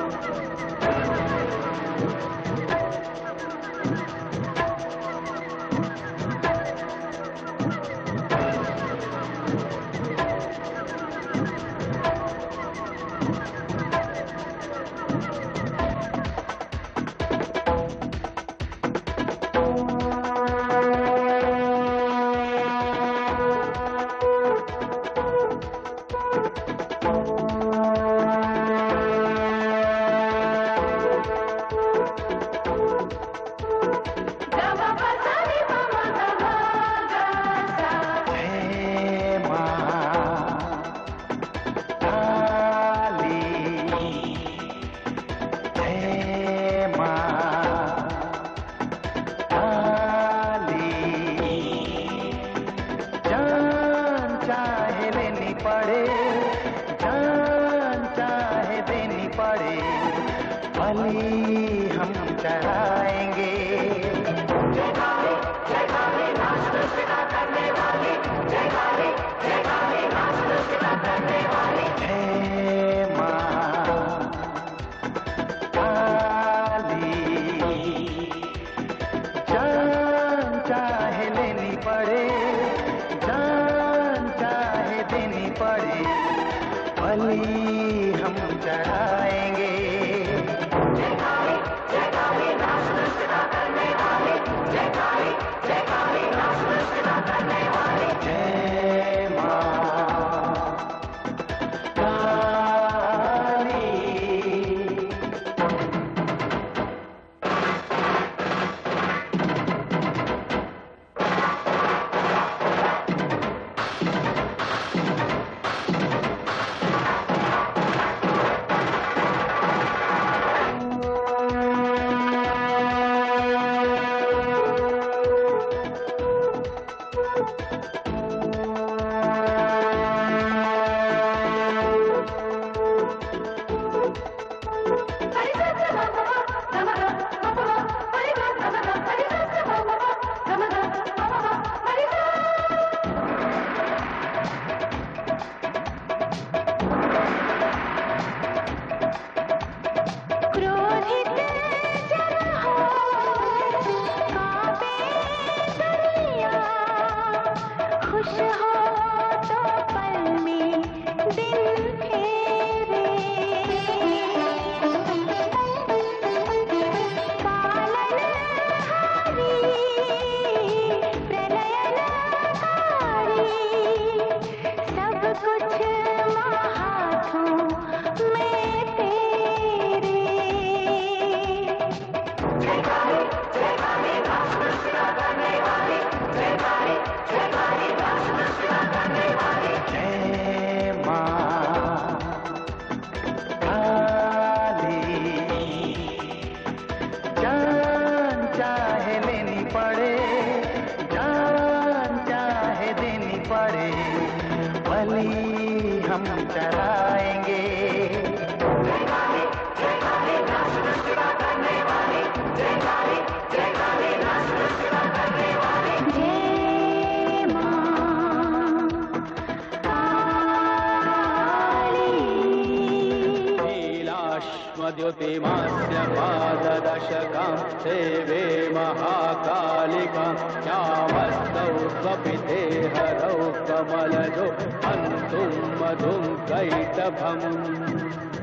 स्तुतिमास्य पाददशकां सेवे महाकालिकां श्यामस्तौ स्वपिते हरौ कमलजो हन्तुं मधुं कैटभम्।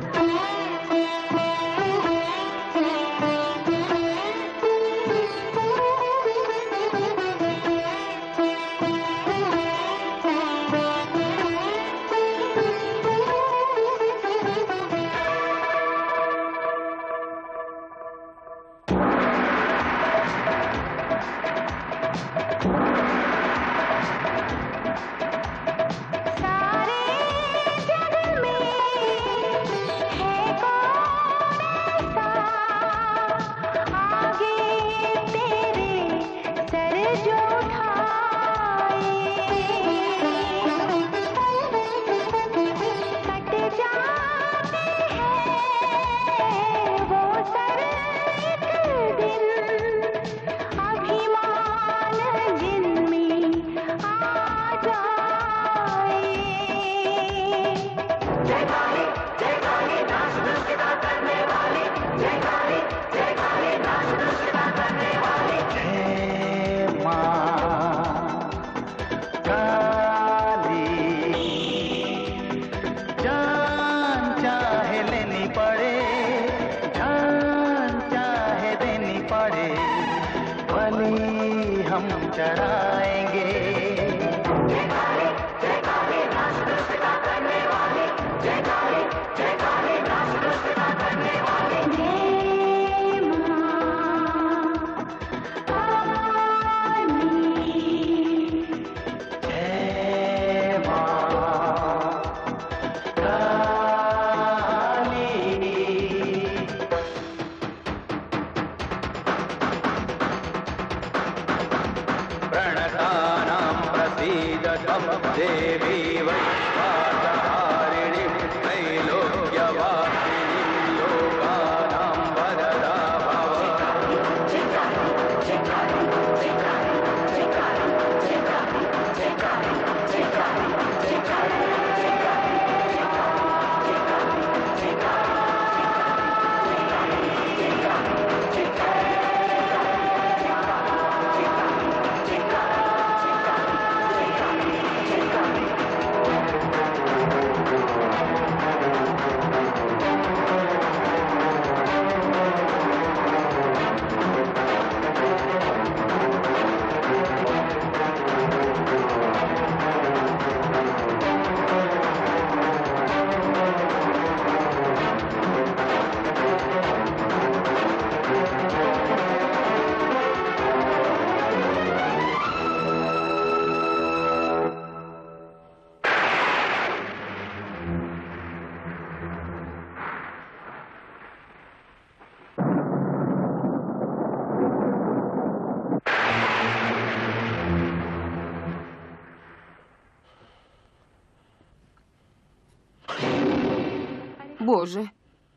Боже,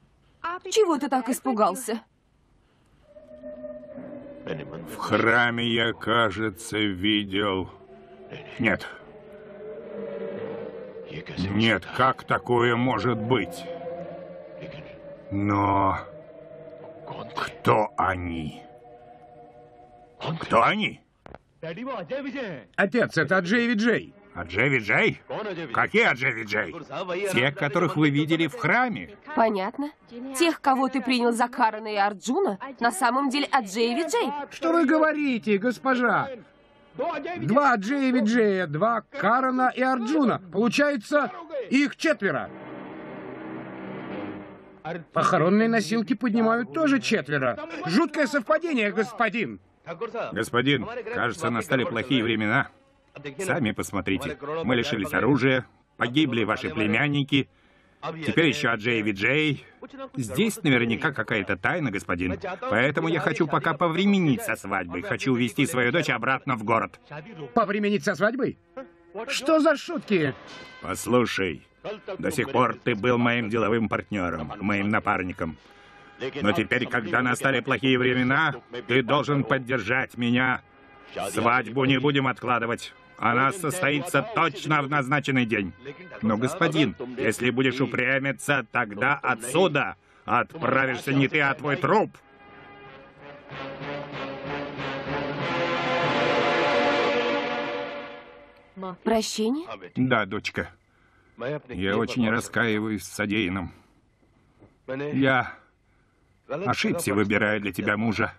чего ты так испугался? В храме я, кажется, видел... Нет. Нет, как такое может быть? Но... Кто они? Кто они? Отец, это Аджей Виджей. Аджей Виджей? Какие Аджей Виджей? Те, которых вы видели в храме. Понятно. Тех, кого ты принял за Карана и Арджуна, на самом деле Аджей Виджей. Что вы говорите, госпожа? Два Аджея Виджея, два Карана и Арджуна. Получается, их четверо. Похоронные носилки поднимают тоже четверо. Жуткое совпадение, господин. Господин, кажется, настали плохие времена. Сами посмотрите. Мы лишились оружия, погибли ваши племянники. Теперь еще Аджей Виджей. Здесь наверняка какая-то тайна, господин. Поэтому я хочу пока повременить со свадьбой. Хочу увезти свою дочь обратно в город. Повременить со свадьбой? Что за шутки? Послушай, до сих пор ты был моим деловым партнером, моим напарником. Но теперь, когда настали плохие времена, ты должен поддержать меня. Свадьбу не будем откладывать. Она состоится точно в назначенный день. Но, господин, если будешь упрямиться, тогда отсюда отправишься не ты, а твой труп. Прощение? Да, дочка. Я очень раскаиваюсь в содеянном. Я ошибся, выбирая для тебя мужа.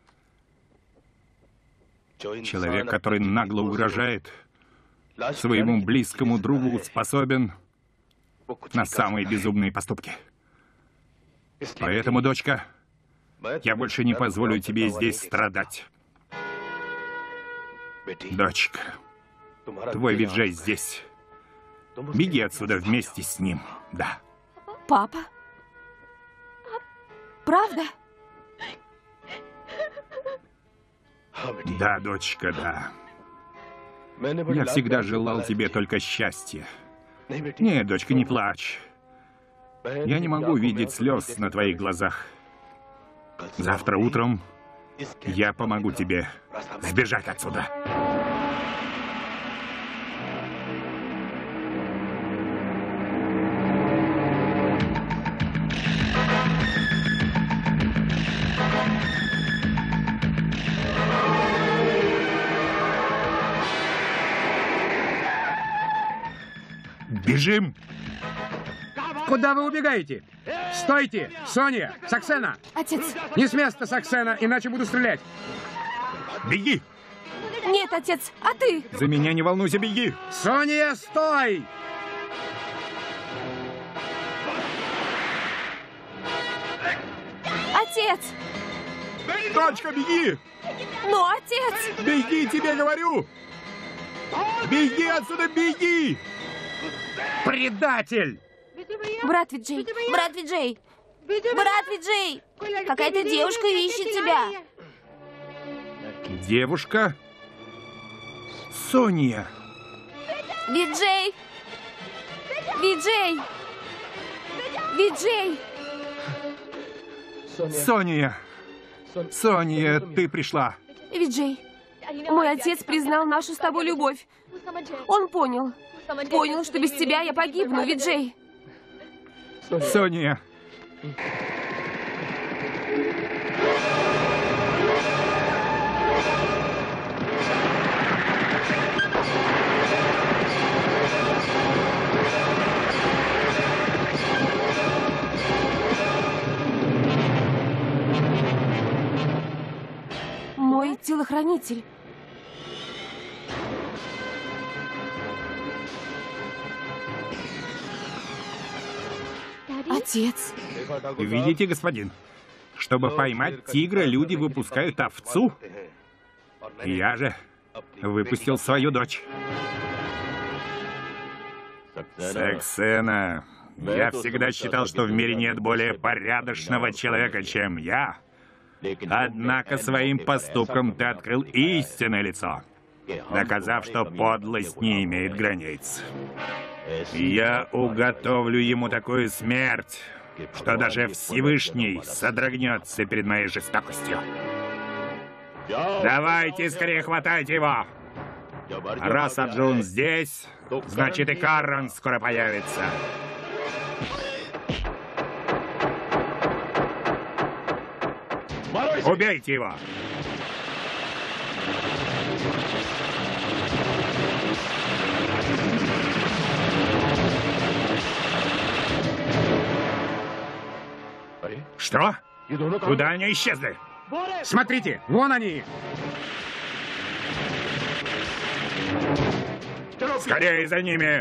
Человек, который нагло угрожает своему близкому другу, способен на самые безумные поступки. Поэтому, дочка, я больше не позволю тебе здесь страдать. Дочка, твой Виджей здесь. Беги отсюда вместе с ним, да. Папа? Правда? Да, дочка, да. Я всегда желал тебе только счастья. Нет, дочка, не плачь. Я не могу видеть слез на твоих глазах. Завтра утром я помогу тебе сбежать отсюда. Бежим! Куда вы убегаете? Стойте! Соня! Саксена! Отец! Не с места, Саксена, иначе буду стрелять. Беги! Нет, отец, а ты? За меня не волнуйся, беги! Соня, стой! Отец! Дочка, беги! Ну, отец! Беги, тебе говорю! Беги отсюда, беги! Предатель! Брат Виджей! Брат Виджей! Брат Виджей! Какая-то девушка ищет тебя! Девушка? Соня! Виджей! Виджей! Виджей! Соня! Соня, ты пришла. Виджей, мой отец признал нашу с тобой любовь. Он понял. Понял, что без тебя я погибну, Виджей. Соня! Мой телохранитель. Отец. Видите, господин? Чтобы поймать тигра, люди выпускают овцу. Я же выпустил свою дочь. Саксена, я всегда считал, что в мире нет более порядочного человека, чем я. Однако своим поступком ты открыл истинное лицо, доказав, что подлость не имеет границ. Я уготовлю ему такую смерть, что даже Всевышний содрогнется перед моей жестокостью. Давайте скорее хватайте его. Раз Арджун здесь, значит и Каран скоро появится. Убейте его! Что? Куда они исчезли? Смотрите, вон они! Скорее за ними!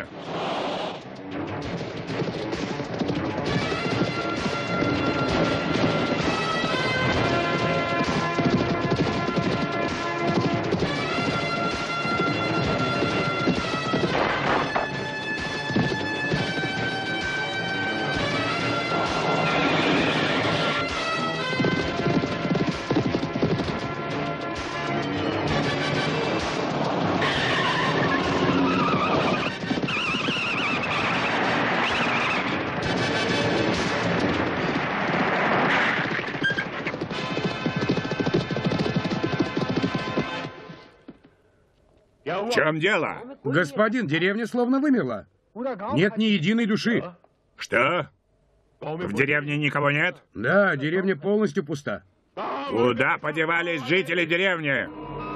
В чем дело? Господин, деревня словно вымерла. Нет ни единой души. Что? В деревне никого нет? Да, деревня полностью пуста. Куда подевались жители деревни?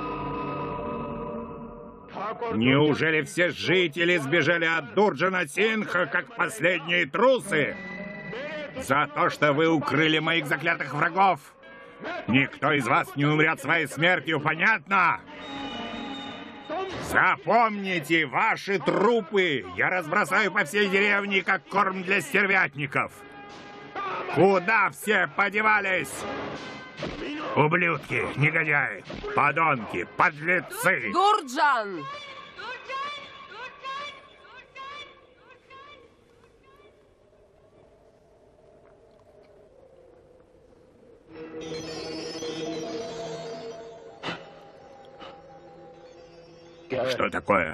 Неужели все жители сбежали от Дурджана Синха, как последние трусы? За то, что вы укрыли моих заклятых врагов. Никто из вас не умрет своей смертью, понятно? Запомните, ваши трупы я разбросаю по всей деревне, как корм для стервятников. Куда все подевались? Ублюдки, негодяи, подонки, подлецы! Дурджан! Что такое?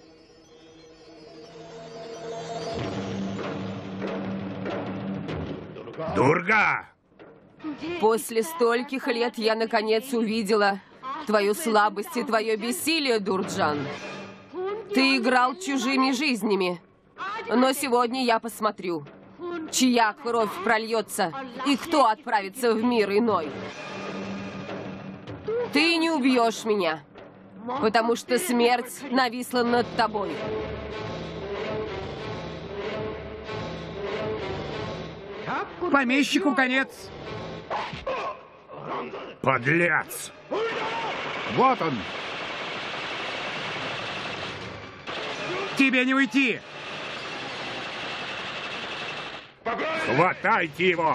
Дурга! После стольких лет я наконец увидела твою слабость и твое бессилие, Дурджан. Ты играл чужими жизнями. Но сегодня я посмотрю, чья кровь прольется и кто отправится в мир иной. Ты не убьешь меня, потому что смерть нависла над тобой. Помещику конец. Подлец! Вот он! Тебе не уйти! Хватайте его!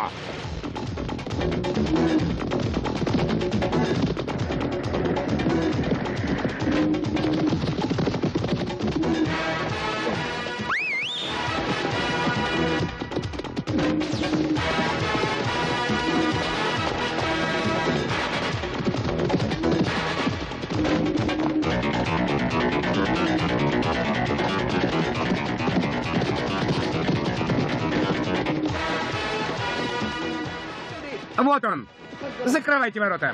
Вот он! Закрывайте ворота!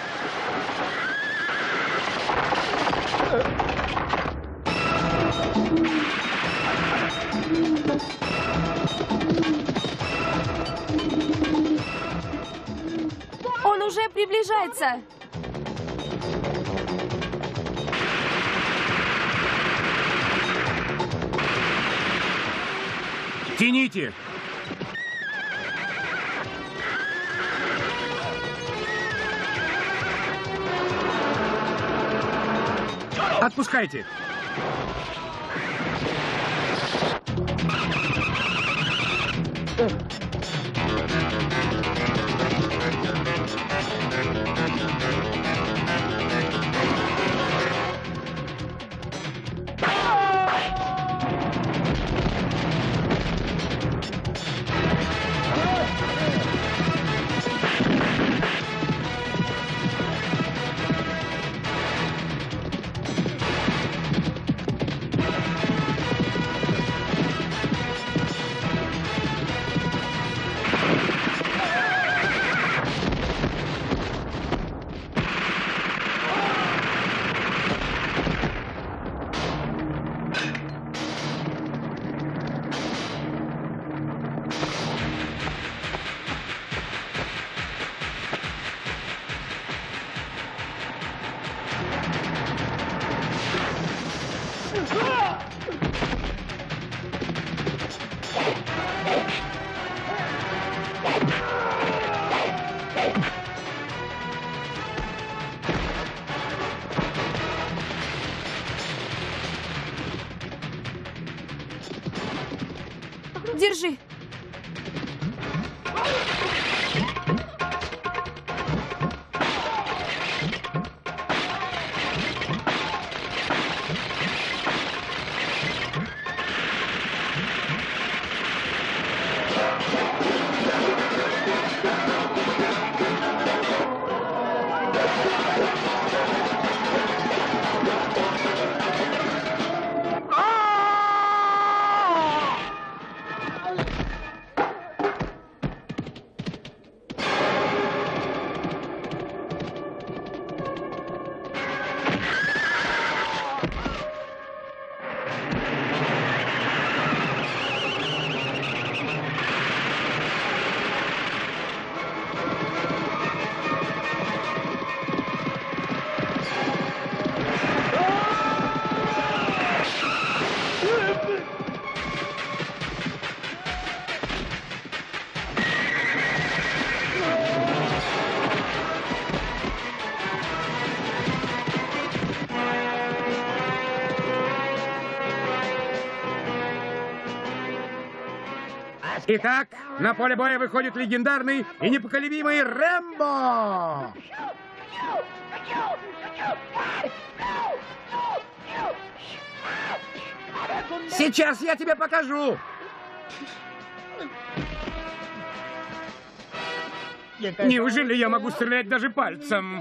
Он уже приближается. Тяните! Отпускайте! Держи. Итак, на поле боя выходит легендарный и непоколебимый Рэмбо! Сейчас я тебе покажу! Неужели я могу стрелять даже пальцем?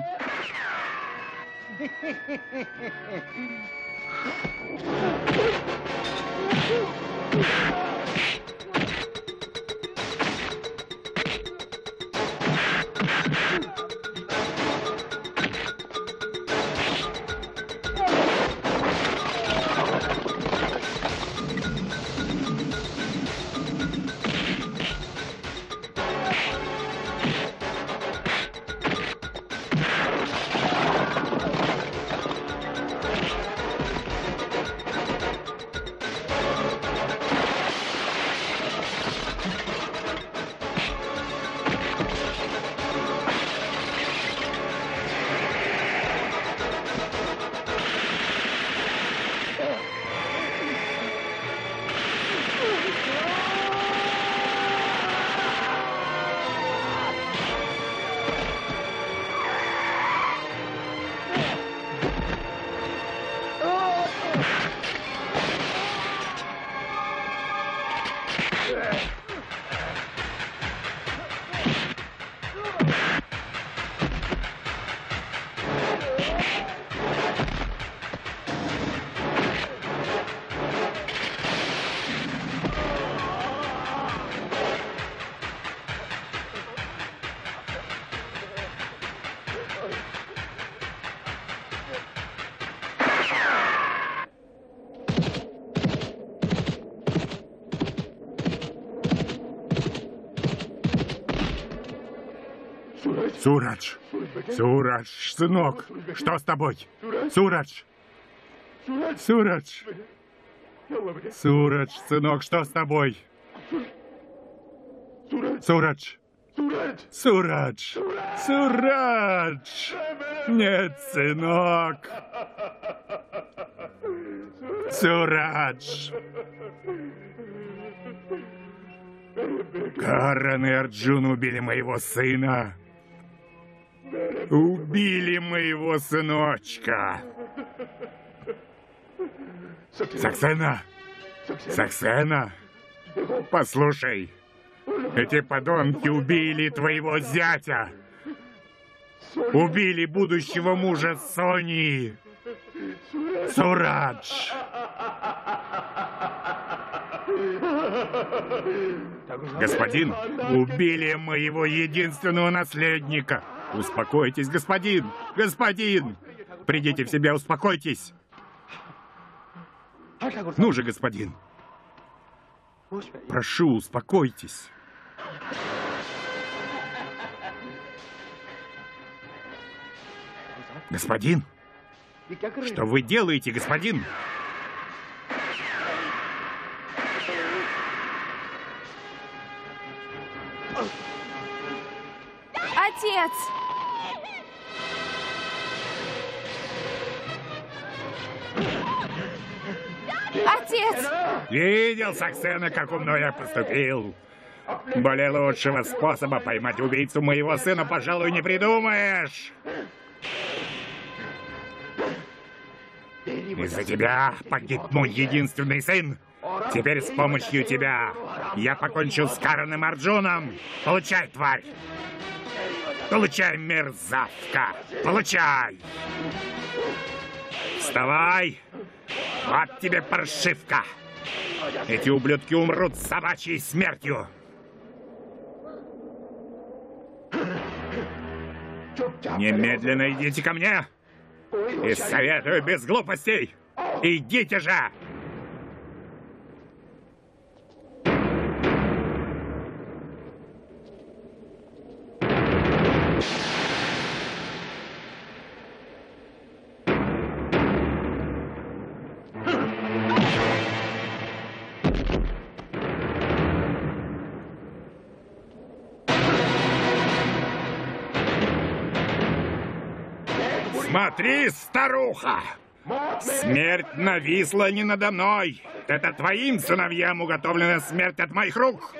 Сурадж! Сурадж, сынок! Что с тобой? Сурадж! Сурадж! Сурадж, сынок, что с тобой? Сурадж! Сурадж! Сурадж! Нет, сынок! Сурадж! Карен и Арджун убили моего сына! Убили моего сыночка! Саксена! Саксена! Послушай! Эти подонки убили твоего зятя! Убили будущего мужа Сони! Сурадж! Господин, убили моего единственного наследника! Успокойтесь, господин! Господин! Придите в себя, успокойтесь! Ну же, господин! Прошу, успокойтесь! Господин? Что вы делаете, господин? Отец! Отец! Видел, Саксена, как умно я поступил. Более лучшего способа поймать убийцу моего сына, пожалуй, не придумаешь. Из-за тебя погиб мой единственный сын. Теперь с помощью тебя я покончил с Кареном Арджуном. Получай, тварь! Получай, мерзавка! Получай! Вставай! Вот тебе паршивка! Эти ублюдки умрут собачьей смертью! Немедленно идите ко мне! И советую без глупостей! Идите же! Смотри, старуха! Смерть нависла не надо мной. Это твоим сыновьям уготовлена смерть от моих рук.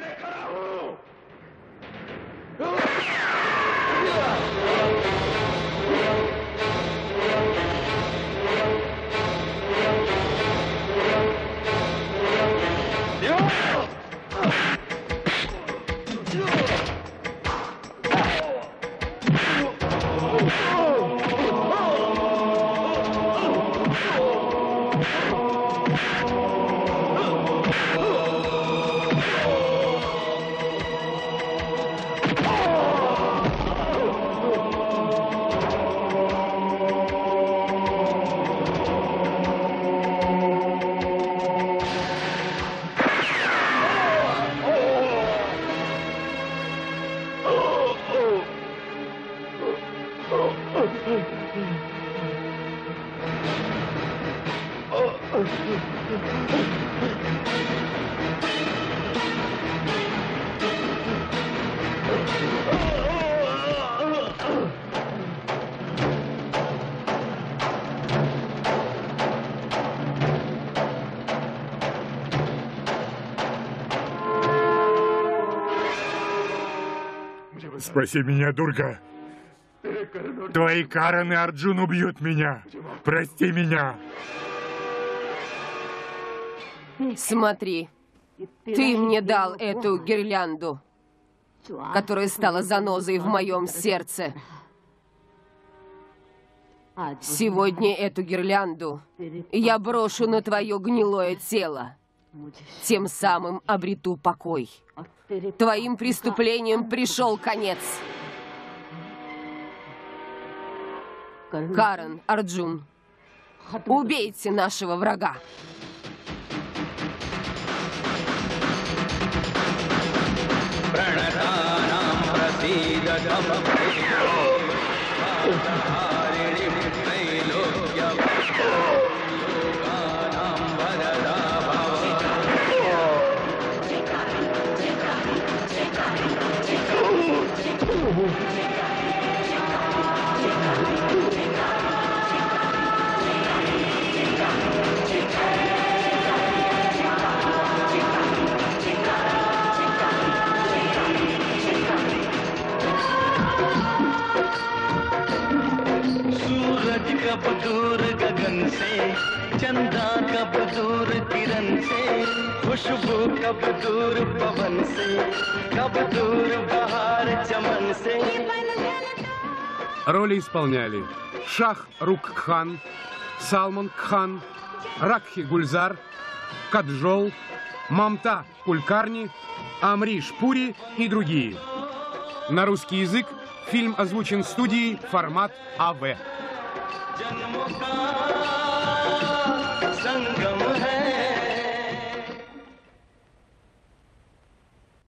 Спаси меня, Дурга. Твои Карен и Арджун убьют меня. Прости меня. Смотри, ты мне дал эту гирлянду, которая стала занозой в моем сердце. Сегодня эту гирлянду я брошу на твое гнилое тело. Тем самым обрету покой. Твоим преступлениям пришел конец. Карен, Арджун, убейте нашего врага. कब दूर गगन से चंदा कब दूर किरण से खुशबू कब दूर पवन से कब दूर बहार चमन से. Роли исполняли Шах Рук Кхан, Салман Кхан, Ракхи Гульзар, Каджол, Мамта Кулькарни, Амриш Пури и другие. На русский язык фильм озвучен студией «Формат АВ». जन्म का